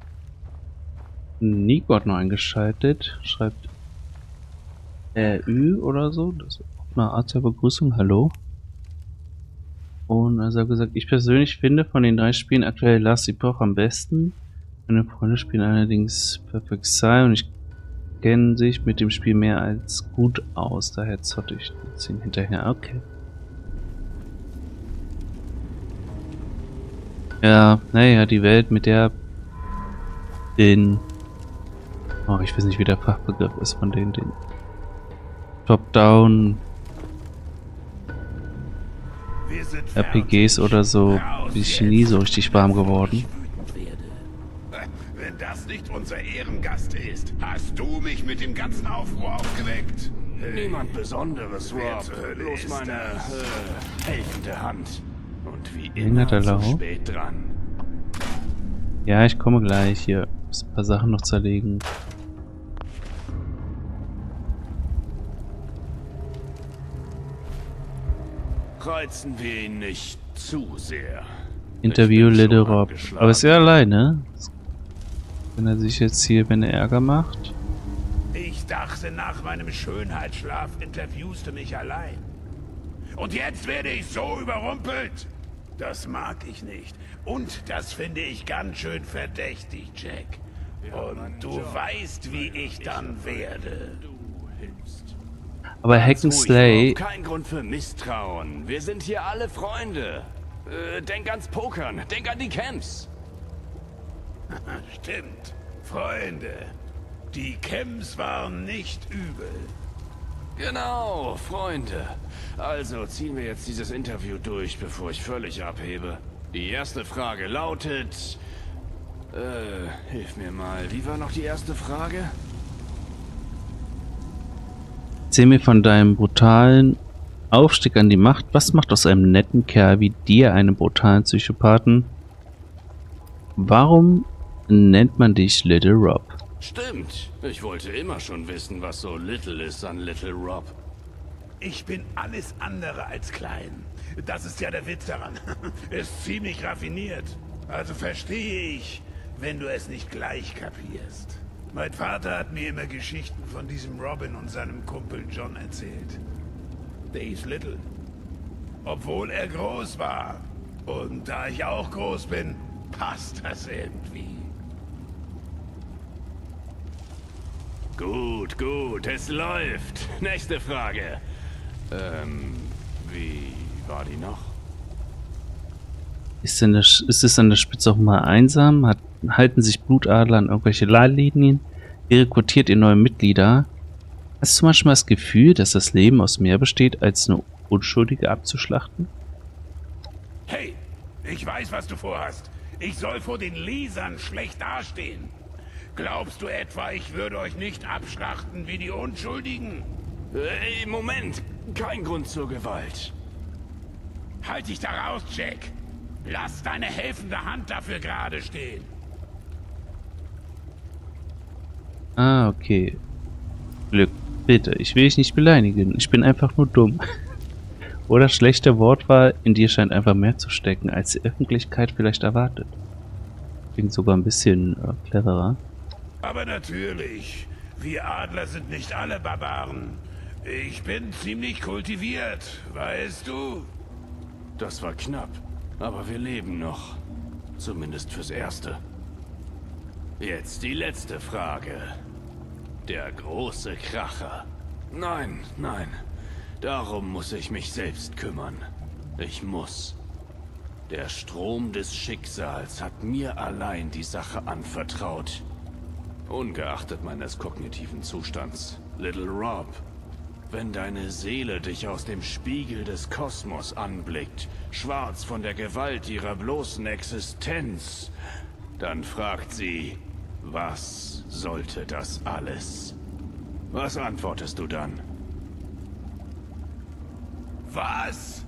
Nico hat noch eingeschaltet. Schreibt RÜ oder so. Das ist auch eine Art der Begrüßung. Hallo. Und also hat gesagt, ich persönlich finde von den 3 Spielen aktuell Last Epoch am besten. Meine Freunde spielen allerdings Perfect Sai und ich kenne sich mit dem Spiel mehr als gut aus. Daher zotte ich den hinterher. Okay. Ja, naja, die Welt mit der ich weiß nicht, wie der Fachbegriff ist von den Top-Down RPGs oder so, bin ich nie so richtig warm geworden. Wenn das nicht unser Ehrengast ist, hast du mich mit dem ganzen Aufruhr aufgeweckt. Niemand Besonderes, Rob. Bloß meine helfende Hand. Und wie immer so spät dran. Ja, ich komme gleich. Hier muss ein paar Sachen noch zerlegen. Reizen wir ihn nicht zu sehr. Interview Little Rob. Aber ist er alleine? Wenn er sich jetzt hier, wenn er Ärger macht? Ich dachte, nach meinem Schönheitsschlaf interviewst du mich allein. Und jetzt werde ich so überrumpelt. Das mag ich nicht. Und das finde ich ganz schön verdächtig, Jack. Und du weißt, wie ich dann werde. Aber Hackenslay... Kein Grund für Misstrauen. Wir sind hier alle Freunde. Denk ans Pokern. Denk an die Camps. Stimmt. Freunde. Die Camps waren nicht übel. Genau, Freunde. Also ziehen wir jetzt dieses Interview durch, bevor ich völlig abhebe. Die erste Frage lautet... hilf mir mal. Wie war noch die erste Frage? Erzähl mir von deinem brutalen Aufstieg an die Macht. Was macht aus einem netten Kerl wie dir einen brutalen Psychopathen? Warum nennt man dich Little Rob? Stimmt. Ich wollte immer schon wissen, was so little ist an Little Rob. Ich bin alles andere als klein. Das ist ja der Witz daran. Ist ziemlich raffiniert. Also verstehe ich, wenn du es nicht gleich kapierst. Mein Vater hat mir immer Geschichten von diesem Robin und seinem Kumpel John erzählt. Der ist little. Obwohl er groß war. Und da ich auch groß bin, passt das irgendwie. Gut, gut, es läuft. Nächste Frage. Wie war die noch? Ist es an der Spitze auch mal einsam? Halten sich Blutadler an irgendwelche Leitlinien? Ihr rekrutiert ihr neue Mitglieder? Hast du manchmal das Gefühl, dass das Leben aus mehr besteht, als eine Unschuldige abzuschlachten? Hey, ich weiß, was du vorhast. Ich soll vor den Lesern schlecht dastehen. Glaubst du etwa, ich würde euch nicht abschlachten wie die Unschuldigen? Moment. Kein Grund zur Gewalt. Halt dich da raus, Jack. Lass deine helfende Hand dafür gerade stehen. Ah, okay. Glück, bitte. Ich will dich nicht beleidigen. Ich bin einfach nur dumm. Oder schlechte Wortwahl, in dir scheint einfach mehr zu stecken, als die Öffentlichkeit vielleicht erwartet. Klingt sogar ein bisschen cleverer. Aber natürlich, wir Adler sind nicht alle Barbaren. Ich bin ziemlich kultiviert, weißt du? Das war knapp, aber wir leben noch. Zumindest fürs Erste. Jetzt die letzte Frage. Der große Kracher. Nein, nein. Darum muss ich mich selbst kümmern. Ich muss. Der Strom des Schicksals hat mir allein die Sache anvertraut. Ungeachtet meines kognitiven Zustands. Little Rob, wenn deine Seele dich aus dem Spiegel des Kosmos anblickt, schwarz von der Gewalt ihrer bloßen Existenz, dann fragt sie, was sollte das alles? Was antwortest du dann? Was?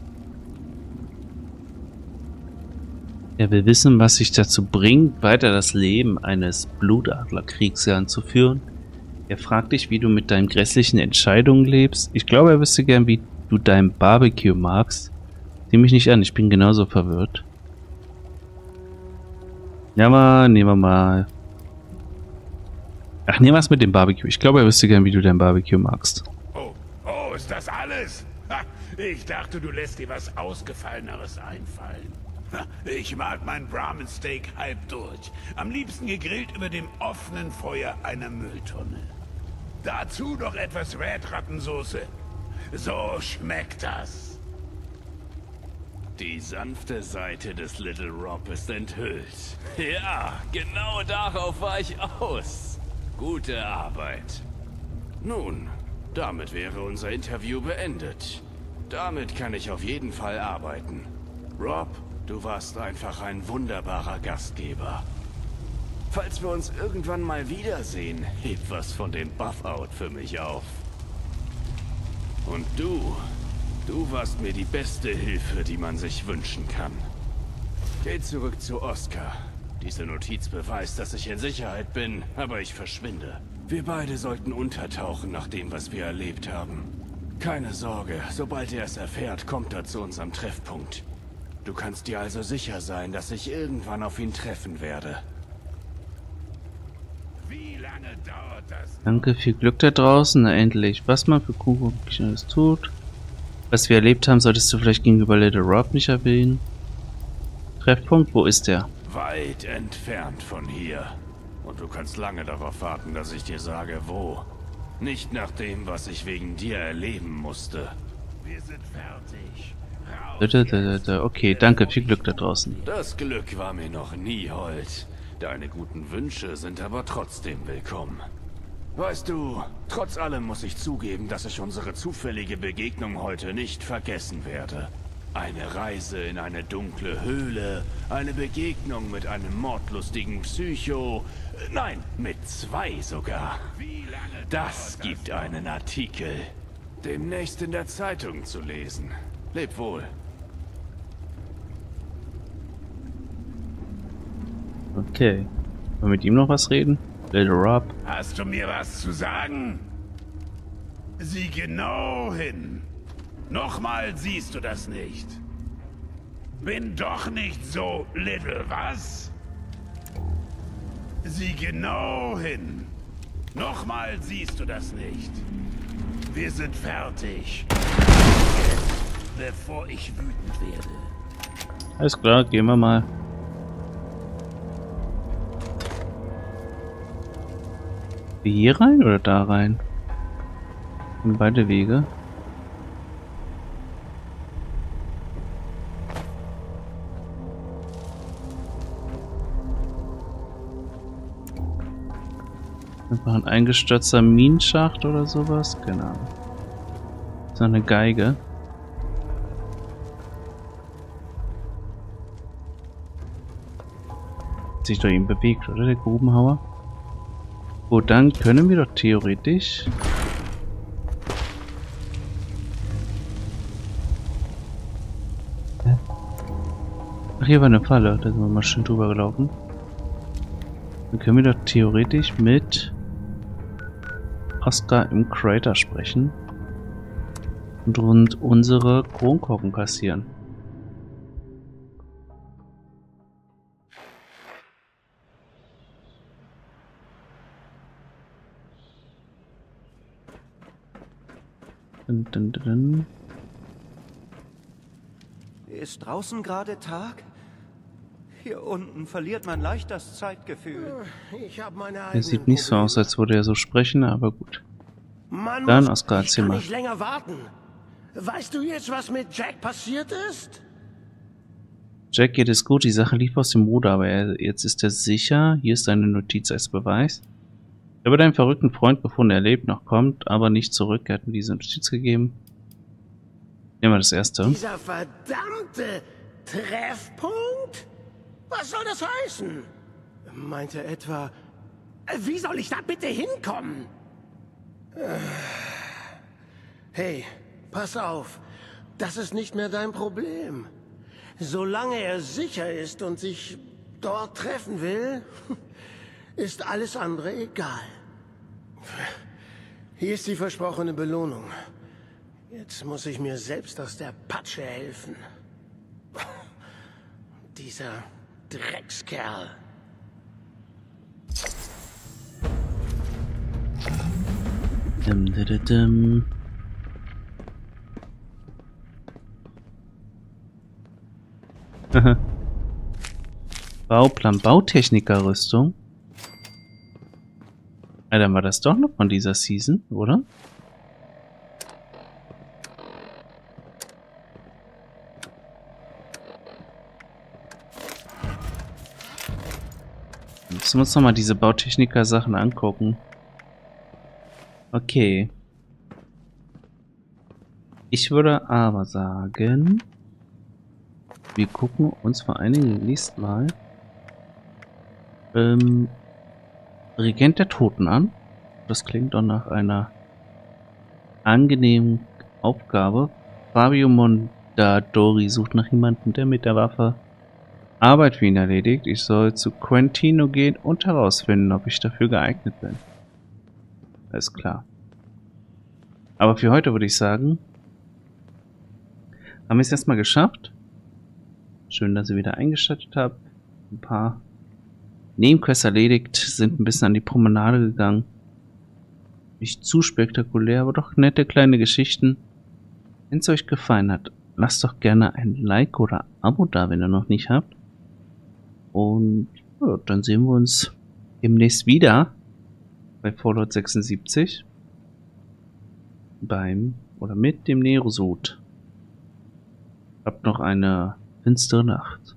Er will wissen, was sich dazu bringt, weiter das Leben eines Blutadlerkriegsherrn zu führen. Er fragt dich, wie du mit deinen grässlichen Entscheidungen lebst. Ich glaube, er wüsste gern, wie du dein Barbecue magst. Sieh mich nicht an, ich bin genauso verwirrt. Ja, mal, nehmen wir mal. Ach, nehmen wir es mit dem Barbecue. Ich glaube, er wüsste gern, wie du dein Barbecue magst. Oh, ist das alles? Ha, ich dachte, du lässt dir was Ausgefalleneres einfallen. Ha, ich mag mein Brahmin Steak halb durch. Am liebsten gegrillt über dem offenen Feuer einer Mülltonne. Dazu noch etwas Red-Rattensoße. So schmeckt das. Die sanfte Seite des Little Rob ist enthüllt. Ja, genau darauf war ich aus. Gute Arbeit. Nun, damit wäre unser Interview beendet. Damit kann ich auf jeden Fall arbeiten. Rob, du warst einfach ein wunderbarer Gastgeber. Falls wir uns irgendwann mal wiedersehen, heb was von dem Buff-Out für mich auf. Und du warst mir die beste Hilfe, die man sich wünschen kann. Geh zurück zu Oscar. Diese Notiz beweist, dass ich in Sicherheit bin, aber ich verschwinde. Wir beide sollten untertauchen nach dem, was wir erlebt haben. Keine Sorge, sobald er es erfährt, kommt er zu unserem Treffpunkt. Du kannst dir also sicher sein, dass ich irgendwann auf ihn treffen werde. Wie lange dauert das? Danke, viel Glück da draußen. Na endlich. Was man für Kuchen alles tut. Was wir erlebt haben, solltest du vielleicht gegenüber Little Rob nicht erwähnen. Treffpunkt, wo ist der? Weit entfernt von hier. Und du kannst lange darauf warten, dass ich dir sage, wo. Nicht nach dem, was ich wegen dir erleben musste. Wir sind fertig. Okay, danke, viel Glück da draußen. Das Glück war mir noch nie hold. Deine guten Wünsche sind aber trotzdem willkommen. Weißt du, trotz allem muss ich zugeben, dass ich unsere zufällige Begegnung heute nicht vergessen werde. Eine Reise in eine dunkle Höhle, eine Begegnung mit einem mordlustigen Psycho, nein, mit 2 sogar. Das gibt einen Artikel, demnächst in der Zeitung zu lesen. Leb wohl. Okay. Wollen wir mit ihm noch was reden? Little Rob. Hast du mir was zu sagen? Sieh genau hin. Nochmal siehst du das nicht. Bin doch nicht so little, was? Sieh genau hin. Nochmal siehst du das nicht. Wir sind fertig. Bevor ich wütend werde. Alles klar, gehen wir mal. Hier rein oder da rein? In beide Wege. Einfach ein eingestürzter Minenschacht oder sowas? Genau. So eine Geige. Hat sich doch eben bewegt, oder? Der Grubenhauer. Oh, dann können wir doch theoretisch... Ach, hier war eine Falle. Da sind wir mal schön drüber gelaufen. Dann können wir doch theoretisch mit Oscar im Crater sprechen. Und unsere Kronkorken kassieren. Ist draußen gerade Tag? Hier unten verliert man leicht das Zeitgefühl. Ich habe meine eigenen Es sieht nicht so aus, als würde er so sprechen, aber gut. Mann, Dann, Oscar, ich erzähl kann mal. nicht länger warten. Weißt du jetzt, was mit Jack passiert ist? Jack geht es gut, die Sache lief aus dem Ruder, aber jetzt ist er sicher. Hier ist eine Notiz als Beweis. Er wird einen verrückten Freund gefunden, er lebt noch, kommt aber nicht zurück. Er hat mir diese Notiz gegeben. Nehmen wir das erste. Dieser verdammte Treffpunkt? Was soll das heißen? Meint er etwa... Wie soll ich da bitte hinkommen? Hey, pass auf. Das ist nicht mehr dein Problem. Solange er sicher ist und sich dort treffen will, ist alles andere egal. Hier ist die versprochene Belohnung. Jetzt muss ich mir selbst aus der Patsche helfen. Dieser Dreckskerl. Bauplan, Bautechniker-Rüstung. Ja, dann war das doch noch von dieser Season, oder? Müssen wir uns nochmal diese Bautechniker-Sachen angucken. Okay. Ich würde aber sagen, wir gucken uns vor allen Dingen demnächst mal Regent der Toten an. Das klingt doch nach einer angenehmen Aufgabe. Fabio Mondadori sucht nach jemandem, der mit der Waffe Arbeit für ihn erledigt. Ich soll zu Quentino gehen und herausfinden, ob ich dafür geeignet bin. Alles klar. Aber für heute würde ich sagen, haben wir es erstmal geschafft. Schön, dass ihr wieder eingeschaltet habt. Ein paar Nebenquests erledigt, sind ein bisschen an die Promenade gegangen. Nicht zu spektakulär, aber doch nette kleine Geschichten. Wenn es euch gefallen hat, lasst doch gerne ein Like oder Abo da, wenn ihr noch nicht habt. Und ja, dann sehen wir uns demnächst wieder bei Fallout 76 mit dem Nerosud. Habt noch eine finstere Nacht.